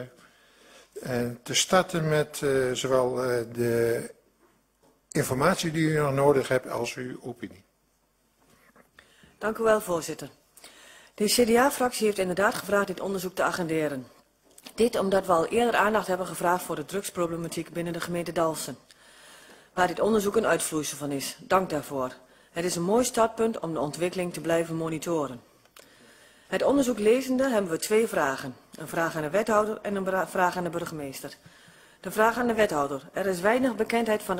te starten met zowel de informatie die u nog nodig hebt als uw opinie.
Dank u wel, voorzitter. De CDA-fractie heeft inderdaad gevraagd dit onderzoek te agenderen. Dit omdat we al eerder aandacht hebben gevraagd voor de drugsproblematiek binnen de gemeente Dalfsen, waar dit onderzoek een uitvloeisel van is. Dank daarvoor. Het is een mooi startpunt om de ontwikkeling te blijven monitoren. Het onderzoek lezende hebben we 2 vragen. Een vraag aan de wethouder en een vraag aan de burgemeester. De vraag aan de wethouder. Er is weinig bekendheid van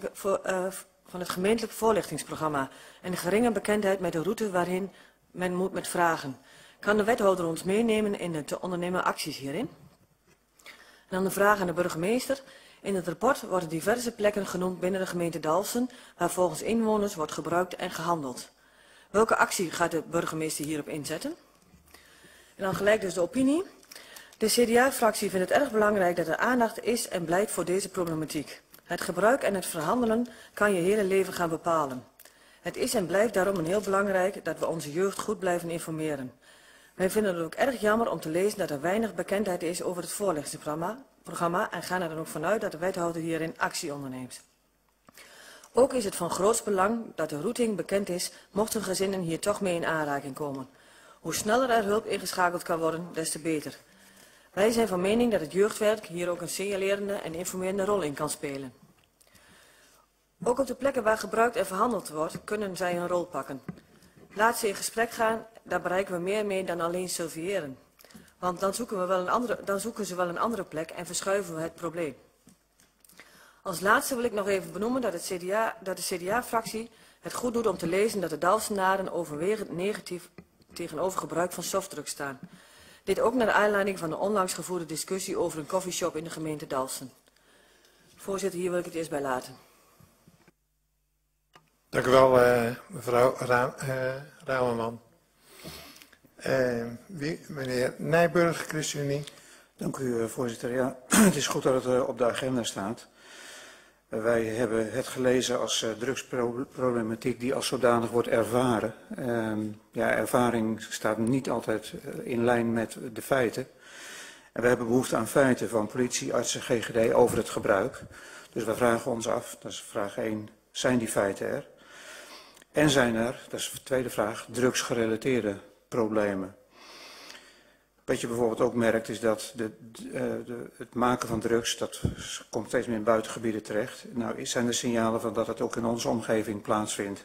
het gemeentelijk voorlichtingsprogramma en geringe bekendheid met de route waarin men moet met vragen. Kan de wethouder ons meenemen in de te ondernemen acties hierin? En dan de vraag aan de burgemeester. In het rapport worden diverse plekken genoemd binnen de gemeente Dalfsen, waar volgens inwoners wordt gebruikt en gehandeld. Welke actie gaat de burgemeester hierop inzetten? En dan gelijk dus de opinie. De CDA-fractie vindt het erg belangrijk dat er aandacht is en blijft voor deze problematiek. Het gebruik en het verhandelen kan je hele leven gaan bepalen. Het is en blijft daarom heel belangrijk dat we onze jeugd goed blijven informeren. Wij vinden het ook erg jammer om te lezen dat er weinig bekendheid is over het voorlichtingsprogramma en gaan er dan ook vanuit dat de wethouder hierin actie onderneemt. Ook is het van groot belang dat de routing bekend is, mochten gezinnen hier toch mee in aanraking komen. Hoe sneller er hulp ingeschakeld kan worden, des te beter. Wij zijn van mening dat het jeugdwerk hier ook een signalerende en informerende rol in kan spelen. Ook op de plekken waar gebruikt en verhandeld wordt, kunnen zij een rol pakken. Laat ze in gesprek gaan, daar bereiken we meer mee dan alleen surveilleren. Want dan zoeken ze wel een andere plek en verschuiven we het probleem. Als laatste wil ik nog even benoemen dat de CDA-fractie het goed doet om te lezen dat de Dalfsenaren overwegend negatief tegenover gebruik van softdrugs staan. Dit ook naar aanleiding van de onlangs gevoerde discussie over een koffieshop in de gemeente Dalfsen. Voorzitter, hier wil ik het eerst bij laten.
Dank u wel, mevrouw Rauwenman. Meneer Nijburg, ChristenUnie.
Dank u, voorzitter. Ja, het is goed dat het op de agenda staat. Wij hebben het gelezen als drugsproblematiek die als zodanig wordt ervaren. Ja, ervaring staat niet altijd in lijn met de feiten. En we hebben behoefte aan feiten van politie, artsen, GGD over het gebruik. Dus we vragen ons af, dat is vraag 1, zijn die feiten er? En zijn er, dat is de tweede vraag, drugsgerelateerde problemen? Wat je bijvoorbeeld ook merkt is dat het maken van drugs, dat komt steeds meer in buitengebieden terecht. Nou, zijn er signalen van dat het ook in onze omgeving plaatsvindt?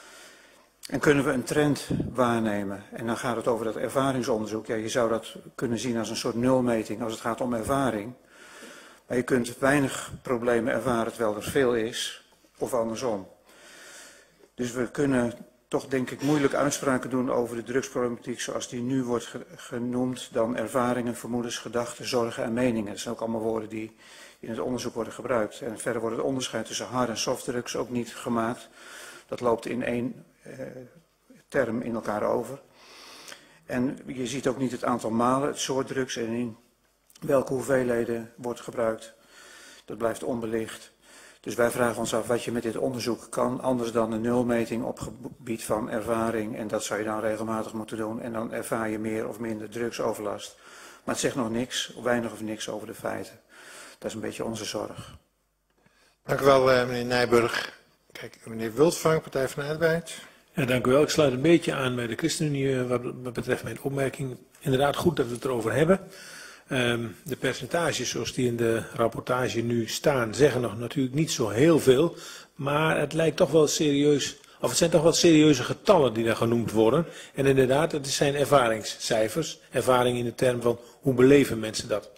En kunnen we een trend waarnemen? En dan gaat het over dat ervaringsonderzoek. Ja, je zou dat kunnen zien als een soort nulmeting als het gaat om ervaring. Maar je kunt weinig problemen ervaren terwijl er veel is, of andersom. Dus we kunnen toch denk ik moeilijk uitspraken doen over de drugsproblematiek zoals die nu wordt genoemd dan ervaringen, vermoedens, gedachten, zorgen en meningen. Dat zijn ook allemaal woorden die in het onderzoek worden gebruikt. En verder wordt het onderscheid tussen hard- en softdrugs ook niet gemaakt. Dat loopt in één term in elkaar over. En je ziet ook niet het aantal malen, het soort drugs en in welke hoeveelheden wordt gebruikt. Dat blijft onbelicht. Dus wij vragen ons af wat je met dit onderzoek kan, anders dan een nulmeting op gebied van ervaring. En dat zou je dan regelmatig moeten doen. En dan ervaar je meer of minder drugsoverlast. Maar het zegt nog niks, of weinig of niks over de feiten. Dat is een beetje onze zorg.
Dank u wel, meneer Nijburg. Kijk, meneer Wulfvang, Partij van de Arbeid.
Ja, dank u wel. Ik sluit een beetje aan bij de ChristenUnie wat betreft mijn opmerking. Inderdaad goed dat we het erover hebben. De percentages zoals die in de rapportage nu staan zeggen nog natuurlijk niet zo heel veel. Maar het lijkt toch wel serieus, of het zijn toch wel serieuze getallen die daar genoemd worden. En inderdaad, het zijn ervaringscijfers. Ervaring in de term van hoe beleven mensen dat.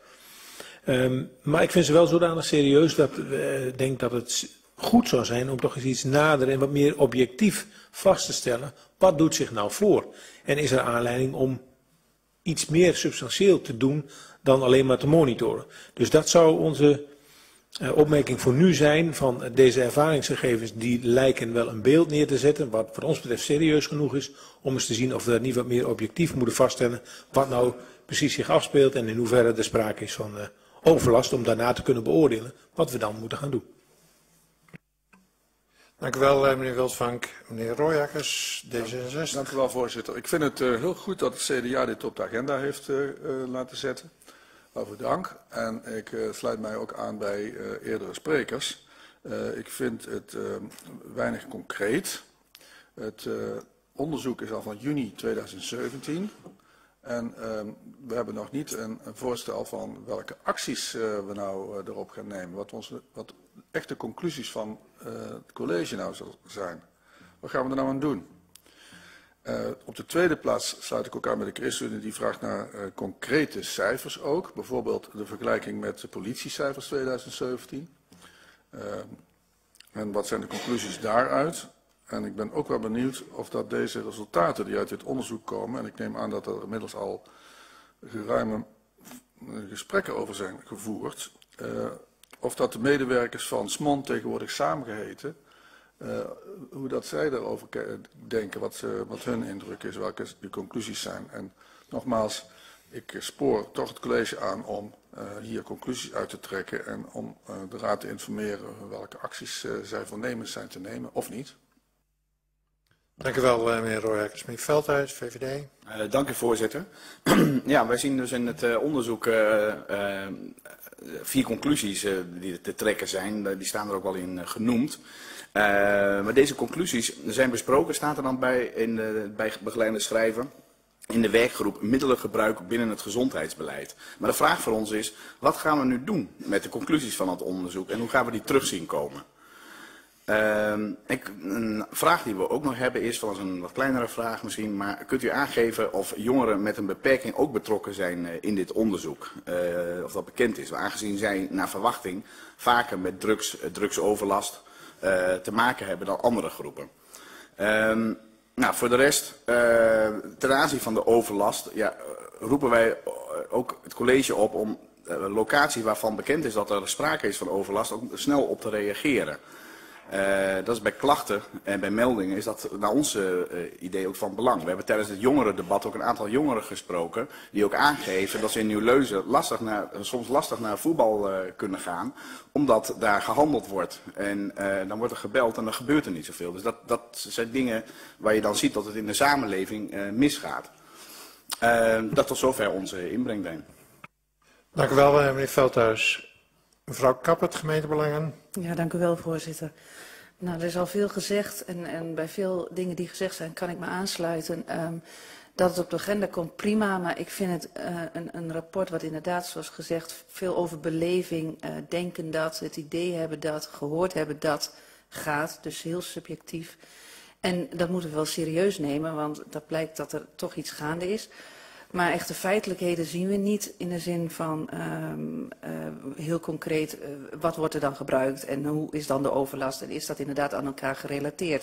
Maar ik vind ze wel zodanig serieus dat ik denk dat het goed zou zijn om toch eens iets nader en wat meer objectief vast te stellen. Wat doet zich nou voor? En is er aanleiding om iets meer substantieel te doen dan alleen maar te monitoren. Dus dat zou onze opmerking voor nu zijn van deze ervaringsgegevens die lijken wel een beeld neer te zetten, wat voor ons betreft serieus genoeg is om eens te zien of we dat niet wat meer objectief moeten vaststellen wat nou precies zich afspeelt en in hoeverre er sprake is van overlast om daarna te kunnen beoordelen wat we dan moeten gaan doen.
Dank u wel, meneer Wildvank. Meneer Royakkers, D66.
Dank u wel, voorzitter. Ik vind het heel goed dat het CDA dit op de agenda heeft laten zetten. Waarvoor dank. En ik sluit mij ook aan bij eerdere sprekers. Ik vind het weinig concreet. Het onderzoek is al van juni 2017. En we hebben nog niet een voorstel van welke acties we nou erop gaan nemen. Wat echt de conclusies van het college nou zal zijn. Wat gaan we er nou aan doen? Op de tweede plaats sluit ik ook aan met de ChristenUnie die vraagt naar concrete cijfers ook. Bijvoorbeeld de vergelijking met de politiecijfers 2017. En wat zijn de conclusies daaruit? En ik ben ook wel benieuwd of dat deze resultaten die uit dit onderzoek komen, en ik neem aan dat er inmiddels al geruime gesprekken over zijn gevoerd, of dat de medewerkers van SMON, tegenwoordig samengeheten, hoe dat zij daarover denken, wat hun indruk is, welke de conclusies zijn. En nogmaals, ik spoor toch het college aan om hier conclusies uit te trekken en om de raad te informeren welke acties zij voornemens zijn te nemen of niet.
Dank u wel, meneer Royakkers. Meneer Veldhuis, VVD.
Dank u, voorzitter. Ja, wij zien dus in het onderzoek 4 conclusies die te trekken zijn. Die staan er ook wel in genoemd. Maar deze conclusies zijn besproken, staat er dan bij begeleidende schrijven, in de werkgroep middelengebruik binnen het gezondheidsbeleid. Maar de vraag voor ons is, wat gaan we nu doen met de conclusies van het onderzoek en hoe gaan we die terug zien komen? Een vraag die we ook nog hebben is, dat is een wat kleinere vraag misschien, maar kunt u aangeven of jongeren met een beperking ook betrokken zijn in dit onderzoek? Of dat bekend is, aangezien zij naar verwachting vaker met drugsoverlast te maken hebben dan andere groepen. Nou, voor de rest, ten aanzien van de overlast, ja, roepen wij ook het college op om locatie waarvan bekend is dat er sprake is van overlast ook snel op te reageren. Dat is bij klachten en bij meldingen is dat naar ons idee ook van belang. We hebben tijdens het jongerendebat ook een aantal jongeren gesproken die ook aangeven dat ze in Nieuw-Leuzen soms lastig naar voetbal kunnen gaan, omdat daar gehandeld wordt. En dan wordt er gebeld en dan gebeurt er niet zoveel. Dus dat zijn dingen waar je dan ziet dat het in de samenleving misgaat. Dat tot zover onze inbreng, Ben.
Dank u wel, meneer Veldhuis. Mevrouw Kappert, gemeentebelangen.
Ja, dank u wel, voorzitter. Nou, er is al veel gezegd en bij veel dingen die gezegd zijn kan ik me aansluiten. Dat het op de agenda komt, prima, maar ik vind het een rapport wat inderdaad, zoals gezegd, veel over beleving, denken dat, het idee hebben dat, gehoord hebben dat gaat, dus heel subjectief. En dat moeten we wel serieus nemen, want dat blijkt dat er toch iets gaande is. Maar echte feitelijkheden zien we niet in de zin van heel concreet wat wordt er dan gebruikt en hoe is dan de overlast en is dat inderdaad aan elkaar gerelateerd.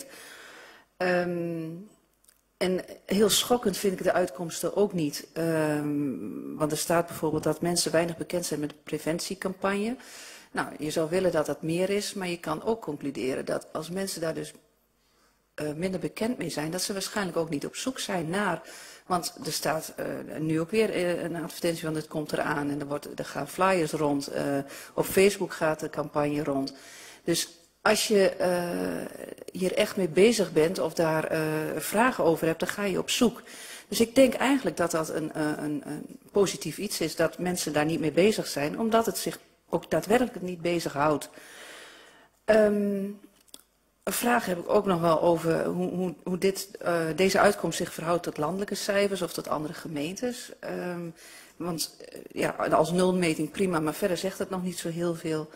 En heel schokkend vind ik de uitkomsten ook niet. Want er staat bijvoorbeeld dat mensen weinig bekend zijn met de preventiecampagne. Nou, je zou willen dat dat meer is, maar je kan ook concluderen dat als mensen daar dus minder bekend mee zijn, dat ze waarschijnlijk ook niet op zoek zijn naar. Want er staat nu ook weer een advertentie van dit komt eraan en er gaan flyers rond. Op Facebook gaat de campagne rond. Dus als je hier echt mee bezig bent of daar vragen over hebt, dan ga je op zoek. Dus ik denk eigenlijk dat dat een positief iets is, dat mensen daar niet mee bezig zijn, omdat het zich ook daadwerkelijk niet bezighoudt. Een vraag heb ik ook nog wel over hoe deze uitkomst zich verhoudt tot landelijke cijfers of tot andere gemeentes. Want ja, als nulmeting prima, maar verder zegt het nog niet zo heel veel.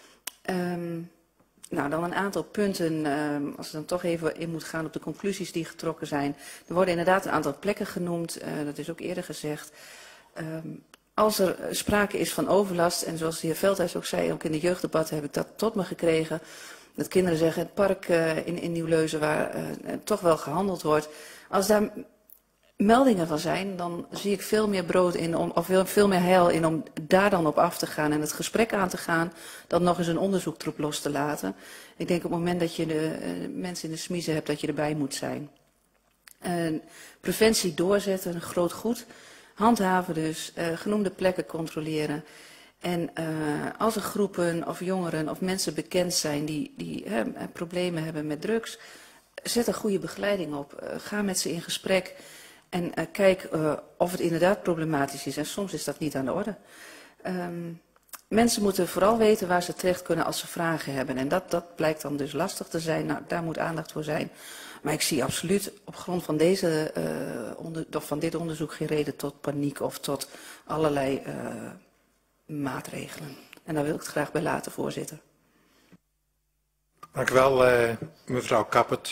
Nou, dan een aantal punten, als ik dan toch even in moet gaan op de conclusies die getrokken zijn. Er worden inderdaad een aantal plekken genoemd, dat is ook eerder gezegd. Als er sprake is van overlast, en zoals de heer Veldhuis ook zei, ook in de jeugddebatten heb ik dat tot me gekregen. Dat kinderen zeggen, het park in Nieuw-Leuzen waar toch wel gehandeld wordt. Als daar meldingen van zijn, dan zie ik veel meer brood in, of veel meer heil in om daar dan op af te gaan en het gesprek aan te gaan, dan nog eens een onderzoektroep los te laten. Ik denk op het moment dat je de mensen in de smiezen hebt, dat je erbij moet zijn. Preventie doorzetten, een groot goed. Handhaven dus, genoemde plekken controleren. En als er groepen of jongeren of mensen bekend zijn die problemen hebben met drugs, zet een goede begeleiding op. Ga met ze in gesprek en kijk of het inderdaad problematisch is. En soms is dat niet aan de orde. Mensen moeten vooral weten waar ze terecht kunnen als ze vragen hebben. En dat blijkt dan dus lastig te zijn. Nou, daar moet aandacht voor zijn. Maar ik zie absoluut op grond van, van dit onderzoek geen reden tot paniek of tot allerlei maatregelen. En daar wil ik het graag bij laten, voorzitter.
Dank u wel, mevrouw Kappert.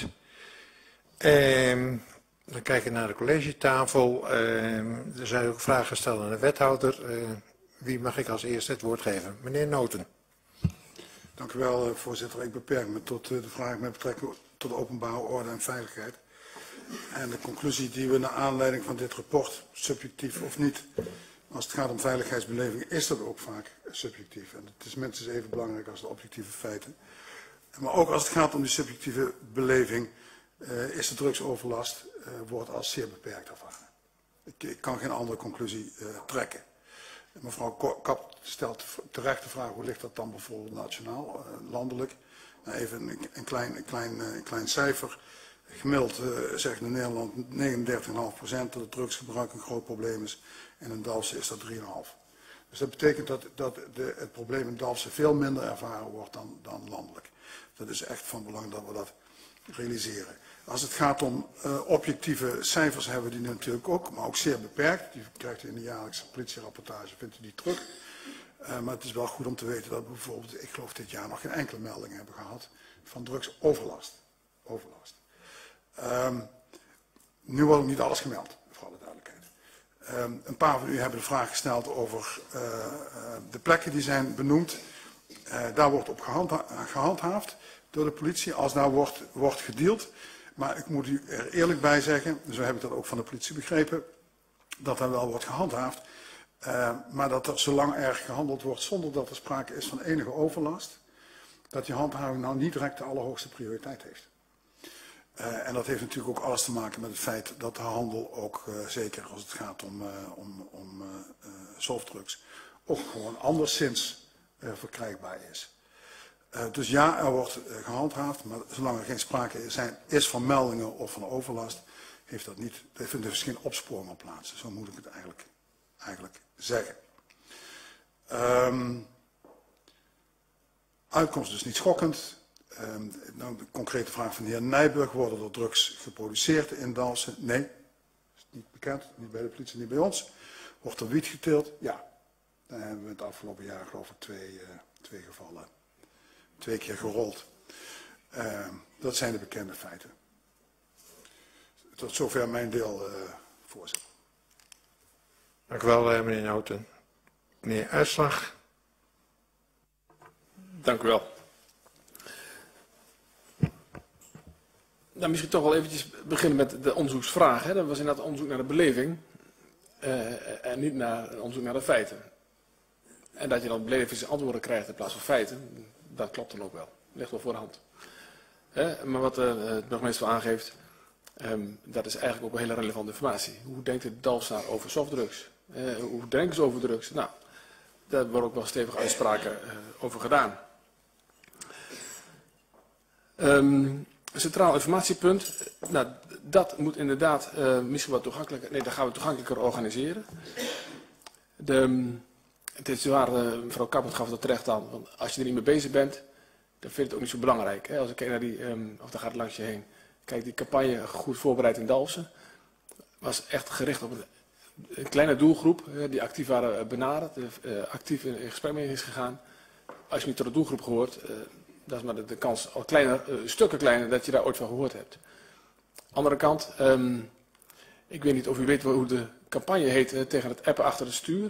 Dan kijk ik naar de collegetafel. Er zijn ook vragen gesteld aan de wethouder. Wie mag ik als eerste het woord geven? Meneer Noten.
Dank u wel, voorzitter. Ik beperk me tot de vraag met betrekking tot openbare orde en veiligheid. En de conclusie die we naar aanleiding van dit rapport, subjectief of niet, als het gaat om veiligheidsbeleving, is dat ook vaak subjectief. En het is minstens even belangrijk als de objectieve feiten. Maar ook als het gaat om die subjectieve beleving, is de drugsoverlast, wordt als zeer beperkt ervaren. Ik kan geen andere conclusie trekken. Mevrouw Kap stelt terecht de vraag, hoe ligt dat dan bijvoorbeeld nationaal, landelijk? Nou, even een klein cijfer. Gemiddeld zegt in Nederland 39,5% dat het drugsgebruik een groot probleem is. En in Dalfsen is dat 3,5%. Dus dat betekent dat het probleem in Dalfsen veel minder ervaren wordt dan landelijk. Dat is echt van belang dat we dat realiseren. Als het gaat om objectieve cijfers hebben we die natuurlijk ook, maar ook zeer beperkt. Die krijgt u in de jaarlijkse politierapportage, vindt u die terug. Maar het is wel goed om te weten dat we bijvoorbeeld, ik geloof dit jaar nog geen enkele melding hebben gehad van drugsoverlast. Nu wordt ook niet alles gemeld, voor alle duidelijkheid. Een paar van u hebben de vraag gesteld over de plekken die zijn benoemd. Daar wordt op gehandhaafd door de politie als daar wordt gedeeld. Maar ik moet u er eerlijk bij zeggen, zo heb ik dat ook van de politie begrepen, dat er wel wordt gehandhaafd. Maar dat er zolang er gehandeld wordt zonder dat er sprake is van enige overlast, dat die handhaving nou niet direct de allerhoogste prioriteit heeft. En dat heeft natuurlijk ook alles te maken met het feit dat de handel ook, zeker als het gaat om softdrugs, ook gewoon anderszins verkrijgbaar is. Dus ja, er wordt gehandhaafd, maar zolang er geen sprake is van meldingen of van overlast, vindt er dus geen opsporing plaats. Zo moet ik het eigenlijk zeggen. Uitkomst dus niet schokkend. Nou, de concrete vraag van de heer Nijburg, worden er drugs geproduceerd in Dalfsen? Nee, dat is niet bekend, niet bij de politie, niet bij ons. Wordt er wiet geteeld? Ja. Daar hebben we het afgelopen jaar geloof ik twee gevallen, 2 keer gerold. Dat zijn de bekende feiten. Tot zover mijn deel, voorzitter.
Dank u wel, meneer Noten. Meneer Uitslag.
Dank u wel. Nou, misschien toch wel eventjes beginnen met de onderzoeksvraag. Hè. Dat was inderdaad onderzoek naar de beleving en niet naar onderzoek naar de feiten. En dat je dan belevingsantwoorden krijgt in plaats van feiten, dat klopt dan ook wel. Ligt wel voor de hand. Maar wat de burgemeester aangeeft, dat is eigenlijk ook een hele relevante informatie. Hoe denkt de Dalfsenaar over softdrugs? Hoe denken ze over drugs? Nou, daar worden ook wel stevige uitspraken over gedaan. Een centraal informatiepunt, nou, dat moet inderdaad misschien wat toegankelijker, nee, dat gaan we toegankelijker organiseren. Het is waar, mevrouw Kappert gaf dat terecht aan, want als je er niet mee bezig bent, dan vind je het ook niet zo belangrijk. Hè? Als ik kijk naar die, of daar gaat het langs je heen, kijk, die campagne goed voorbereid in Dalfsen, was echt gericht op een kleine doelgroep, die actief waren benaderd, actief in gesprek mee is gegaan. Als je niet tot de doelgroep gehoord, dat is maar de kans al kleiner, stukken kleiner dat je daar ooit van gehoord hebt. Andere kant, ik weet niet of u weet hoe de campagne heet tegen het appen achter het stuur.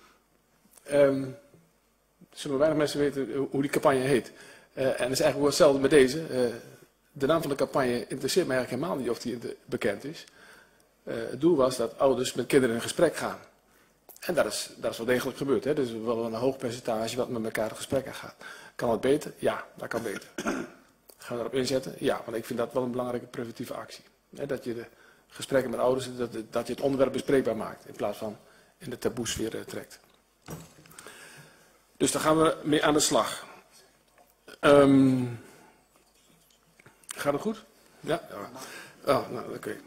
Zullen weinig mensen weten hoe die campagne heet. En dat is eigenlijk hetzelfde met deze. De naam van de campagne interesseert mij eigenlijk helemaal niet of die bekend is. Het doel was dat ouders met kinderen in gesprek gaan. En dat is wel degelijk gebeurd. Hè? Dus wel een hoog percentage wat met elkaar in gesprek gaat. Kan het beter? Ja, dat kan beter. Gaan we daarop inzetten? Ja, want ik vind dat wel een belangrijke preventieve actie. Hè? Dat je de gesprekken met ouders, dat je het onderwerp bespreekbaar maakt. In plaats van in de taboesfeer trekt. Dus daar gaan we mee aan de slag. Gaat het goed? Ja? Oh, nou, oké.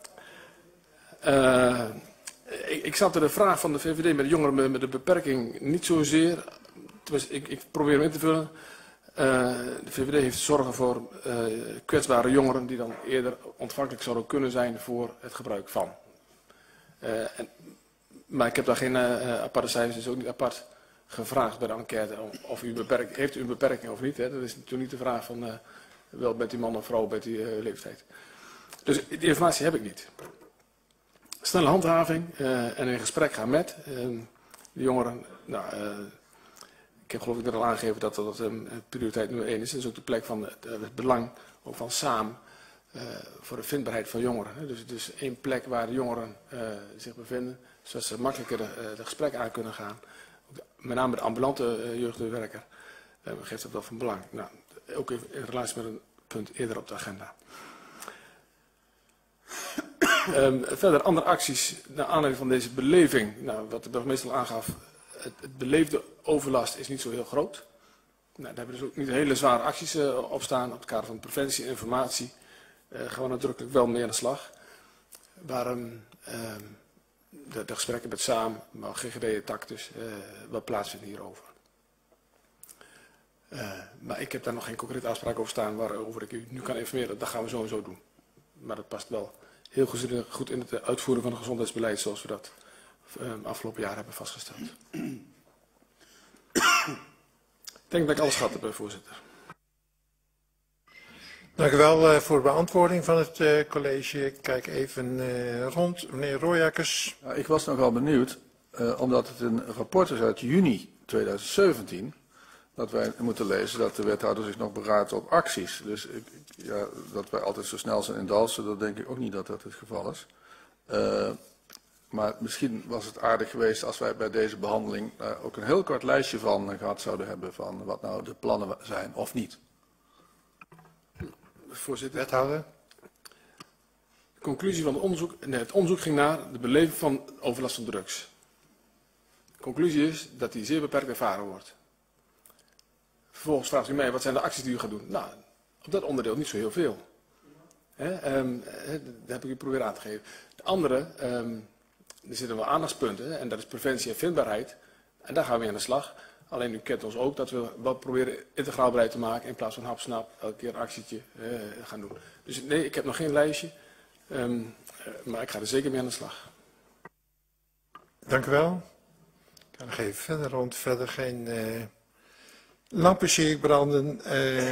Ik snapte de vraag van de VVD met de jongeren met de beperking niet zozeer. Ik probeer hem in te vullen. De VVD heeft zorgen voor kwetsbare jongeren die dan eerder ontvankelijk zouden kunnen zijn voor het gebruik van. Maar ik heb daar geen aparte cijfers, dus ook niet apart gevraagd bij de enquête of heeft u een beperking of niet. Hè? Dat is natuurlijk niet de vraag van wel bent u man of vrouw, bent u leeftijd. Dus die informatie heb ik niet. Snelle handhaving en in gesprek gaan met de jongeren. Nou, ik heb geloof ik net al aangegeven dat dat prioriteit nummer 1 is. Dat is ook de plek van het belang ook van samen voor de vindbaarheid van jongeren. Hè. Dus één plek waar de jongeren zich bevinden, zodat ze makkelijker de gesprek aan kunnen gaan. Met name de ambulante jeugdwerker geeft dat wel van belang. Nou, ook in relatie met een punt eerder op de agenda. Verder andere acties naar aanleiding van deze beleving. Nou, wat de burgemeester al aangaf, het beleefde overlast is niet zo heel groot. Nou, daar hebben we dus ook niet hele zware acties op staan. Op het kader van preventie en informatie gaan we nadrukkelijk wel mee aan de slag. Waar de gesprekken met SAAM, maar GGD Tactus, wel plaatsvinden hierover. Maar ik heb daar nog geen concrete afspraak over staan waarover ik u nu kan informeren. Dat gaan we sowieso doen. Maar dat past wel heel goed in het uitvoeren van het gezondheidsbeleid zoals we dat afgelopen jaar hebben vastgesteld. Ik denk dat ik alles gehad heb, voorzitter.
Dank u wel voor de beantwoording van het college. Ik kijk even rond. Meneer Royakkers.
Ja, ik was nogal benieuwd, omdat het een rapport is uit juni 2017, dat wij moeten lezen dat de wethouder zich nog beraadt op acties. Dus dat wij altijd zo snel zijn in Dalfsen, dat denk ik ook niet dat dat het geval is. Maar misschien was het aardig geweest als wij bij deze behandeling ook een heel kort lijstje van gehad zouden hebben van wat nou de plannen zijn of niet.
Voorzitter.
Wethouder.
De conclusie van het onderzoek, het onderzoek ging naar de beleving van overlast van drugs. De conclusie is dat die zeer beperkt ervaren wordt. Vervolgens vraagt u mij, wat zijn de acties die u gaat doen? Nou, op dat onderdeel niet zo heel veel. Dat heb ik u proberen aan te geven. De andere, er zitten wel aandachtspunten en dat is preventie en vindbaarheid. En daar gaan we mee aan de slag. Alleen u kent ons ook dat we wat proberen integraal beleid te maken in plaats van hapsnap elke keer een actietje gaan doen. Dus nee, ik heb nog geen lijstje, maar ik ga er zeker mee aan de slag.
Dank u wel. Ik ga nog even verder rond. Verder geen lampen zie ik branden.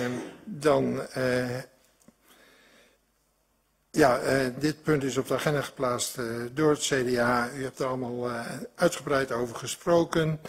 Dit punt is op de agenda geplaatst door het CDA. U hebt er allemaal uitgebreid over gesproken.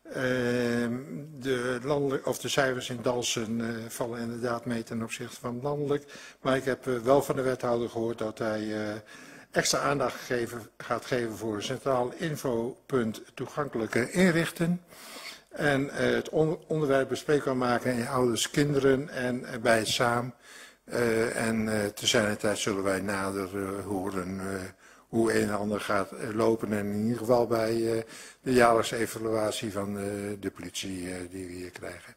De cijfers in Dalfsen vallen inderdaad mee ten opzichte van landelijk. Maar ik heb wel van de wethouder gehoord dat hij extra aandacht gaat geven voor een centraal infopunt toegankelijke inrichten. En het onderwerp bespreekbaar maken in ouders, kinderen en bij het SAAM. Te zijner tijd zullen wij nader horen hoe een en ander gaat lopen. En in ieder geval bij de jaarlijkse evaluatie van de politie die we hier krijgen.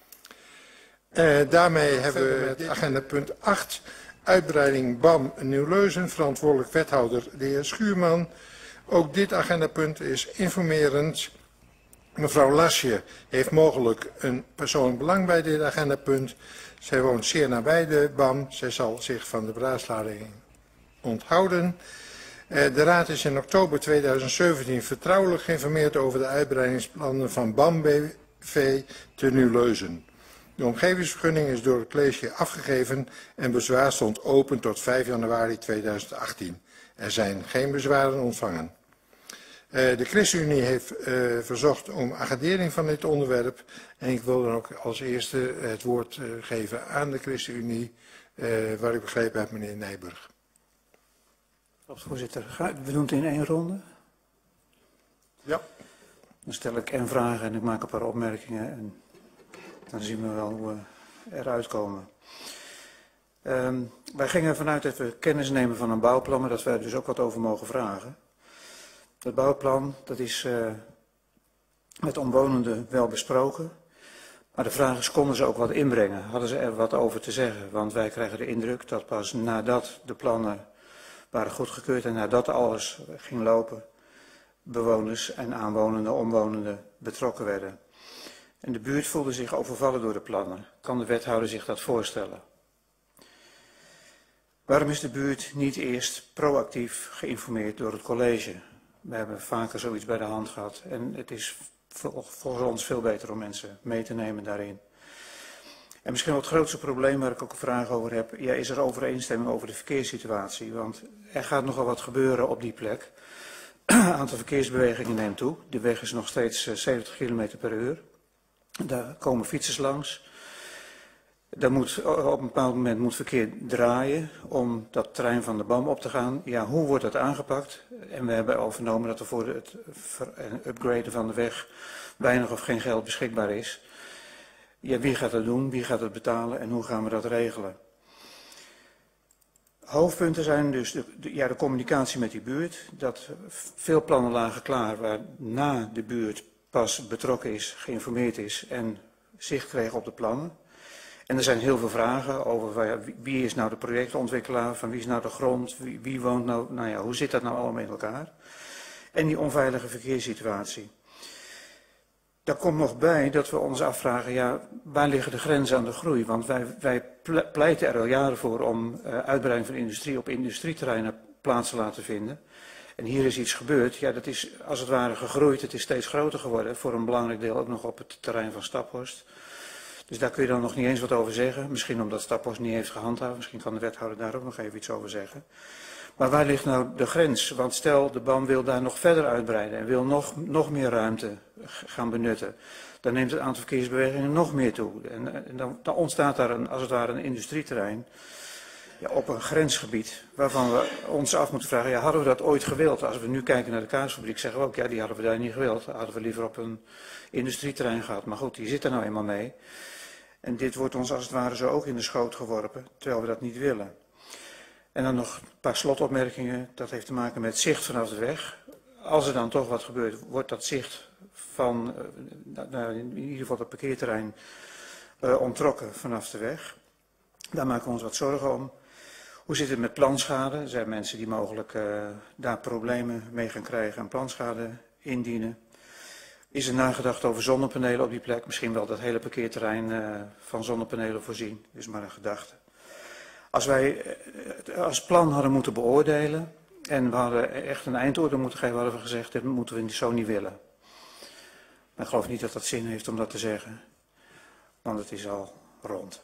Daarmee hebben we agenda punt 8. Uitbreiding BAM Nieuw-Leuzen. Verantwoordelijk wethouder de heer Schuurman. Ook dit agendapunt is informerend. Mevrouw Lasje heeft mogelijk een persoonlijk belang bij dit agendapunt. Zij woont zeer nabij de BAM. Zij zal zich van de beraadslaging onthouden. De Raad is in oktober 2017 vertrouwelijk geïnformeerd over de uitbreidingsplannen van BAM BV te Nieuw-Leuzen. De omgevingsvergunning is door het college afgegeven en bezwaar stond open tot 5 januari 2018. Er zijn geen bezwaren ontvangen. De ChristenUnie heeft verzocht om agendering van dit onderwerp. En ik wil dan ook als eerste het woord geven aan de ChristenUnie, waar ik begrepen heb, meneer Nijburg.
Voorzitter, we doen het in één ronde.
Ja.
Dan stel ik een vraag en ik maak een paar opmerkingen en dan zien we wel hoe we eruit komen. Wij gingen vanuit dat we kennis nemen van een bouwplan, maar dat we er dus ook wat over mogen vragen. Dat bouwplan, dat is met omwonenden wel besproken. Maar de vraag is, konden ze ook wat inbrengen? Hadden ze er wat over te zeggen? Want wij krijgen de indruk dat pas nadat de plannen waren goedgekeurd en nadat alles ging lopen, bewoners en aanwonenden, omwonenden betrokken werden. En de buurt voelde zich overvallen door de plannen. Kan de wethouder zich dat voorstellen? Waarom is de buurt niet eerst proactief geïnformeerd door het college? We hebben vaker zoiets bij de hand gehad en het is voor ons veel beter om mensen mee te nemen daarin. En misschien wel het grootste probleem waar ik ook een vraag over heb, ja, is er overeenstemming over de verkeerssituatie? Want er gaat nogal wat gebeuren op die plek. Het aantal verkeersbewegingen neemt toe. De weg is nog steeds 70 km per uur. Daar komen fietsers langs. Daar moet, op een bepaald moment moet verkeer draaien om dat terrein van de BAM op te gaan. Ja, hoe wordt dat aangepakt? En we hebben al vernomen dat er voor het upgraden van de weg weinig of geen geld beschikbaar is. Ja, wie gaat dat doen? Wie gaat het betalen? En hoe gaan we dat regelen? Hoofdpunten zijn dus de communicatie met die buurt. Dat veel plannen lagen klaar waarna de buurt pas betrokken is, geïnformeerd is en zicht kreeg op de plannen. En er zijn heel veel vragen over wie is nou de projectontwikkelaar, van wie is nou de grond, wie woont nou ja, hoe zit dat nou allemaal in elkaar? En die onveilige verkeerssituatie. Daar komt nog bij dat we ons afvragen, ja, waar liggen de grenzen aan de groei? Want wij pleiten er al jaren voor om uitbreiding van industrie op industrieterreinen plaats te laten vinden. En hier is iets gebeurd, ja, dat is als het ware gegroeid, het is steeds groter geworden, voor een belangrijk deel ook nog op het terrein van Staphorst. Dus daar kun je dan nog niet eens wat over zeggen, misschien omdat Staphorst niet heeft gehandhaafd, misschien kan de wethouder daar ook nog even iets over zeggen. Maar waar ligt nou de grens? Want stel, de BAM wil daar nog verder uitbreiden en wil nog meer ruimte gaan benutten. Dan neemt het aantal verkeersbewegingen nog meer toe. En dan ontstaat daar als het ware een industrieterrein, ja, op een grensgebied waarvan we ons af moeten vragen, ja, hadden we dat ooit gewild? Als we nu kijken naar de kaasfabriek zeggen we ook, ja, die hadden we daar niet gewild. Hadden we liever op een industrieterrein gehad. Maar goed, die zit er nou eenmaal mee. En dit wordt ons als het ware zo ook in de schoot geworpen, terwijl we dat niet willen. En dan nog een paar slotopmerkingen. Dat heeft te maken met zicht vanaf de weg. Als er dan toch wat gebeurt, wordt dat zicht van, in ieder geval het parkeerterrein, onttrokken vanaf de weg. Daar maken we ons wat zorgen om. Hoe zit het met planschade? Er zijn mensen die mogelijk daar problemen mee gaan krijgen en planschade indienen. Is er nagedacht over zonnepanelen op die plek? Misschien wel dat hele parkeerterrein van zonnepanelen voorzien. Dat is maar een gedachte. Als wij als plan hadden moeten beoordelen en we hadden echt een eindoordeel moeten geven, hadden we gezegd, dit moeten we zo niet willen. Maar ik geloof niet dat dat zin heeft om dat te zeggen, want het is al rond.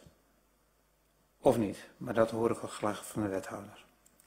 Of niet, maar dat hoor ik wel graag van de wethouder.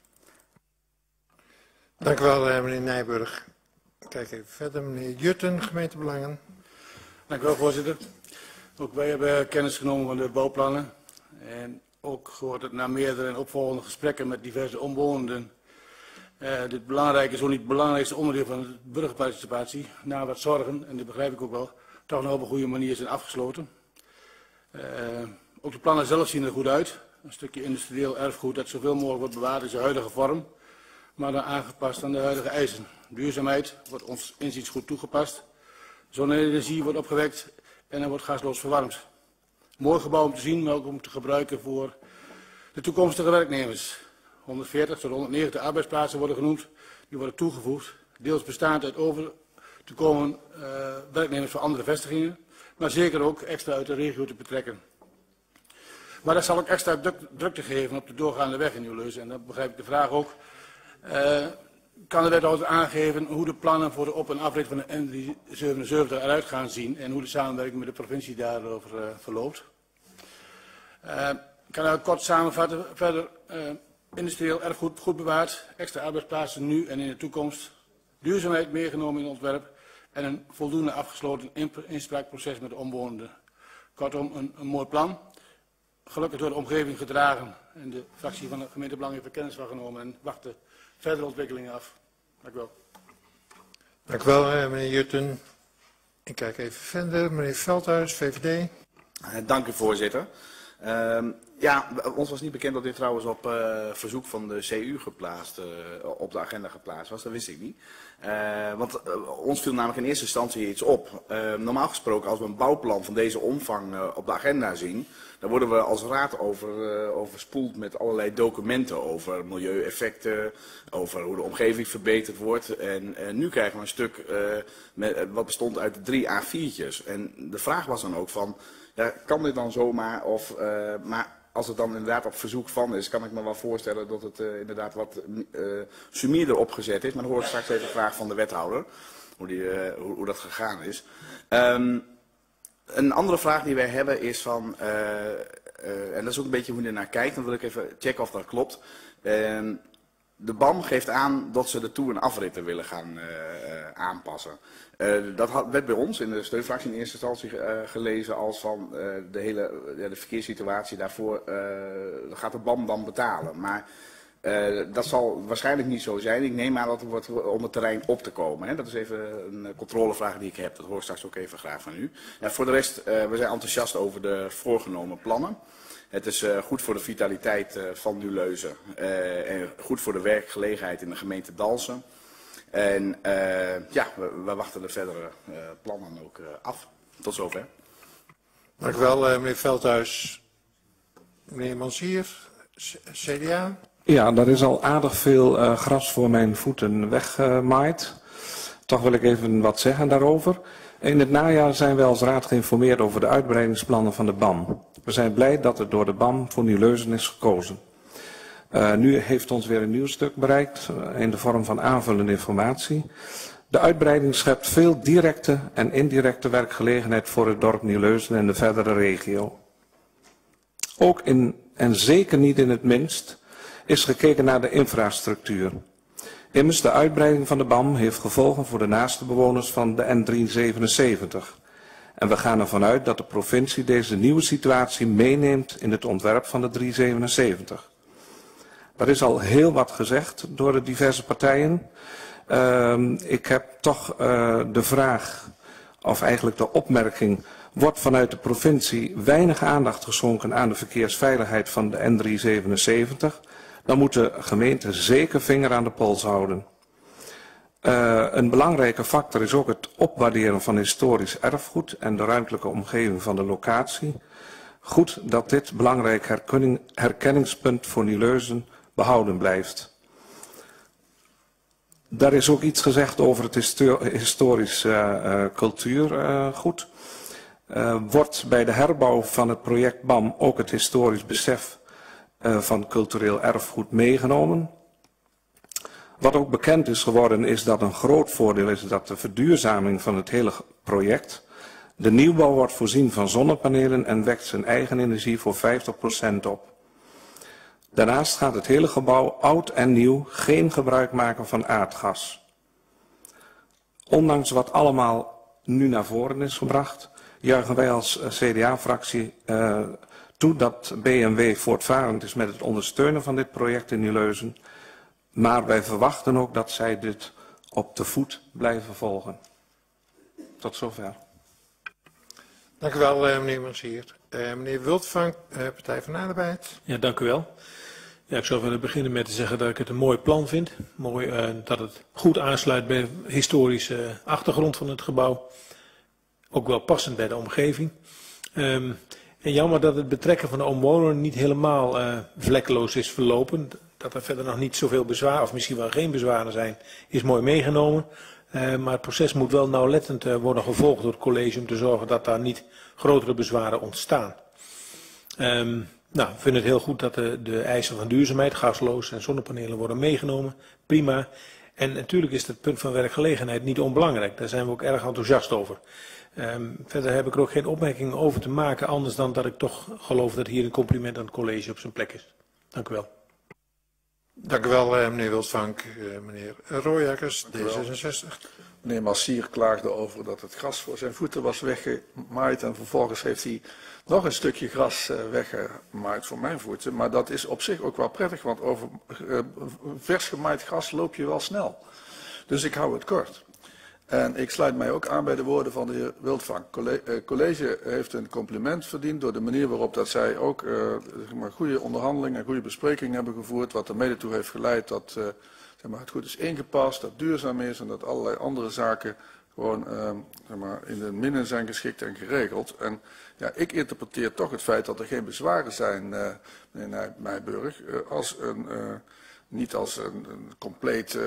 Dank u wel, meneer Nijburg. Kijk even verder, meneer Jutten, gemeentebelangen.
Dank u wel, voorzitter. Ook wij hebben kennis genomen van de bouwplannen en ook gehoord dat na meerdere en opvolgende gesprekken met diverse omwonenden dit belangrijke, zo niet het belangrijkste onderdeel van de burgerparticipatie, na wat zorgen, en dat begrijp ik ook wel, toch nog op een goede manier zijn afgesloten. Ook de plannen zelf zien er goed uit. Een stukje industrieel erfgoed dat zoveel mogelijk wordt bewaard in zijn huidige vorm, maar dan aangepast aan de huidige eisen. Duurzaamheid wordt ons inziens goed toegepast. Zonne-energie wordt opgewekt en er wordt gasloos verwarmd. Mooi gebouw om te zien, maar ook om te gebruiken voor de toekomstige werknemers. 140 tot 190 arbeidsplaatsen worden genoemd, die worden toegevoegd. Deels bestaand uit over te komen werknemers van andere vestigingen, maar zeker ook extra uit de regio te betrekken. Maar dat zal ook extra drukte geven op de doorgaande weg in Nieuwleusen. En dan begrijp ik de vraag ook. Kan de wethouder aangeven hoe de plannen voor de op- en afrit van de N377 eruit gaan zien en hoe de samenwerking met de provincie daarover verloopt? Ik kan nou kort samenvatten. Verder, industrieel erfgoed goed bewaard, extra arbeidsplaatsen nu en in de toekomst, duurzaamheid meegenomen in het ontwerp en een voldoende afgesloten inspraakproces met de omwonenden. Kortom, een mooi plan. Gelukkig door de omgeving gedragen en de fractie van de gemeentebelangen heeft er kennis van genomen en wacht de verdere ontwikkelingen af. Dank u wel.
Dank u wel, meneer Jutten. Ik kijk even verder. Meneer Veldhuis, VVD.
Dank u, voorzitter. Ja, ons was niet bekend dat dit trouwens op verzoek van de CU geplaatst, op de agenda geplaatst was. Dat wist ik niet. Want ons viel namelijk in eerste instantie iets op. Normaal gesproken, als we een bouwplan van deze omvang op de agenda zien, dan worden we als raad overspoeld met allerlei documenten over milieueffecten, over hoe de omgeving verbeterd wordt. En nu krijgen we een stuk wat bestond uit 3 A4'tjes. En de vraag was dan ook van, ja, kan dit dan zomaar? Maar als het dan inderdaad op verzoek van is, kan ik me wel voorstellen dat het inderdaad wat sumierder opgezet is. Maar dan hoor ik straks even graag van de wethouder, hoe dat gegaan is. Een andere vraag die wij hebben is van, en dat is ook een beetje hoe je ernaar kijkt, dan wil ik even checken of dat klopt. De BAM geeft aan dat ze de toe- en afritten willen gaan aanpassen. Dat werd bij ons in de steunfractie in eerste instantie gelezen als van de verkeerssituatie daarvoor gaat de BAM dan betalen. Maar dat zal waarschijnlijk niet zo zijn. Ik neem aan dat er wordt om het terrein op te komen. Hè. Dat is even een controlevraag die ik heb. Dat hoor ik straks ook even graag van u. Ja, voor de rest, we zijn enthousiast over de voorgenomen plannen. Het is goed voor de vitaliteit van Nuleuzen en goed voor de werkgelegenheid in de gemeente Dalsen. En ja, we wachten de verdere plannen ook af. Tot zover.
Dank u wel, meneer Veldhuis. Meneer Mansier, CDA.
Ja, er is al aardig veel gras voor mijn voeten weggemaaid. Toch wil ik even wat zeggen daarover. In het najaar zijn wij als raad geïnformeerd over de uitbreidingsplannen van de BAM. We zijn blij dat er door de BAM voor Nuleuzen is gekozen. Nu heeft ons weer een nieuw stuk bereikt in de vorm van aanvullende informatie. De uitbreiding schept veel directe en indirecte werkgelegenheid voor het dorp Nuleuzen en de verdere regio. Ook en zeker niet in het minst is gekeken naar de infrastructuur. Immers, de uitbreiding van de BAM heeft gevolgen voor de naaste bewoners van de N377. En we gaan ervan uit dat de provincie deze nieuwe situatie meeneemt in het ontwerp van de 377. Er is al heel wat gezegd door de diverse partijen. Ik heb toch de vraag, of eigenlijk de opmerking, wordt vanuit de provincie weinig aandacht geschonken aan de verkeersveiligheid van de N377. Dan moet de gemeente zeker vinger aan de pols houden. Een belangrijke factor is ook het opwaarderen van historisch erfgoed en de ruimtelijke omgeving van de locatie. Goed dat dit belangrijk herkenningspunt voor Nuleuzen behouden blijft. Daar is ook iets gezegd over het historisch cultuurgoed. Wordt bij de herbouw van het project BAM ook het historisch besef van cultureel erfgoed meegenomen? Wat ook bekend is geworden is dat een groot voordeel is dat de verduurzaming van het hele project. De nieuwbouw wordt voorzien van zonnepanelen en wekt zijn eigen energie voor 50% op. Daarnaast gaat het hele gebouw oud en nieuw geen gebruik maken van aardgas. Ondanks wat allemaal nu naar voren is gebracht, juichen wij als CDA-fractie toe dat BMW voortvarend is met het ondersteunen van dit project in Nuleuzen. Maar wij verwachten ook dat zij dit op de voet blijven volgen. Tot zover.
Dank u wel, meneer Mansier. Meneer Wildvank, Partij van de Arbeid.
Ja, dank u wel. Ja, ik zou willen beginnen met te zeggen dat ik het een mooi plan vind. Mooi dat het goed aansluit bij de historische achtergrond van het gebouw. Ook wel passend bij de omgeving. En jammer dat het betrekken van de omwoner niet helemaal vlekkeloos is verlopen. Dat er verder nog niet zoveel bezwaar, of misschien wel geen bezwaren zijn, is mooi meegenomen. Maar het proces moet wel nauwlettend worden gevolgd door het college om te zorgen dat daar niet grotere bezwaren ontstaan. Nou, ik vind het heel goed dat de eisen van duurzaamheid, gasloos en zonnepanelen worden meegenomen. Prima. En natuurlijk is het punt van werkgelegenheid niet onbelangrijk. Daar zijn we ook erg enthousiast over. Verder heb ik er ook geen opmerkingen over te maken, anders dan dat ik toch geloof dat hier een compliment aan het college op zijn plek is. Dank u wel.
Dank u wel, meneer Wildvank. Meneer Rooijakkers, D66.
Meneer Mansier klaagde over dat het gras voor zijn voeten was weggemaaid en vervolgens heeft hij nog een stukje gras weggemaaid voor mijn voeten. Maar dat is op zich ook wel prettig, want over vers gemaaid gras loop je wel snel. Dus ik hou het kort. En ik sluit mij ook aan bij de woorden van de heer Wildvank. College heeft een compliment verdiend door de manier waarop dat zij ook zeg maar, goede onderhandelingen en goede besprekingen hebben gevoerd. Wat er mede toe heeft geleid dat zeg maar, het goed is ingepast, dat duurzaam is en dat allerlei andere zaken gewoon zeg maar, in de minnen zijn geschikt en geregeld. En ja, ik interpreteer toch het feit dat er geen bezwaren zijn, meneer Meijburg, als niet als een compleet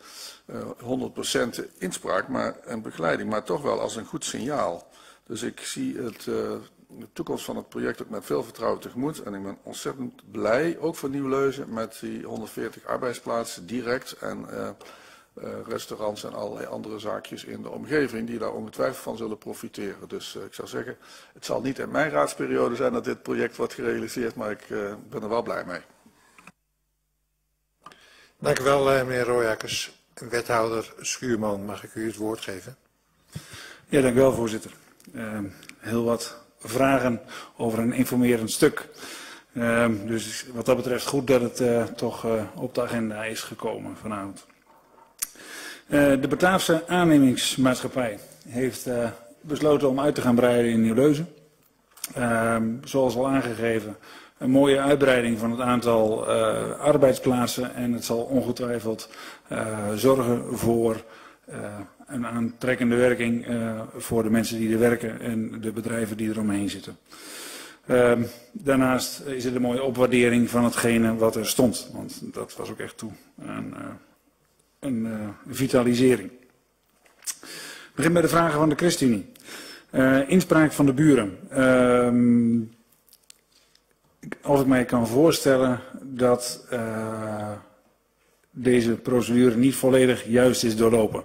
100% inspraak en begeleiding, maar toch wel als een goed signaal. Dus ik zie de toekomst van het project ook met veel vertrouwen tegemoet. En ik ben ontzettend blij, ook voor Nieuw-Leuzen, met die 140 arbeidsplaatsen direct en restaurants en allerlei andere zaakjes in de omgeving die daar ongetwijfeld van zullen profiteren. Dus ik zou zeggen, het zal niet in mijn raadsperiode zijn dat dit project wordt gerealiseerd, maar ik ben er wel blij mee.
Dank u wel, meneer Royakkers. Wethouder Schuurman, mag ik u het woord geven?
Ja, dank u wel, voorzitter. Heel wat vragen over een informerend stuk. Dus wat dat betreft goed dat het toch op de agenda is gekomen vanavond. De Bataafse aannemingsmaatschappij heeft besloten om uit te gaan breiden in Nieuw-Leuzen. Zoals al aangegeven, een mooie uitbreiding van het aantal arbeidsplaatsen en het zal ongetwijfeld zorgen voor een aantrekkende werking voor de mensen die er werken en de bedrijven die eromheen zitten. Daarnaast is het een mooie opwaardering van hetgene wat er stond, want dat was ook echt toe aan een vitalisering. Ik begin bij de vragen van de ChristenUnie. Inspraak van de buren. Als ik mij kan voorstellen dat deze procedure niet volledig juist is doorlopen.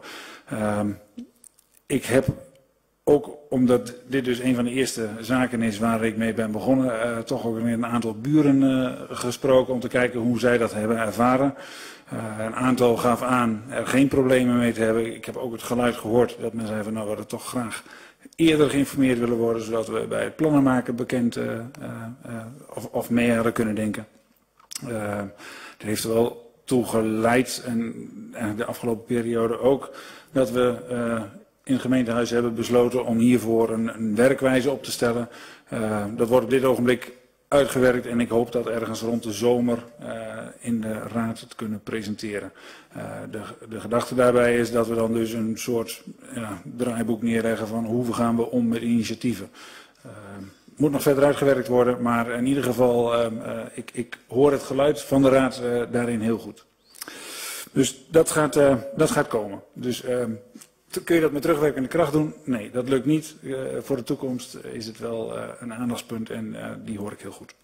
Ik heb ook, omdat dit dus een van de eerste zaken is waar ik mee ben begonnen, toch ook met een aantal buren gesproken om te kijken hoe zij dat hebben ervaren. Een aantal gaf aan er geen problemen mee te hebben. Ik heb ook het geluid gehoord dat men zei van nou we hadden toch graag eerder geïnformeerd willen worden, zodat we bij het plannen maken bekend of mee hadden kunnen denken. Dat heeft er wel toe geleid, en eigenlijk de afgelopen periode ook, dat we in het gemeentehuis hebben besloten om hiervoor een werkwijze op te stellen. Dat wordt op dit ogenblik uitgewerkt en ik hoop dat ergens rond de zomer in de raad het kunnen presenteren. De gedachte daarbij is dat we dan dus een soort draaiboek neerleggen van hoe gaan we om met initiatieven. Moet nog verder uitgewerkt worden, maar in ieder geval, ik hoor het geluid van de raad daarin heel goed. Dus dat gaat komen. Dus kun je dat met terugwerkende kracht doen? Nee, dat lukt niet. Voor de toekomst is het wel een aandachtspunt en die hoor ik heel goed.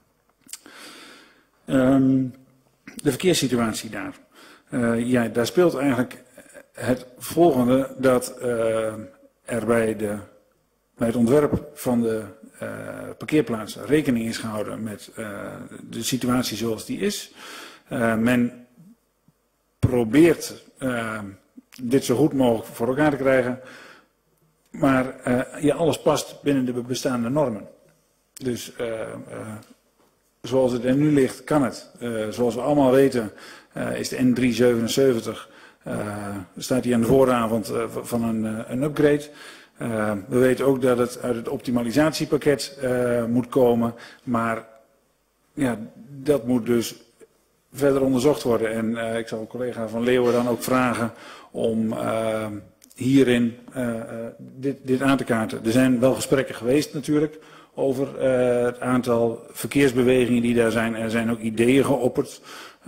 De verkeerssituatie daar. Ja, daar speelt eigenlijk het volgende dat er bij het ontwerp van de parkeerplaatsen rekening is gehouden met de situatie zoals die is. Men probeert dit zo goed mogelijk voor elkaar te krijgen, maar alles past binnen de bestaande normen. Dus zoals het er nu ligt, kan het. Zoals we allemaal weten, is de N377, staat hij aan de vooravond van een upgrade. We weten ook dat het uit het optimalisatiepakket moet komen, maar ja, dat moet dus verder onderzocht worden. En ik zal collega Van Leeuwen dan ook vragen om hierin dit aan te kaarten. Er zijn wel gesprekken geweest natuurlijk over het aantal verkeersbewegingen die daar zijn. Er zijn ook ideeën geopperd.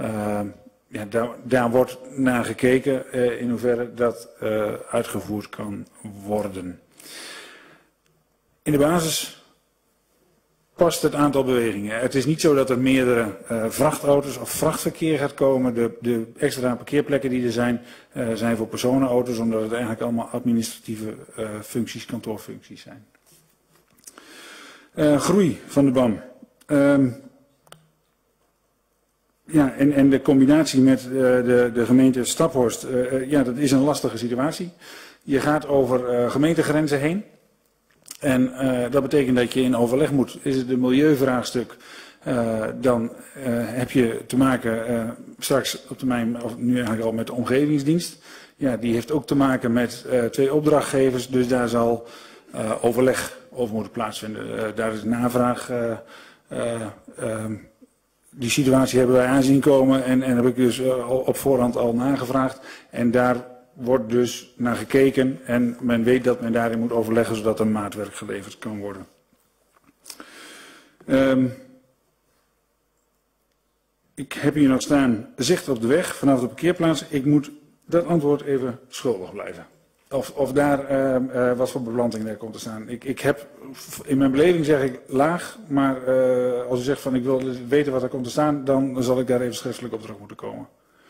Daar wordt naar gekeken in hoeverre dat uitgevoerd kan worden. In de basis past het aantal bewegingen. Het is niet zo dat er meerdere vrachtauto's of vrachtverkeer gaat komen. De extra parkeerplekken die er zijn voor personenauto's, omdat het eigenlijk allemaal administratieve functies, kantoorfuncties zijn. Groei van de BAM. Ja, en de combinatie met de gemeente Staphorst, dat is een lastige situatie. Je gaat over gemeentegrenzen heen. En dat betekent dat je in overleg moet. Is het een milieuvraagstuk, dan heb je te maken straks op termijn, of nu eigenlijk al met de omgevingsdienst. Ja, die heeft ook te maken met 2 opdrachtgevers, dus daar zal overleg over moeten plaatsvinden. Daar is navraag. Die situatie hebben wij aanzien komen en heb ik dus op voorhand al nagevraagd. En daar wordt dus naar gekeken en men weet dat men daarin moet overleggen zodat er maatwerk geleverd kan worden. Ik heb hier nog staan zicht op de weg vanaf de parkeerplaats. Ik moet dat antwoord even schuldig blijven. Of daar wat voor beplanting daar komt te staan. Ik heb, in mijn beleving zeg ik laag, maar als u zegt van ik wil weten wat er komt te staan, dan zal ik daar even schriftelijk op terug moeten komen.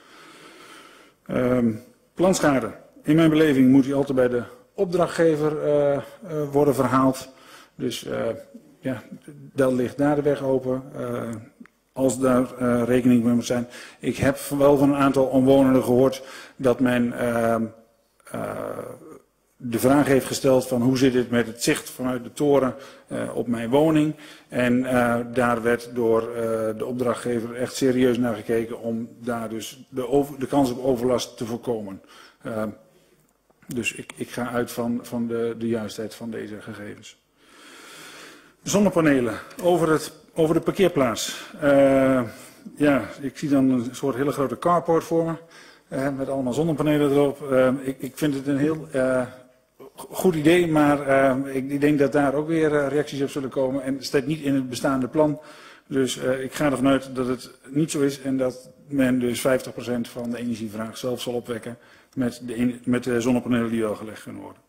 Planschade. In mijn beleving moet die altijd bij de opdrachtgever worden verhaald. Dus ja, dan ligt daar de weg open. Als daar rekening mee moet zijn. Ik heb wel van een aantal omwonenden gehoord dat men de vraag heeft gesteld van hoe zit het met het zicht vanuit de toren op mijn woning. En daar werd door de opdrachtgever echt serieus naar gekeken om daar dus de kans op overlast te voorkomen. Dus ik ga uit van de juistheid van deze gegevens. Zonnepanelen over de parkeerplaats. Ja, ik zie dan een soort hele grote carport voor me. Met allemaal zonnepanelen erop. Ik vind het een heel goed idee, maar ik denk dat daar ook weer reacties op zullen komen. En het staat niet in het bestaande plan. Dus ik ga ervan uit dat het niet zo is en dat men dus 50% van de energievraag zelf zal opwekken met de zonnepanelen die wel gelegd kunnen worden.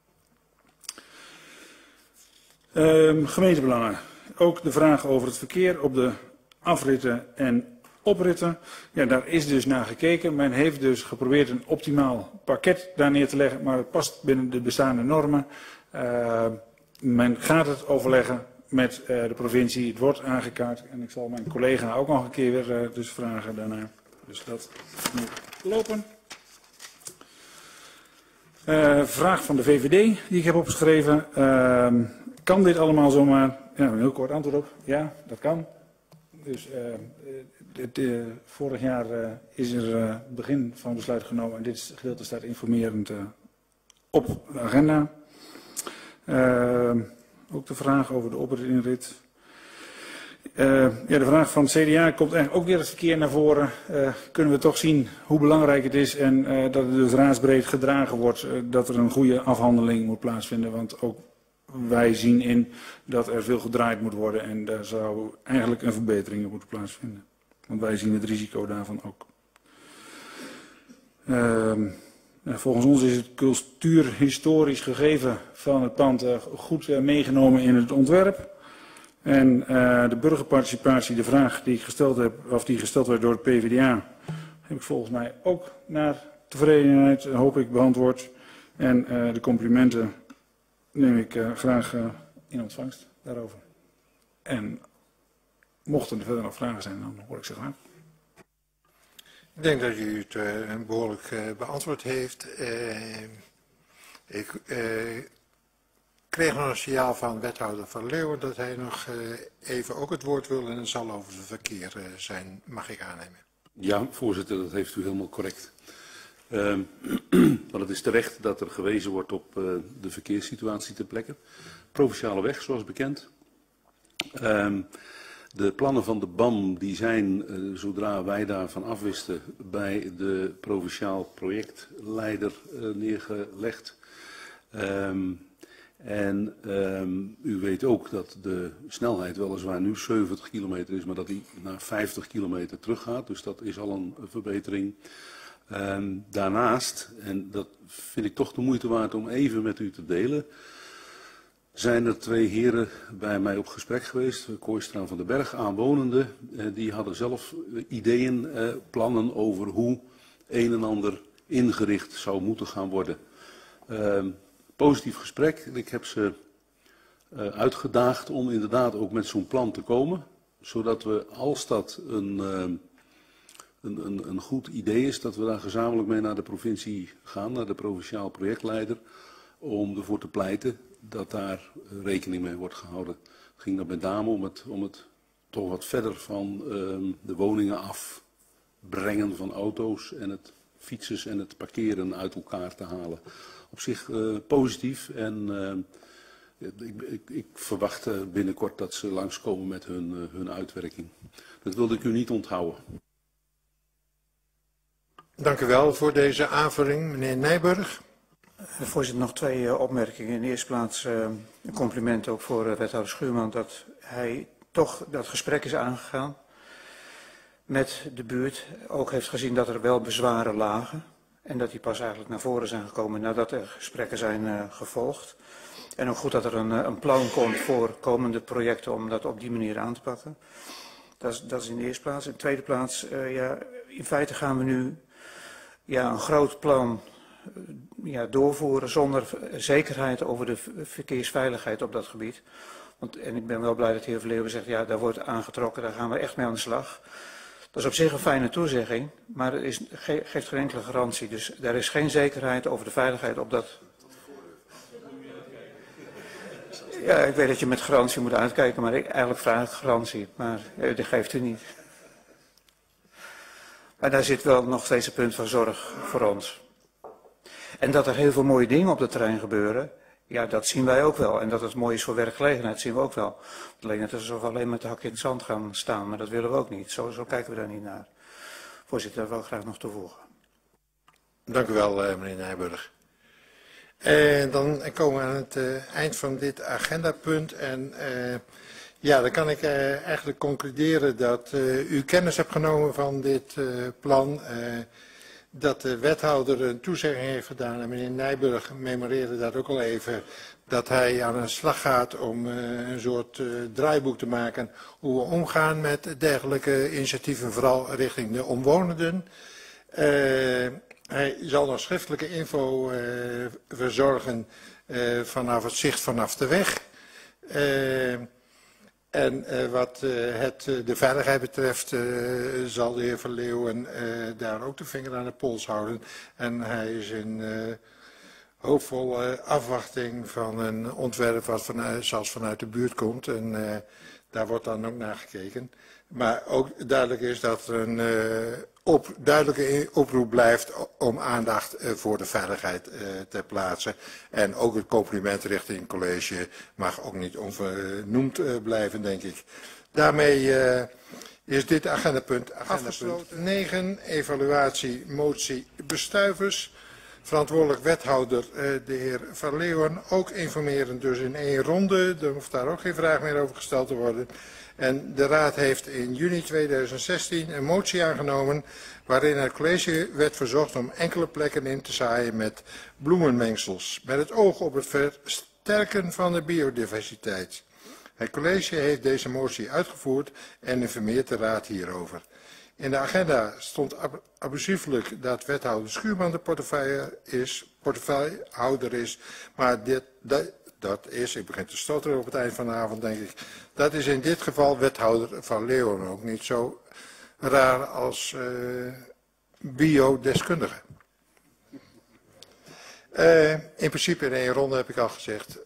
Gemeentebelangen. Ook de vraag over het verkeer op de afritten en opritten. Ja, daar is dus naar gekeken. Men heeft dus geprobeerd een optimaal pakket daar neer te leggen, maar het past binnen de bestaande normen. Men gaat het overleggen met de provincie. Het wordt aangekaart en ik zal mijn collega ook nog een keer weer dus vragen daarna. Dus dat moet lopen. Vraag van de VVD die ik heb opgeschreven. Kan dit allemaal zomaar? Ja, een heel kort antwoord op. Ja, dat kan. Dus vorig jaar is er begin van besluit genomen en dit gedeelte staat informerend op de agenda. Ook de vraag over de oprit-inrit. Ja, de vraag van het CDA komt eigenlijk ook weer het verkeer naar voren. Kunnen we toch zien hoe belangrijk het is en dat het dus raadsbreed gedragen wordt, dat er een goede afhandeling moet plaatsvinden. Want ook wij zien in dat er veel gedraaid moet worden en daar zou eigenlijk een verbetering in moeten plaatsvinden. Want wij zien het risico daarvan ook. Volgens ons is het cultuurhistorisch gegeven van het pand goed meegenomen in het ontwerp. En de burgerparticipatie, de vraag die ik gesteld heb, of die gesteld werd door de PvdA, heb ik volgens mij ook naar tevredenheid, hoop ik, beantwoord. En de complimenten neem ik graag in ontvangst daarover. En mochten er verder nog vragen zijn, dan hoor ik ze graag.
Ik denk dat u het behoorlijk beantwoord heeft. Ik kreeg nog een signaal van wethouder Van Leeuwen dat hij nog even ook het woord wil en het zal over het verkeer zijn. Mag ik aannemen?
Ja, voorzitter, dat heeft u helemaal correct. Want het is terecht dat er gewezen wordt op de verkeerssituatie ter plekke. Provinciale weg, zoals bekend. De plannen van de BAM die zijn, zodra wij daarvan afwisten, bij de provinciaal projectleider neergelegd. U weet ook dat de snelheid weliswaar nu 70 kilometer is, maar dat die naar 50 kilometer teruggaat. Dus dat is al een verbetering. Daarnaast, en dat vind ik toch de moeite waard om even met u te delen, zijn er 2 heren bij mij op gesprek geweest, Kooistra van den Berg, aanwonenden, die hadden zelf ideeën, plannen over hoe een en ander ingericht zou moeten gaan worden. Positief gesprek, ik heb ze uitgedaagd om inderdaad ook met zo'n plan te komen, zodat we, als dat een goed idee is, dat we daar gezamenlijk mee naar de provincie gaan, naar de provinciaal projectleider, om ervoor te pleiten dat daar rekening mee wordt gehouden. Het ging dan met name om het toch wat verder van de woningen afbrengen van auto's en het fietsers en het parkeren uit elkaar te halen. Op zich positief en ik verwacht binnenkort dat ze langskomen met hun uitwerking. Dat wilde ik u niet onthouden.
Dank u wel voor deze aanvulling, meneer Nijburg.
Voorzitter, nog 2 opmerkingen. In de eerste plaats een compliment ook voor wethouder Schuurman dat hij toch dat gesprek is aangegaan met de buurt. Ook heeft gezien dat er wel bezwaren lagen en dat die pas eigenlijk naar voren zijn gekomen nadat er gesprekken zijn gevolgd. En ook goed dat er een plan komt voor komende projecten om dat op die manier aan te pakken. Dat is in de eerste plaats. In de tweede plaats, in feite gaan we nu een groot plan doorvoeren zonder zekerheid over de verkeersveiligheid op dat gebied. En ik ben wel blij dat de heer Verleeuwen zegt, daar wordt aangetrokken, daar gaan we echt mee aan de slag. Dat is op zich een fijne toezegging, maar het geeft geen enkele garantie. Dus er is geen zekerheid over de veiligheid op dat. Ja, ik weet dat je met garantie moet uitkijken, maar eigenlijk vraag ik garantie, maar dat geeft u niet. Maar daar zit wel nog steeds een punt van zorg voor ons. En dat er heel veel mooie dingen op het terrein gebeuren, dat zien wij ook wel. En dat het mooi is voor werkgelegenheid, zien we ook wel. Alleen dat we alleen met de hak in het zand gaan staan, maar dat willen we ook niet. Zo kijken we daar niet naar. Voorzitter, dat wil ik graag nog toevoegen.
Dank u wel, meneer Nijburg. En dan komen we aan het eind van dit agendapunt. En dan kan ik eigenlijk concluderen dat u kennis hebt genomen van dit plan. Dat de wethouder een toezegging heeft gedaan. En meneer Nijburg memoreerde dat ook al even. Dat hij aan de slag gaat om een soort draaiboek te maken. Hoe we omgaan met dergelijke initiatieven, vooral richting de omwonenden. Hij zal nog schriftelijke info verzorgen vanaf het zicht vanaf de weg. En wat de veiligheid betreft zal de heer Verleeuwen daar ook de vinger aan de pols houden. En hij is in hoopvolle afwachting van een ontwerp wat zelfs vanuit de buurt komt. En daar wordt dan ook naar gekeken. Maar ook duidelijk is dat er een duidelijke oproep blijft om aandacht voor de veiligheid te plaatsen. En ook het compliment richting het college mag ook niet onvernoemd blijven, denk ik. Daarmee is dit agendapunt afgesloten. 9, evaluatie motie bestuivers. Verantwoordelijk wethouder de heer Van Leeuwen. Ook informerend dus in 1 ronde. Er hoeft daar ook geen vraag meer over gesteld te worden. En de Raad heeft in juni 2016 een motie aangenomen waarin het college werd verzocht om enkele plekken in te zaaien met bloemenmengsels. Met het oog op het versterken van de biodiversiteit. Het college heeft deze motie uitgevoerd en informeert de Raad hierover. In de agenda stond abusieflijk dat wethouder Schuurman de portefeuillehouder is, maar dat is, ik begin te stotteren op het eind van de avond denk ik, dat is in dit geval wethouder Van Leeuwen ook niet zo raar als biodeskundige. In principe in 1 ronde heb ik al gezegd.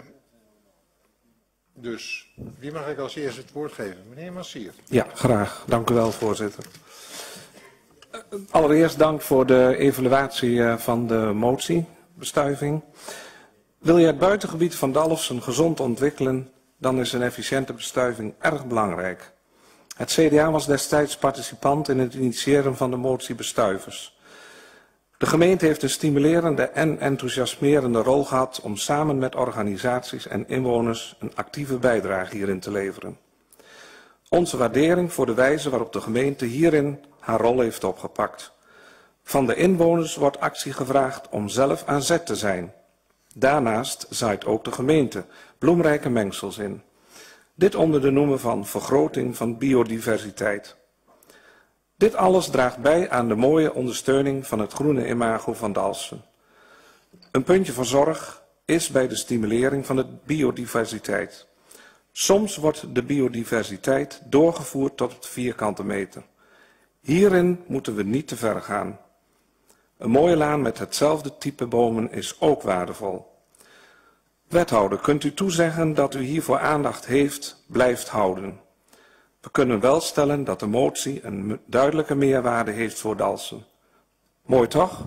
Dus wie mag ik als eerste het woord geven? Meneer Massier.
Ja, graag. Dank u wel, voorzitter. Allereerst dank voor de evaluatie van de motiebestuiving. Wil je het buitengebied van Dalfsen gezond ontwikkelen, dan is een efficiënte bestuiving erg belangrijk. Het CDA was destijds participant in het initiëren van de motie bestuivers. De gemeente heeft een stimulerende en enthousiasmerende rol gehad om samen met organisaties en inwoners een actieve bijdrage hierin te leveren. Onze waardering voor de wijze waarop de gemeente hierin haar rol heeft opgepakt. Van de inwoners wordt actie gevraagd om zelf aan zet te zijn. Daarnaast zaait ook de gemeente bloemrijke mengsels in. Dit onder de noemer van vergroting van biodiversiteit. Dit alles draagt bij aan de mooie ondersteuning van het groene imago van Dalfsen. Een puntje van zorg is bij de stimulering van de biodiversiteit. Soms wordt de biodiversiteit doorgevoerd tot het vierkante meter. Hierin moeten we niet te ver gaan. Een mooie laan met hetzelfde type bomen is ook waardevol. Wethouder, kunt u toezeggen dat u hiervoor aandacht heeft, blijft houden? We kunnen wel stellen dat de motie een duidelijke meerwaarde heeft voor Dalfsen. Mooi toch?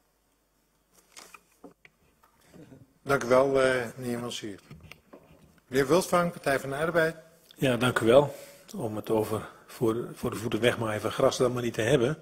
Dank u wel, meneer Mansier. Meneer Wildvang, Partij van de Arbeid.
Ja, dank u wel. Om het over voor de voeten wegmaaien van gras dan maar niet te hebben.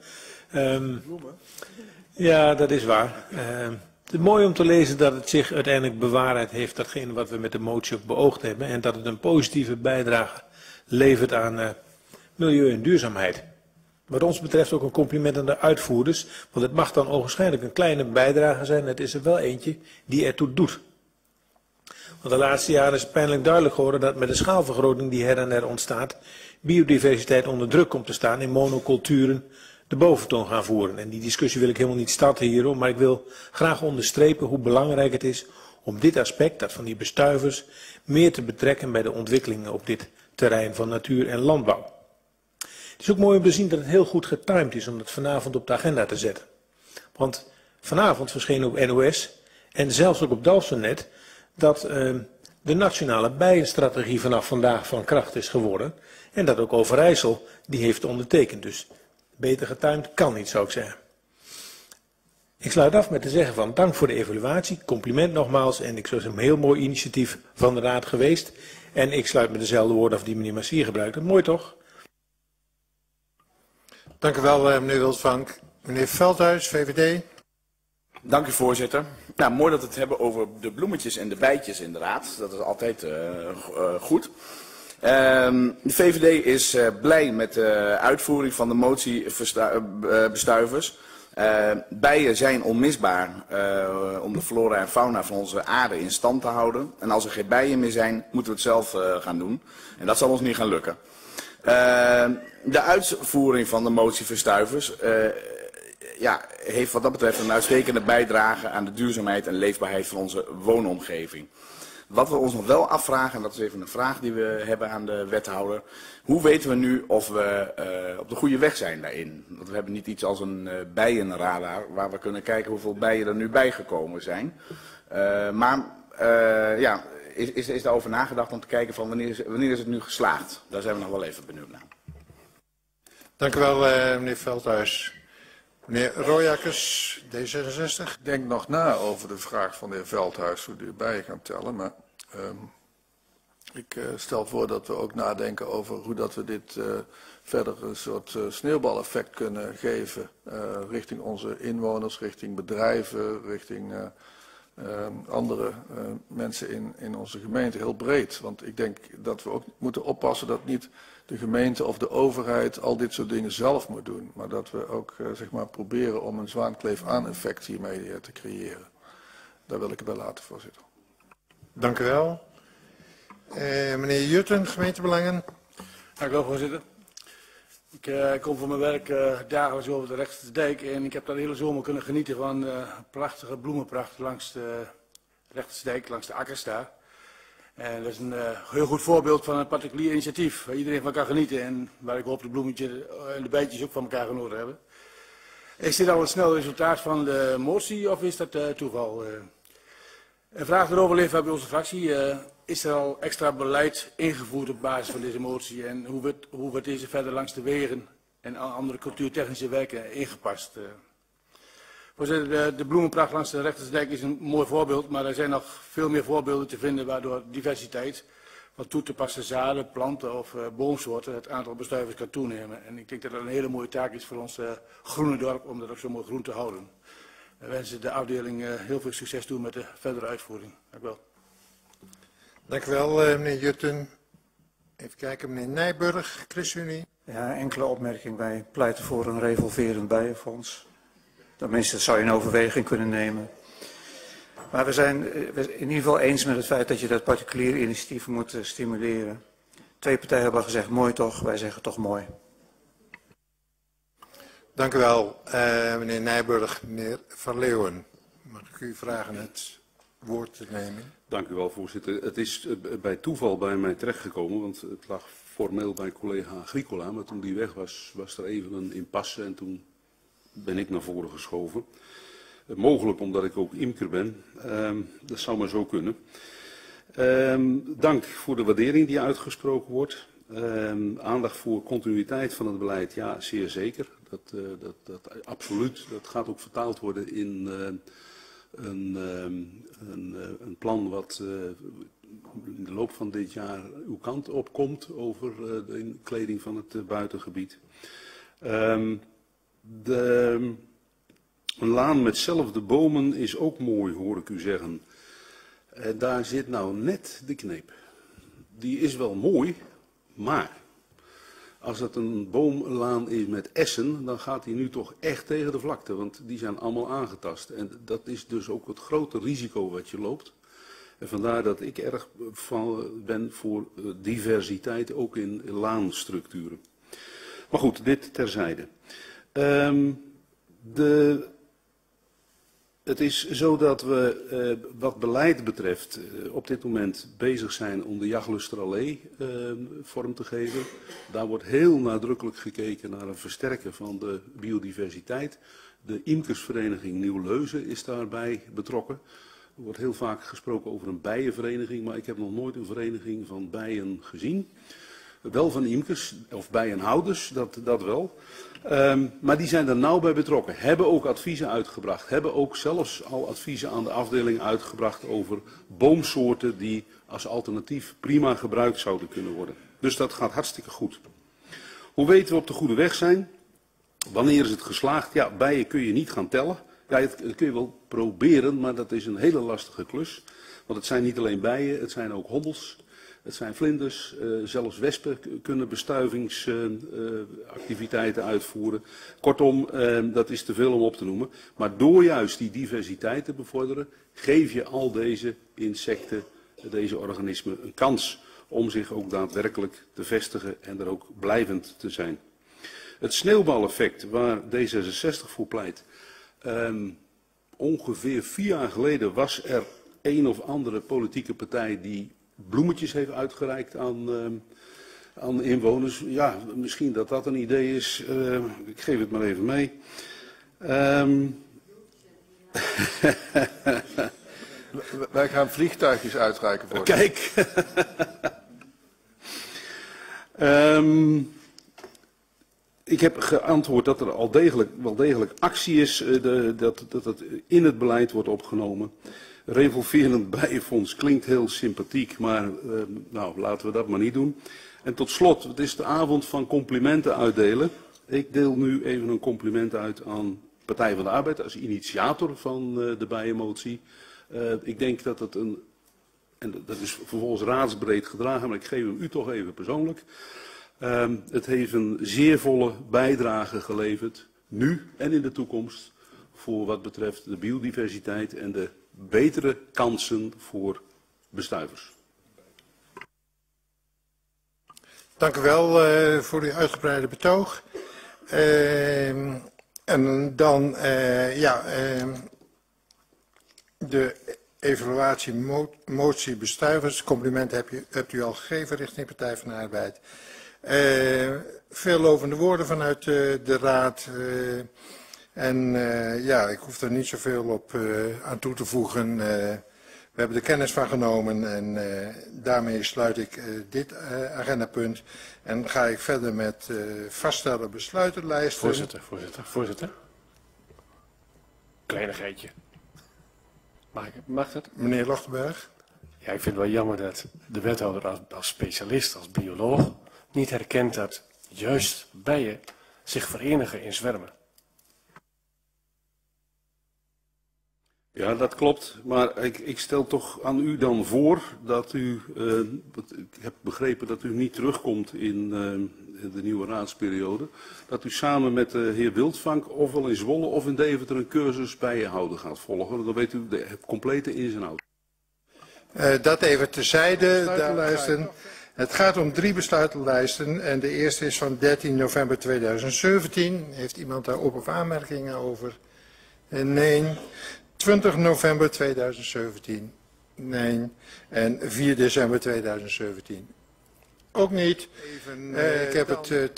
Ja, dat is waar. Het is mooi om te lezen dat het zich uiteindelijk bewaarheid heeft, datgene wat we met de motie ook beoogd hebben. En dat het een positieve bijdrage levert aan milieu en duurzaamheid. Wat ons betreft ook een compliment aan de uitvoerders. Want het mag dan ogenschijnlijk een kleine bijdrage zijn. Het is er wel eentje die ertoe doet. Want de laatste jaren is het pijnlijk duidelijk geworden dat met de schaalvergroting die her en der ontstaat, biodiversiteit onder druk komt te staan in monoculturen de boventoon gaan voeren. En die discussie wil ik helemaal niet starten hierom, maar ik wil graag onderstrepen hoe belangrijk het is om dit aspect, dat van die bestuivers, meer te betrekken bij de ontwikkelingen op dit terrein van natuur en landbouw. Het is ook mooi om te zien dat het heel goed getimed is om dat vanavond op de agenda te zetten. Want vanavond verscheen op NOS en zelfs ook op Dalfsen-net dat de nationale bijenstrategie vanaf vandaag van kracht is geworden. En dat ook Overijssel die heeft ondertekend. Dus beter getimed kan niet, zou ik zeggen. Ik sluit af met te zeggen van dank voor de evaluatie, compliment nogmaals. En ik zou zeggen een heel mooi initiatief van de Raad geweest. En ik sluit met dezelfde woorden af die meneer Massier gebruikte. Mooi toch?
Dank u wel, meneer Wildvank. Meneer Veldhuis, VVD.
Dank u, voorzitter. Nou, mooi dat we het hebben over de bloemetjes en de bijtjes inderdaad. Dat is altijd goed. De VVD is blij met de uitvoering van de motie bestuivers. Bijen zijn onmisbaar om de flora en fauna van onze aarde in stand te houden. En als er geen bijen meer zijn, moeten we het zelf gaan doen. En dat zal ons niet gaan lukken. De uitvoering van de motie verstuivers heeft wat dat betreft een uitstekende bijdrage aan de duurzaamheid en leefbaarheid van onze woonomgeving. Wat we ons nog wel afvragen, en dat is even een vraag die we hebben aan de wethouder. Hoe weten we nu of we op de goede weg zijn daarin? Want we hebben niet iets als een bijenradar waar we kunnen kijken hoeveel bijen er nu bijgekomen zijn. Is daarover nagedacht om te kijken van wanneer is het nu geslaagd? Daar zijn we nog wel even benieuwd naar.
Dank u wel, meneer Veldhuis. Meneer Royakkers, D66.
Ik denk nog na over de vraag van de heer Veldhuis hoe die bijen gaan tellen. Maar ik stel voor dat we ook nadenken over hoe dat we dit verder een soort sneeuwbaleffect kunnen geven. Richting onze inwoners, richting bedrijven, richting andere mensen in onze gemeente, heel breed. Want ik denk dat we ook moeten oppassen dat niet de gemeente of de overheid al dit soort dingen zelf moet doen. Maar dat we ook proberen om een zwaankleef-aan-effect hiermee te creëren. Daar wil ik het bij laten, voorzitter.
Dank u wel. Meneer Jutten, gemeentebelangen.
Dank u wel, voorzitter. Ik kom voor mijn werk dagelijks over de Rechtersdijk en ik heb daar de hele zomer kunnen genieten van prachtige bloemenpracht langs de Rechtersdijk, langs de akkers daar. En dat is een heel goed voorbeeld van een particulier initiatief waar iedereen van kan genieten en waar ik hoop de bloemetjes en de bijtjes ook van elkaar genoten hebben. Is dit al een snel resultaat van de motie of is dat toeval? Een vraag erover leeft bij onze fractie. Is er al extra beleid ingevoerd op basis van deze motie en hoe wordt deze verder langs de wegen en andere cultuurtechnische werken ingepast? Voorzitter, de bloemenpracht langs de Rechtersdijk is een mooi voorbeeld, maar er zijn nog veel meer voorbeelden te vinden waardoor diversiteit van toe te passen zaden, planten of boomsoorten het aantal bestuivers kan toenemen. En ik denk dat dat een hele mooie taak is voor ons groene dorp om dat ook zo mooi groen te houden. We wensen de afdeling heel veel succes toe met de verdere uitvoering. Dank u wel.
Dank u wel, meneer Jutten. Even kijken, meneer Nijburg, ChristenUnie.
Ja, enkele opmerking. Wij pleiten voor een revolverend bijenfonds. Tenminste, dat zou je in overweging kunnen nemen. Maar we zijn in ieder geval eens met het feit dat je dat particulier initiatief moet stimuleren. Twee partijen hebben gezegd mooi toch, wij zeggen toch mooi.
Dank u wel, meneer Nijburg. Meneer Van Leeuwen, mag ik u vragen het woord te nemen?
Dank u wel, voorzitter. Het is bij toeval bij mij terechtgekomen, want het lag formeel bij collega Agricola, maar toen die weg was, was er even een impasse en toen ben ik naar voren geschoven. Mogelijk omdat ik ook imker ben, dat zou maar zo kunnen. Dank voor de waardering die uitgesproken wordt. Aandacht voor continuïteit van het beleid, ja, zeer zeker. Dat absoluut. Dat gaat ook vertaald worden in een plan wat in de loop van dit jaar uw kant op komt over de inkleding van het buitengebied. Een laan met zelfde bomen is ook mooi, hoor ik u zeggen. Daar zit nou net de kneep. Die is wel mooi, maar als het een boomlaan is met essen, dan gaat die nu toch echt tegen de vlakte, want die zijn allemaal aangetast. En dat is dus ook het grote risico wat je loopt. En vandaar dat ik erg ben voor diversiteit, ook in laanstructuren. Maar goed, dit terzijde. Het is zo dat we wat beleid betreft op dit moment bezig zijn om de Jachtlusterallee vorm te geven. Daar wordt heel nadrukkelijk gekeken naar een versterken van de biodiversiteit. De imkersvereniging Nieuw-Leuzen is daarbij betrokken. Er wordt heel vaak gesproken over een bijenvereniging, maar ik heb nog nooit een vereniging van bijen gezien. Wel van imkers of bijenhouders, dat wel. Maar die zijn er nauw bij betrokken, hebben ook adviezen uitgebracht, hebben ook zelfs al adviezen aan de afdeling uitgebracht over boomsoorten die als alternatief prima gebruikt zouden kunnen worden. Dus dat gaat hartstikke goed. Hoe weten we op de goede weg zijn? Wanneer is het geslaagd? Ja, bijen kun je niet gaan tellen. Ja, dat kun je wel proberen, maar dat is een hele lastige klus. Want het zijn niet alleen bijen, het zijn ook hobbels. Het zijn vlinders, zelfs wespen kunnen bestuivingsactiviteiten uitvoeren. Kortom, dat is te veel om op te noemen. Maar door juist die diversiteit te bevorderen, geef je al deze insecten, deze organismen, een kans om zich ook daadwerkelijk te vestigen en er ook blijvend te zijn. Het sneeuwbaleffect waar D66 voor pleit. Ongeveer 4 jaar geleden was er een of andere politieke partij die bloemetjes heeft uitgereikt aan inwoners. Ja, misschien dat dat een idee is. Ik geef het maar even mee.
Wij gaan vliegtuigjes uitreiken voor.
Kijk. Ik heb geantwoord dat er al wel degelijk actie is, dat het in het beleid wordt opgenomen. Revolverend bijenfonds klinkt heel sympathiek, maar nou, laten we dat maar niet doen. En tot slot, het is de avond van complimenten uitdelen. Ik deel nu even een compliment uit aan Partij van de Arbeid als initiator van de bijenmotie. Ik denk dat het en dat is vervolgens raadsbreed gedragen, maar ik geef hem u toch even persoonlijk. Het heeft een zeer volle bijdrage geleverd, nu en in de toekomst, voor wat betreft de biodiversiteit en de betere kansen voor bestuivers.
Dank u wel voor uw uitgebreide betoog. En dan de evaluatiemotie bestuivers. Compliment hebt u al gegeven richting Partij van de Arbeid. Veel lovende woorden vanuit de Raad. Ik hoef er niet zoveel op aan toe te voegen. We hebben er kennis van genomen en daarmee sluit ik dit agendapunt. En ga ik verder met vaststellen besluitenlijsten.
Voorzitter. Kleinigheidje. Mag dat?
Meneer Lochtenberg.
Ja, ik vind het wel jammer dat de wethouder als specialist, als bioloog, niet herkent dat juist bijen zich verenigen in zwermen.
Ja, dat klopt. Maar ik stel toch aan u dan voor dat u, ik heb begrepen dat u niet terugkomt in de nieuwe raadsperiode, dat u samen met de heer Wildvank ofwel in Zwolle of in Deventer een cursus bijenhouden gaat volgen. Dan weet u de complete ins en outs.
Dat even terzijde. Het gaat om 3 besluitenlijsten en de eerste is van 13 november 2017. Heeft iemand daar op- of aanmerkingen over? Nee. 20 november 2017. Nee. En 4 december 2017. Ook niet. Ik heb het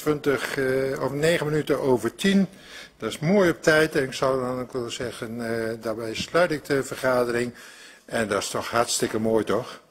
9 minuten over 10. Dat is mooi op tijd en ik zou dan ook willen zeggen, daarbij sluit ik de vergadering. En dat is toch hartstikke mooi, toch?